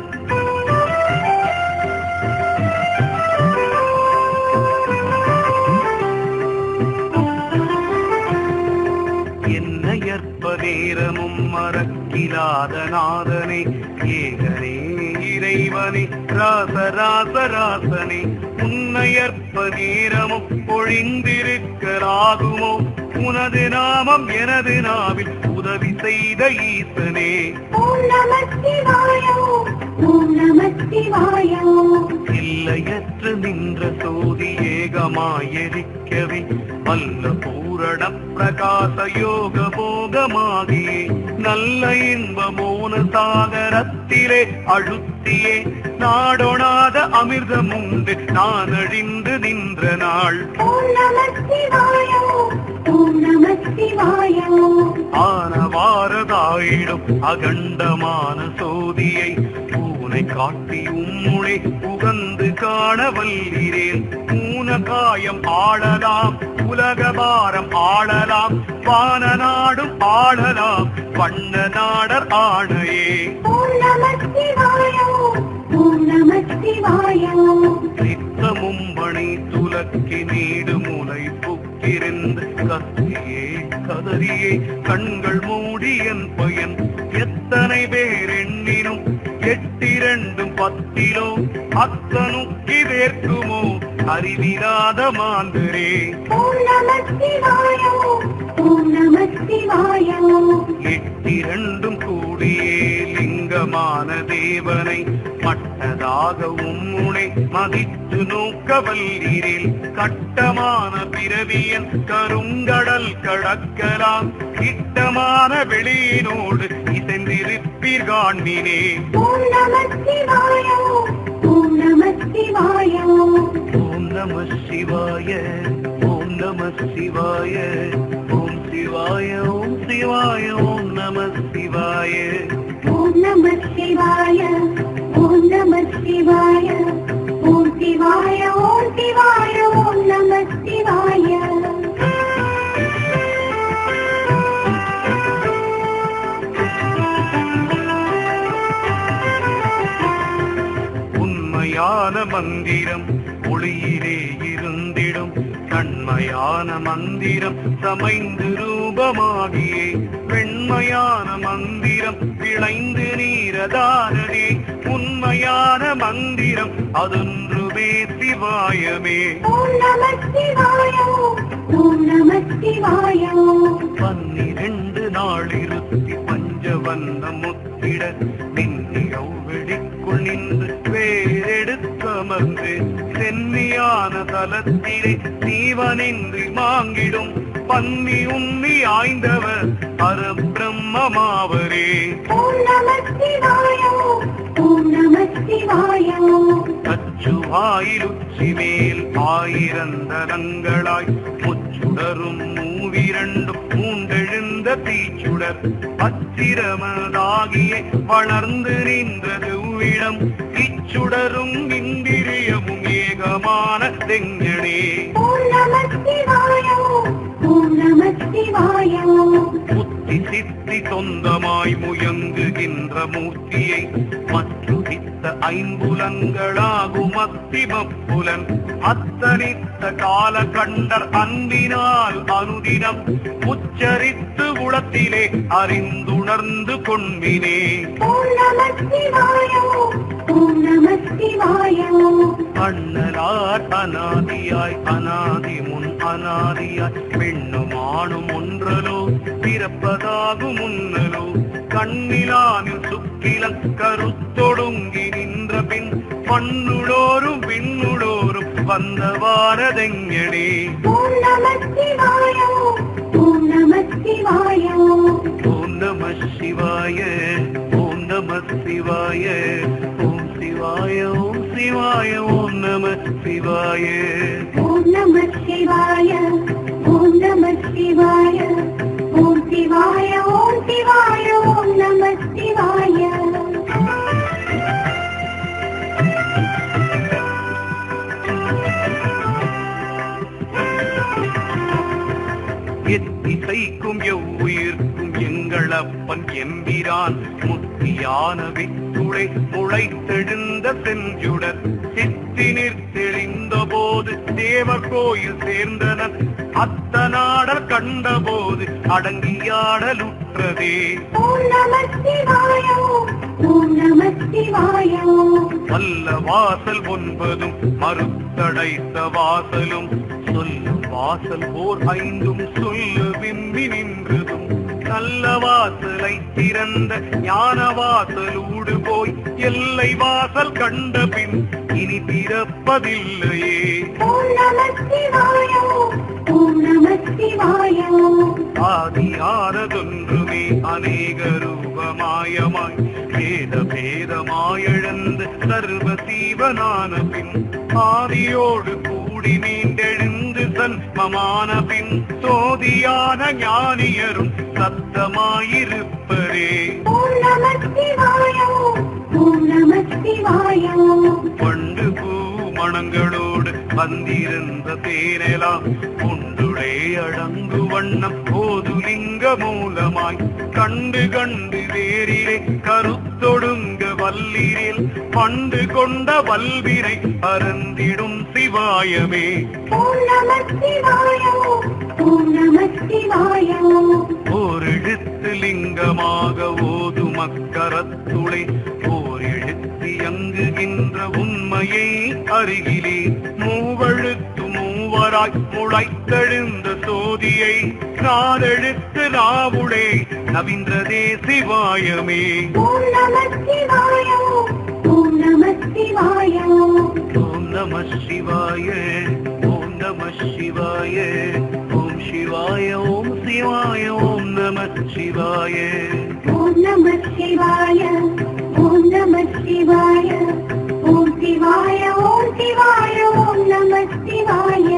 என்னையற்ப நேரமும் மறக்கிலாத நாதனே ஏகனே இறைவனே ராசராசராசனே உன்னையற்ப நேரமும் பொழிந்திருக்கலாகுமோ உனது நாமம் எனது நாவில் உதவி செய்த ஈசனே. ஓம் நம சிவாய ஓம் நம சிவாய. இல்லையற்று நின்ற சோதி ஏகமாயரிக்கவே வல்ல பூரண பிரகாச யோக போகமாகியே நல்ல இன்ப மோன சாகரத்திலே அழுத்தியே நாடொணாத அமிர்தம் உண்டு நான் அழிந்து நின்ற நாள். ஓம் நம சிவாய ஓம் நம சிவாய. ஆனவாரதாயிடும் அகண்டமான சோதியை பூனை காட்டி உம்முளே புகந்து காண வல்கிறேன். ஊன காயம் ஆளலாம் உலக பாரம் ஆளலாம் வான நாடும் ஆளலாம் வண்ண நாடர் ஆணையே. ஓம் நம சிவாய ஓம் நம சிவாய. நித்தமும் மணி துலக்கி நீடு முலை புக்கிருந்து கத்தியே கதறியே கண்கள் மூடி என் பயன் எத்தனை பேர் எண்ணினும் எட்டிரண்டும் பத்திலோ அத்தனுக்கி வேர்க்குமோ அறிவிலாத மாந்தரே. ஓம் நம சிவாய ஓம் நம சிவாய. எட்டிரண்டும் கூடியே லிங்கமான தேவனை மட்டதாக உம்முனை மதித்து நோக்க வல்லீரில் கட்டமான பிறவியன் கருங்கடல் கடக்கலாம் இட்டமான வெளியினோடு இசைந்திருப்பீர் காண்பினே. ஓம் நம சிவாய ஓம் நம சிவாய. ஓம் நம சிவாய ஓம் நம சிவாய ஓம் சிவாய ஓம் சிவாய ஓம் நம சிவாய. ஓம் நம சிவாய ஓம் நம சிவாய ஓம் சிவாய ஓம் சிவாய ஓம் நம சிவாய. உண்மையான மந்திரம் ஒளியிலே இருந்திடும் கண்மையான மந்திரம் சமைந்து ரூபமாகியே வெண்மையான மந்திரம் விளைந்து நீரதானே உண்மையான மந்திரம் அதொன்றுமே சிவாயமே. ஓம் நம சிவாய ஓம் நம சிவாய. பன்னிரண்டு நாளிருத்தி பஞ்சவந்த முத்திட நின்னியவ் வெடிக்குள் நின்று வேறெடுத்தமர்ந்து சென்னியான தலத்திலே சீவனின்றி மாங்கிடும் பன்னி உண்ணி ஆய்ந்தவர் பரபிரம்மமாவரே. ஓம் நம சிவாய ஓம் நம சிவாய. அச்சுவாயிலுச்சி மேல் ஆயிரந்தனங்களாய் முச்சுடரும் மூவிரண்டும் மூண்டெழுந்த தீச்சுடர் அச்சிரமதாகிய வளர்ந்து நின்றது உவிடம் இச்சுடரும் இந்திரியமும் ஏகமான தெங்கனே. ஓம் நம சிவாய ஓம் நம சிவாய. புத்தி சித்தி சொந்தமாய் முயங்குகின்ற மூர்த்தியை மற்றுதித்த ஐம்புலங்களாகும் அத்திமப்புலன் அத்தனித்த கால கண்டர் அன்பினால் அனுதினம் உச்சரித்து உளத்திலே அறிந்துணர்ந்து கொண்பினே. ஓம் நம சிவாய ஓம் நம சிவாய. அண்ணலார் அநாதியாய் அநாதி முன் அநாதியாய் பெண்ணும் ஆணும் ஒன்றலோ பிறப்பதாகும் முன்னலோ கண்ணிலானில் சுக்கிலன் கருத்தொடுங்கி நின்ற பின் மண்ணுளோரும் விண்ணுளோரும் வந்தவானதெங்கடே. ஓம் நம சிவாய ஓம் நம சிவாய ஓம் நம சிவாய ஓம் நம சிவாய ஓம் சிவாய ஓம் சிவாய ஓம் நம சிவாய. ஓம் நம சிவாய ஓம் நம சிவாய ஓம் சிவாய ஓம் சிவாய ஓம் நம சிவாய. எத்திசைக்கும் எவ்வுயிர்க்கும் எங்கள் அப்பன் எம்பிரான் முத்தியான வித்துளை முளைத்தெழுந்த செஞ்சுடர் சித்தினிற் தெளிந்த போது தேவர் கோயில் சேர்ந்தனர் அத்தநாடர் கண்டபோது அடங்கியாடலுற்றதே. ஓம் நம சிவாய ஓம் நம சிவாய வல்ல வாசல் ஒன்பதும் மறுத்தடைத்த வாசலும் சொல்லும் வாசல் ஓர் ஐந்தும் சொல்லு விம்பி நின்றதும் நல்ல வாசலை திறந்த ஞான வாசலூடு போய் எல்லை வாசல் கண்ட பின் இனி பிறப்பதில்லையே. ஓம் நம சிவாய ஓம் நம சிவாய ஆதியானதொன்றுமே அநேக ரூபமாயமாய் பேத பேதமாயழந்து சர்வ சீவனான பின் ஆதியோடு கூடி மீண்டெழுந்து சன்மமான பின் சோதியான ஞானியரும் சத்தமாயிருப்பரே. ஓம் நம சிவாய ஓம் நம சிவாய பண்டு பூ மணங்களோடு வந்திருந்த தேனெலாம் ஒன்றுடே அடங்கு வண்ணம் போதுலிங்க மூலமாய் கண்டு கண்டு வேரிலே கருத்தொடுங்க வல்லிரில் பண்டு கொண்ட வல்வினை அருந்திடும் சிவாயமே. ஓம் நம சிவாய ஓம் நம சிவாய ஓர் எழுத்து லிங்கமாக ஓதுமக்கரத்துளை ஓர் எழுத்து இயங்குகின்ற உண்மையை அருகிலே மூவழுத்து மூவராய் முளைத்தெழுந்த சோதியை நாலெழுத்து நாவுளே நவீன்றதே சிவாயமே. ஓம் நம சிவாய ஓம் நம சிவாய ஓம் நம சிவாய ஓம் நம சிவாய ஓம் சிவாய ஓம் சிவாய ஓம் நம சிவாய. ஓம் நம சிவாய ஓம் நம சிவாய ஓம் சிவாய ஓம் சிவாய ஓம் நம சிவாய.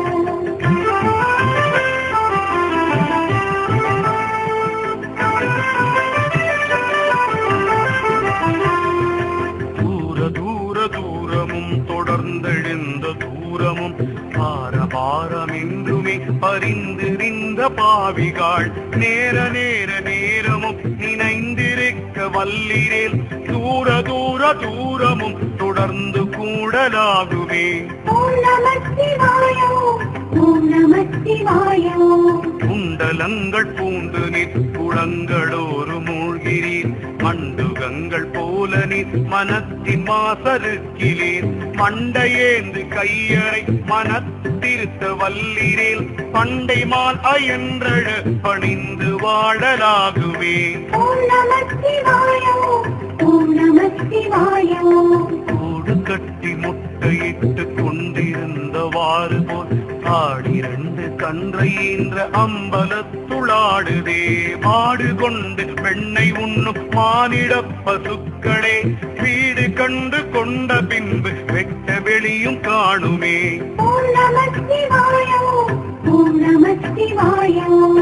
தூர தூர தூரமும் தொடர்ந்தெழுந்த தூரமும் பார பாரமென்றுமே பரிந்திருந்த பாவிகாள் நேர நேர நேரமும் நினைந்திருக்க வல்லிரேல் தூர தூர தூரமும் தொடர்ந்து கூடலாகுமே. ஓம் நம சிவாய ஓம் நம சிவாய குண்டலங்கள் பூண்டு நிற்குளங்களோரு மூழ்கிறீர் மண்டுகங்கள் போல நீர் மனத்தின் மாசருக்கிலேர் மண்டையேந்து கையறை மனத்திருத்த வல்லிரேல் பண்டை மால் அயன்றழ பணிந்து வாழலாகுமே. ஓம் நம சிவாய ஓம் நம சிவாய கூடு கட்டி முட்டையிட்டு கொண்டிருந்தவாறு போல் ஆடிரண்டு கன்றையின்ற அம்பலத்துளாடுதே மாடு கொண்டு பெண்ணை உண்ணும் மானிட பசுக்களே வீடு கண்டு கொண்ட பின்பு வெட்ட வெளியும் காணுமே. ஓம் நம சிவாய ஓம் நம சிவாய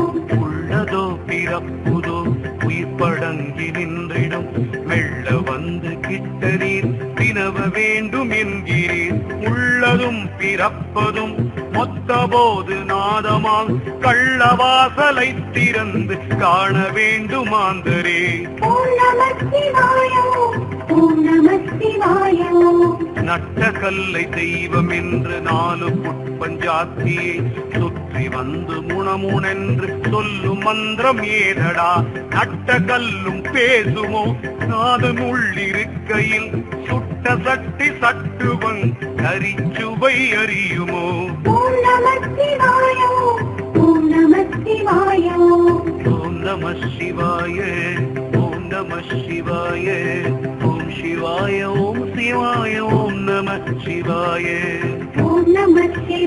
உள்ளதோ பிறப்புதோ உயிர்ப்படங்கி நின்றிடும் மெல்ல வந்து கிட்ட நீர் வினவ வேண்டும் என்கிறீர் உள்ளதும் பிறப்பதும் மொத்த போது நாதமாம் கள்ளவாசலை திறந்து காண வேண்டுமாந்தரே. ஓம் நம சிவாய ஓம் நம சிவாய நட்ட கல்லை தெய்வம் என்று நாலு புட்பஞ்சாத்தியை சுற்றி வந்து முணமுணென்று சொல்லும் மந்திரம் ஏதடா நட்ட கல்லும் பேசுமோ நாதன் உள்ளிருக்கையில் சுட்ட சட்டி சட்டுவங் கரிச்சுவை அறியுமோ. ஓம் நம சிவாய ஓம் நம சிவாய ஓம் நம சிவாய ஓம் நம சிவாய ஓம் சிவாய ஓம் சிவாய ஓம் நம சிவாய. ஓம் நம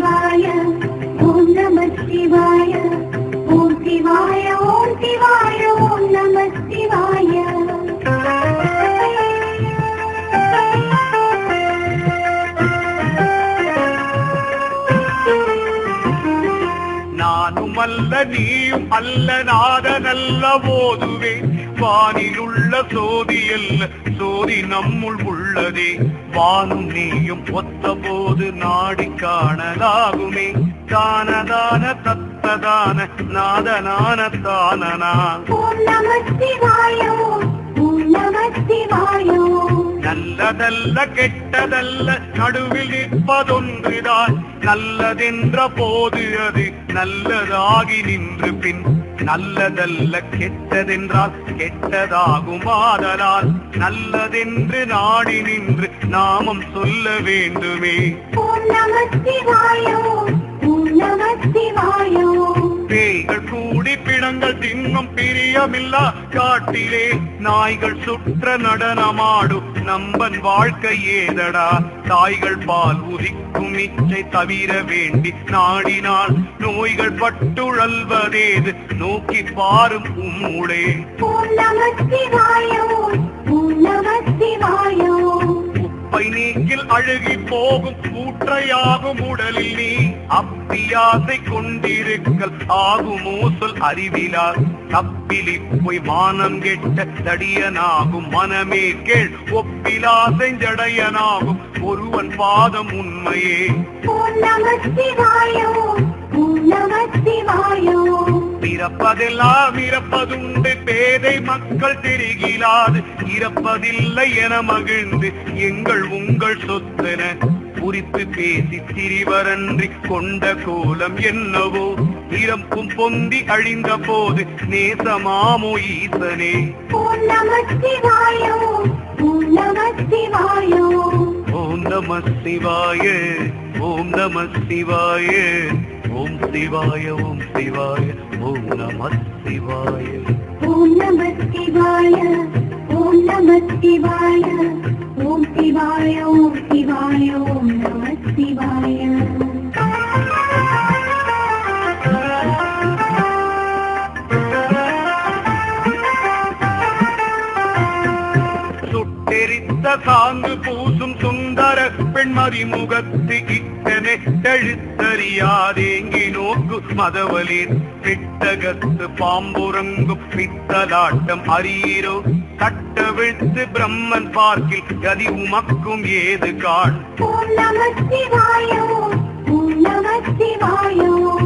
சிவாய ஓம் நம சிவாய ஓம் சிவாய ஓம் சிவாய ஓம் நம சிவாய. நானும் அல்ல நீயும் அல்ல நாதனல்ல போதுவே வானிலுள்ள சோதி அல்ல சோதி நம்முள் உள்ளதே வானும் நீயும் ஒத்த போது நாடி காணலாகுமே தானதான தத்ததான நாதனான தானனா. ஓம் நம சிவாய ஓம் நம சிவாய. நல்லதல்ல கெட்டதல்ல நடுவில் நிற்பதொன்றுதான் நல்லதென்ற போது அது நல்லதாகி நின்று பின் நல்லதல்ல கெட்டதென்றால் கெட்டதாகுமாதலால் நல்லதென்று நாடி நின்று நாமம் சொல்ல வேண்டுமே. ஓம் நம சிவாய ஓம் நம சிவாய. பேய்கள் கூடி பிணங்கள் தின்னும் பிரியமில்லா காட்டிலே நாய்கள் சுற்ற நடனமாடும் நம்பன் வாழ்க்கை ஏதடா தாய்கள் பால் உதிக்கும் இச்சை தவிர வேண்டி நாடினால் நோய்கள் பட்டுழல்வதேது நோக்கி பாரும் உம்முளே. ஓம் நம சிவாய ஓம் நம சிவாய. உப்பை நீக்கில் அழுகி போகும் ஊற்றையாகும் உடலில் நீ அப்பியாசை கொண்டிருக்கல் ஆகுமோ சொல் அறிவிலா தப்பிலி போய் மானம் கெட்ட தடியனாகும் மனமே கேள் ஒப்பிலாசை ஜடையனாகும் ஒருவன் பாதம் உண்மையே. ஓம் நம சிவாய ஓம் நம சிவாய. பிறப்பதெல்லாம் இறப்பதுண்டு பேதை மக்கள் தெரிகிலாது இறப்பதில்லை என மகிழ்ந்து எங்கள் உங்கள் சொத்தென குறித்து பேசி திரிவரன்றி கொண்ட கோலம் என்னவோ இறப்பும் பொந்தி அழிந்த போது நேசமாமோ ஈசனே. ஓம் நம சிவாய ஓம் நம சிவாய. ஓம் நம சிவாய ஓம் நம சிவாய ஓம் சிவாய ஓம் சிவாய ஓம் நம சிவாய. ஓம் நம சிவாய ஓம் நம சிவாய ஓம் சிவாய ஓம் சிவாய ஓம் நம சிவாய. சுட்டெரித்த சாந்து பூசும் சுந்தர பெண்மதி முகத்து இட்டனே எழுத்தறியாதேங்கி நோக்கு மதவலின் பிட்டகத்து பாம்புறங்கும் பித்தலாட்டம் அறியீரோ கட்ட விழ்த்து பிரம்மன் பார்க்கில் கதி உமக்கும் ஏது காண். ஓம் நம சிவாய ஓம் நம சிவாய.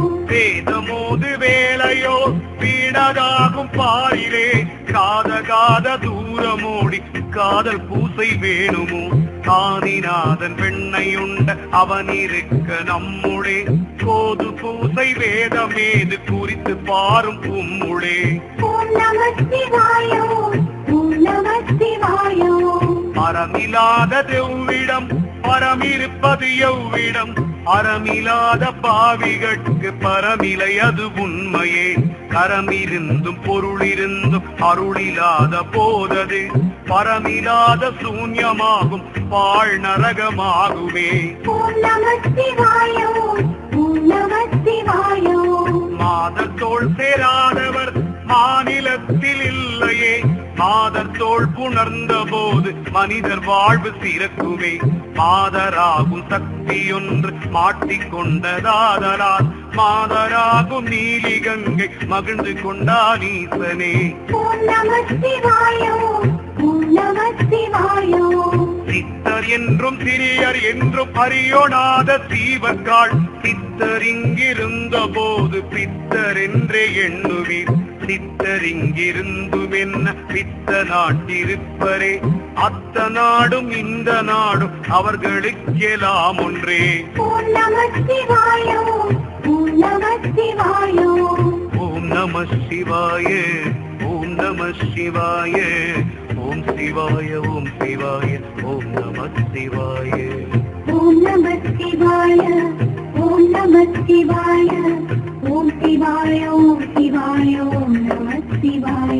வேதமோது வேலையோ வீடதாகும் பாரிலே காத காத தூரமோடி காதல் பூசை வேணுமோ ஆதிநாதன் பெண்ணையுண்ட அவனிருக்க நம்முளே கோது பூசை வேதமேது குறித்து பாரும் உம்முளே. ஓம் நம சிவாய ஓம் நம சிவாய. அறமில்லாத தெவ்விடம் பரமிருப்பது எவ்விடம் அறமில்லாத பாவிகட்கு பரமிலை அது உண்மையே கரமிருந்தும் பொருளிருந்தும் அருளில்லாத போதது பரமில்லாத சூன்யமாகும் பாழ் நரகமாகுமே. ஓம் நம சிவாய ஓம் நம சிவாய. மாதர் தோள் சேராதவர் மாநிலத்தில் இல்லையே மாதர் தோள் புணர்ந்த போது மனிதர் வாழ்வு சிறக்குமே மாதராகும் சக்தியொன்று மாட்டிக்கொண்டதாதலால் மாதராகும் நீலி கங்கை மகிழ்ந்து கொண்டான் ஈசனே. ஓம் நம சிவாய ஓம் நம சிவாய. சித்தர் என்றும் சிறியர் என்றும் அறியோடாத சீவக்காள் சித்தர் இங்கிருந்த போது பித்தர் என்றே எண்ணுவீர் சித்தரிங்கிருந்தும் என்ன பித்த நாட்டிருப்பரே அத்த நாடும் இந்த நாடும் அவர்களுக்கெல்லாம் ஒன்றே. ஓம் நம சிவாய ஓம் நம சிவாய. ஓம் நம சிவாய ஓம் நம சிவாய ஓம் சிவாய ஓம் சிவாய ஓம் நம சிவாய. ஓம் நம சிவாய ஓம் நம சிவாய ஓம் சிவாய ஓம் சிவாய ஓம் நம சிவாய.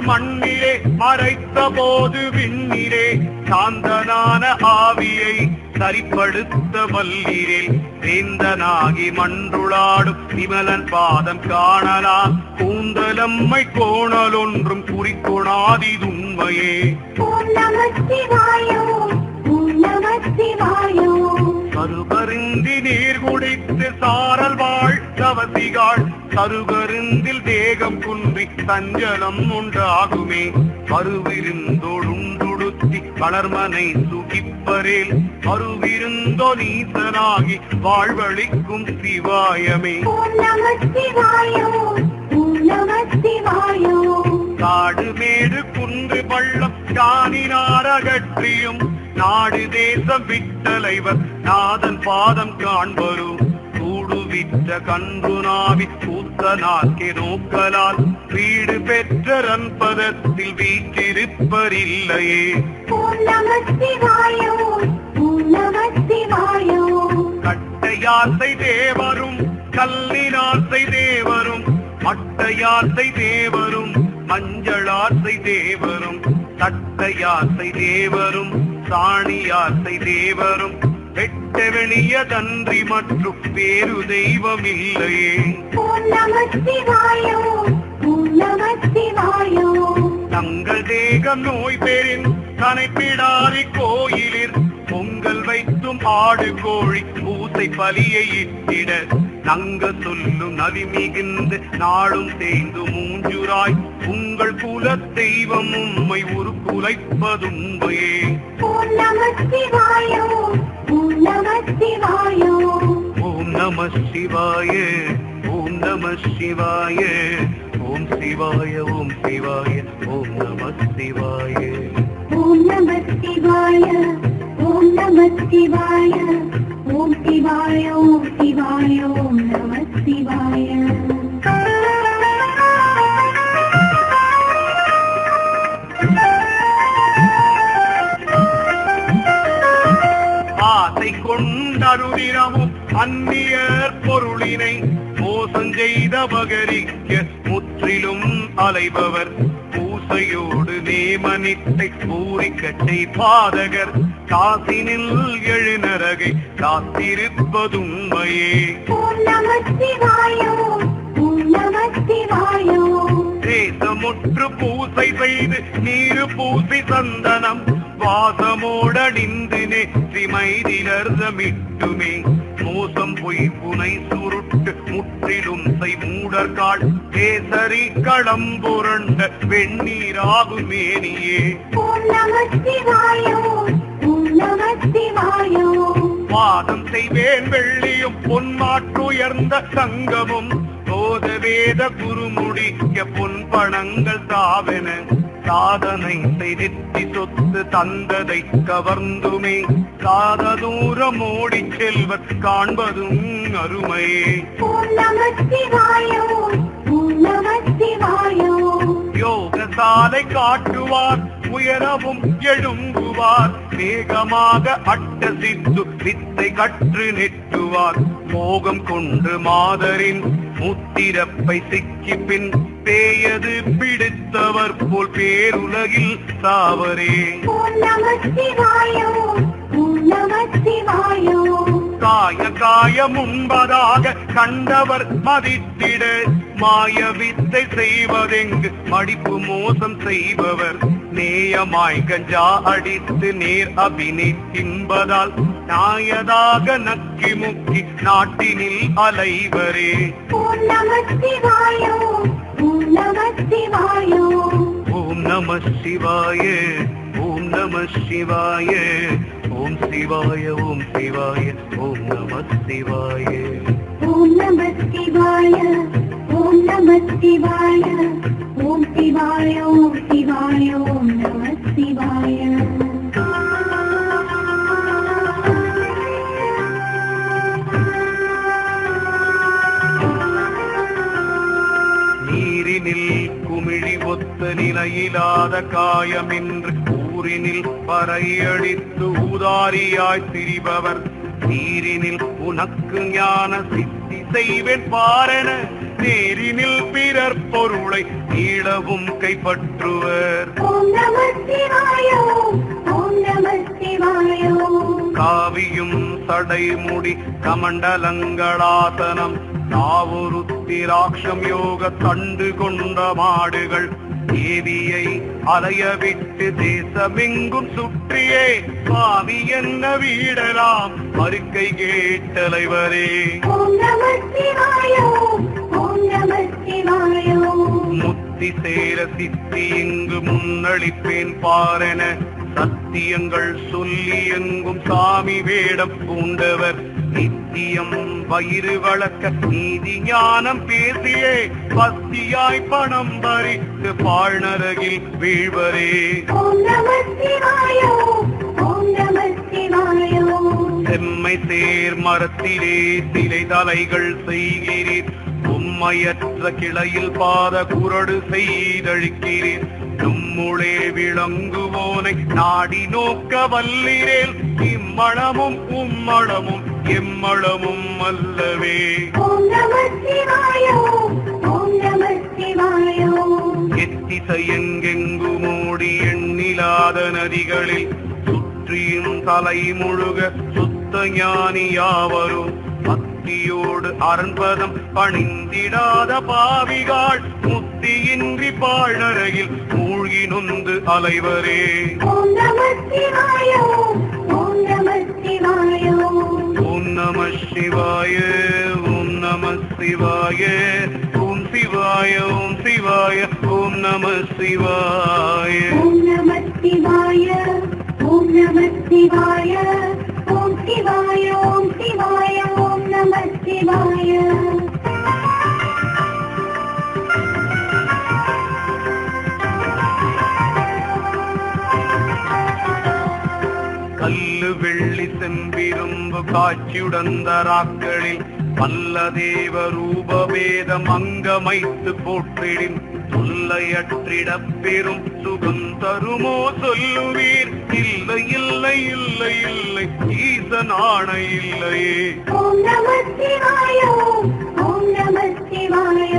மண்ணிலே மறைத்த போது விண்ணிலே சாந்தனான ஆவியை சரிப்படுத்த வல்லீரேல் வேந்தனாகி மன்றுளாடும் விமலன் பாதம் காணலாம் கூந்தலம்மை கோணலொன்றும் குறிக்கொணாதிதுண்மையே. ஓம் நம சிவாய ஓம் நம சிவாய கருகருந்தி நீர் குடித்து சாரல் வாழ் தவசிகாள் கருகருந்தில் தேகம் குன்றி சஞ்சலம் உண்டாகுமே. கருவிருந்தோடுண்டுடுத்தி வளர்மனை சுகிப்பரேல் கருவிருந்தோ நீசனாகி வாழ்வழிக்கும் சிவாயமே. ஓம் நம சிவாய ஓம் நம சிவாய காடு மேடு குன்று பள்ளம் காணினாரகற்றியும் நாடு தேசம் விட்டலைவர் நாதன் பாதம் காண்பரும் கூடுவிட்ட கன்று நாவி கூத்த நாக்கே நோக்கலால் வீடு பெற்ற ரன்பதத்தில் வீற்றிருப்பரில்லையே. ஓம் நம சிவாய ஓம் நம சிவாய கட்டையாசை தேவரும் கல்லினாசை தேவரும் மட்டையாசை தேவரும் மஞ்சளாசை தேவரும் தட்டையாசை தேவரும் சாணியாசை தேவரும் வெட்ட வெளிய தன்றி மற்றும் வேறு தெய்வம் இல்லையே. ஓம் நம சிவாய ஓம் நம சிவாய தங்கள் தேகம் நோய் பெறின் கனைப்பிடாரி கோயிலில் பொங்கல் வைத்தும் ஆடு கோழி பூசை பலியை இட்டிட நங்க சொல்லும் நதி மிகுந்து நாளும் தேய்ந்து மூஞ்சுராய் உங்கள் குல தெய்வம் உம்மை ஒரு குலைப்பதும்பையே. ஓம் நம சிவாய ஓம் நம சிவாய ஓம் நம சிவாய ஓம் நம சிவாய ஓம் சிவாய ஓம் சிவாய ஓம் நம சிவாய. ஓம் நம சிவாய ஓம் நம சிவாய ஓம் சிவாய ஓம் சிவாய ஓம் நம சிவாய. ஆசை கொண்டருதினமும் அந்நியர் பொருளினை மோசம் செய்த பகரிக்க முற்றிலும் அலைபவர் பூசையோடு நேமனித்தை பூரிக்கட்டை பாதகர் காசினில் எழுநரகை காத்திருப்பதுண்மையே. ஓம் நம சிவாய ஓம் நம சிவாய தேசமுற்று பூசை செய்து நீரு பூசி சந்தனம் வாசமோடணிந்து நெற்றி மைதிலர்தமிட்டுமே மோசம் பொய் புனை சுருட்டு முற்றிலும் செய் மூடர்காள் கேசரி களம்புரண்ட வெண்ணீராகும் மேனியே. ஓம் நம சிவாய ஓம் நம சிவாய வாதம் செய்வேன் வெள்ளியும் பொன்மாற்றுயர்ந்த சங்கமும் சோத வேத குருமுடிக்க பொன் பணங்கள் தாவென சாதனை செய்தி சொத்து தந்ததை கவர்ந்துமே சாத தூரம் ஓடி செல்வர் காண்பதும் அருமையே. ஓம் நம சிவாய ஓம் நம சிவாய யோக சாலை காட்டுவார் உயரவும் எழும்புவார் வேகமாக அட்ட சித்து வித்தை கற்று நெட்டுவார் மோகம் கொண்டு மாதரின் முத்திரப்பை சிக்கி பின் பேயது பிடித்தவர் போல் பேருலகில் சாவரே. ஓம் நம சிவாய ஓம் நம சிவாய காய காய முன்பதாக கண்டவர் மதித்திட மாய வித்தை செய்வதெங்கு மடிப்பு மோசம் செய்பவர் நேயமாய் கஞ்சா அடித்து நேர் அபிநயின்பதால் நாயதாக நக்கி முக்கி நாட்டினில் அலைவரே. ஓம் நம சிவாய ஓம் நம சிவாய ஓம் நம சிவாய ஓம் நம சிவாய ஓம் சிவாய ஓம் சிவாய ஓம் நம சிவாய. ஓம் நம சிவாய ஓம் நம சிவாய ஓம் சிவாய ஓம் சிவாய ஓம் நம சிவாய. நீரினில் குமிழி ஒத்த நிலையிலாத காயமின்று ஊரினில் பறையடித்து ஊதாரியாய் திரிபவர் நீரினில் உனக்கு ஞான சித்தி செய்வேன் பாரென நேரினில் பிறர் பொருளை நீளவும் கைப்பற்றுவர். ஓம் நம சிவாய ஓம் நம சிவாய. காவியும் சடைமுடி கமண்டலங்களாசனம் தாவுருத்திராட்சம் யோக தண்டு கொண்ட மாடுகள் தேவியை அலைய விட்டு தேசமெங்கும் சுற்றியே சுவாமி என்ன வீடலாம் மறுக்கை கேட்டலைவரே. ஓம் நம சிவாய ஓம் நம சிவாய. முத்தி சேர சித்தி இங்கு முன்னளிப்பேன் பாரென சத்தியங்கள் சொல்லி எங்கும் சாமி வேடம் பூண்டவர் நித்தியம் வயிறு வளர்க்க நீதி ஞானம் பேசியே பத்தியாய் பணம் பறித்து பாழ்நரகில் வீழ்வரே. ஓம் நம சிவாய ஓம் நம சிவாய. செம்மை சேர் மரத்திலே சிலை தலைகள் செய்கிறீர் உம்மையற்ற கிளையில் பாத குரடு செய்தழிக்கிறீர். நம்முளே விளங்குவோனை நாடி நோக்க வல்லிரேல் இம்மளமும் உம்மளமும் எம்மளமும் அல்லவே. ஓம் நம சிவாய ஓம் நம சிவாய. எத்திசையெங்கெங்கு மூடி எண்ணிலாத நதிகளில் சுற்றியும் தலை முழுக சுத்த ஞானியாவரும் பக்தியோடு அரண்பதம் பணிந்திடாத பாவிகாள் முத்தியின்றி பாழ்நரகில் மூழ்கி நொந்து அலைவரே. ஓம் நம சிவாய ஓம் நம சிவாய. ஓம் நம சிவாய ஓம் நம சிவாய ஓம் சிவாய ஓம் சிவாய ஓம் நம சிவாய. ஓம் நம சிவாய ஓம் நம சிவாய. ஓம் சிவாய ஓம் சிவாய ஓம் நம சிவாய. கல்லு வெள்ளி செம்பிரும்பு காட்சியுடந்தராக்களில் பல்லதேவ ரூபவேதம் அங்கமைத்து போற்றிடின் தொல்லையற்றிடப் பெரும் சுகம் தருமோ சொல்லுவீர். இல்லை இல்லை இல்லை இல்லை ஈசனான இல்லையே. ஓம் நம சிவாய ஓம் நம சிவாய.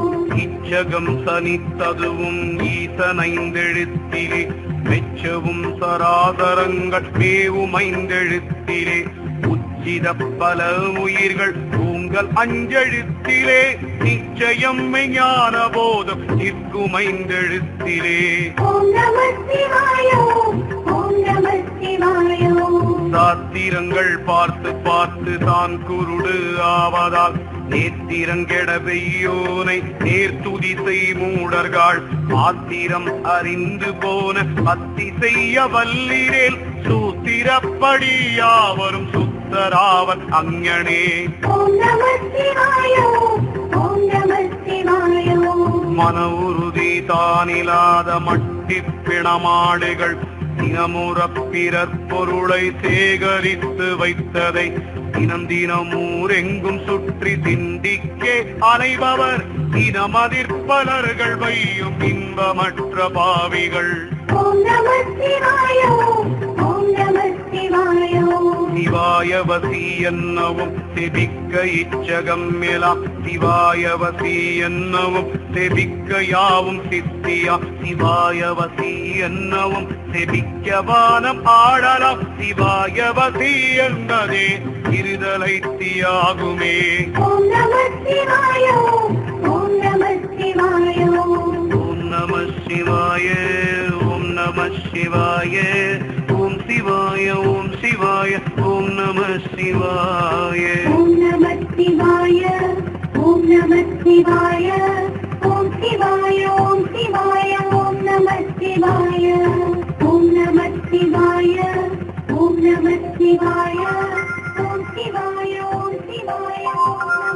இச்சகம் சனித்ததுவும் ஈசனைந்தெழுத்திலே மெச்சவும் சராசரங்கள் மேவும் ஐந்தெழுத்திலே உச்சித பல உயிர்கள் உங்கள் அஞ்செழுத்திலே நிச்சயம் ஞான போதம் நிற்கும் ஐந்தெழுத்திலே. ஓம் நம சிவாய ஓம் நம சிவாய. சாத்திரங்கள் பார்த்து பார்த்து தான் குருடு ஆவதால் நேத்திரங்கெட வெய்யோனை நேர்த்துதிசை மூடர்கள் ஆத்திரம் அறிந்து போன பத்தி செய்ய வல்லிரேல் சூத்திரப்படி யாவரும் சுத்தராவன் அங்ஞனே. ஓம் நம சிவாய ஓம் நம சிவாய. மன உறுதி தானில்லாத மட்டி பிணமாடுகள் தினமுறப் பிறர் பொருளை சேகரித்து வைத்ததை தினம் தினமூரெங்கும் சுற்றி திண்டிக்கே அலைபவர் தினமதிர்பலர்கள் வையும் இன்பமற்ற பாவிகள். ஓம் நம சிவாய ஓம் நம சிவாய. சிவாயவசி என்னவும் செபிக்க இச்சகம் எலாம் சிவாயவசி என்னவும் செபிக்க யாவும் சித்தியா. சிவாயவசி என்னவும் செபிக்க வானம் ஆடலாம் சிவாயவசி என்பதே இருதலை தியாகுமே. ஓம் நம சிவாய ஓம் நம சிவாய. ஓம் நம சிவாய ஓம் நம சிவாய ஓம் சிவாய ஓம் சிவாய ஓம் நம சிவாய. ஓம் நம சிவாய ஓம் நம சிவாய. ஓம் சிவாய ஓம் சிவாய ஓம் நம சிவாய. ஓம் நம சிவாய ஓம் நம சிவாய. ஓம் சிவாய ஓம் சிவாய ஓம் நம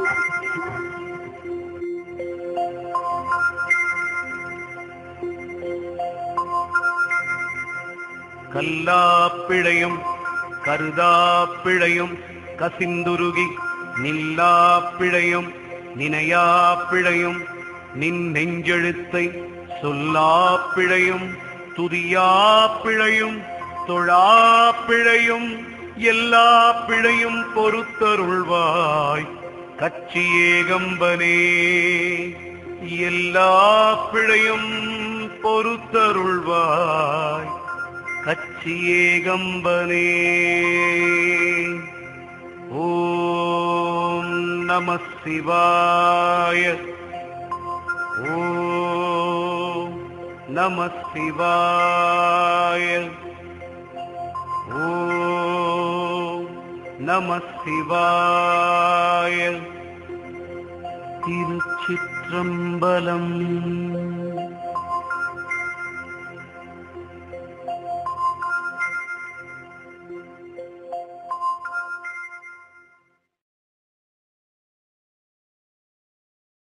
கல்லாப்பிழையும் கருதாப்பிழையும் கசிந்துருகி நில்லாப்பிழையும் நினையாப்பிழையும் நின் நெஞ்செழுத்தை சொல்லாப்பிழையும் துதியாப்பிழையும் தொழாப்பிழையும் எல்லா பிழையும் பொறுத்தருள்வாய் கச்சி ஏகம்பனே. எல்லா பிழையும் பொறுத்தருள்வாய் கச்சியேகம்பனே. ஓம் நம சிவாய. ஓம் நம சிவாய. ஓம் நம சிவாய. திருச்சிற்றம்பலம்.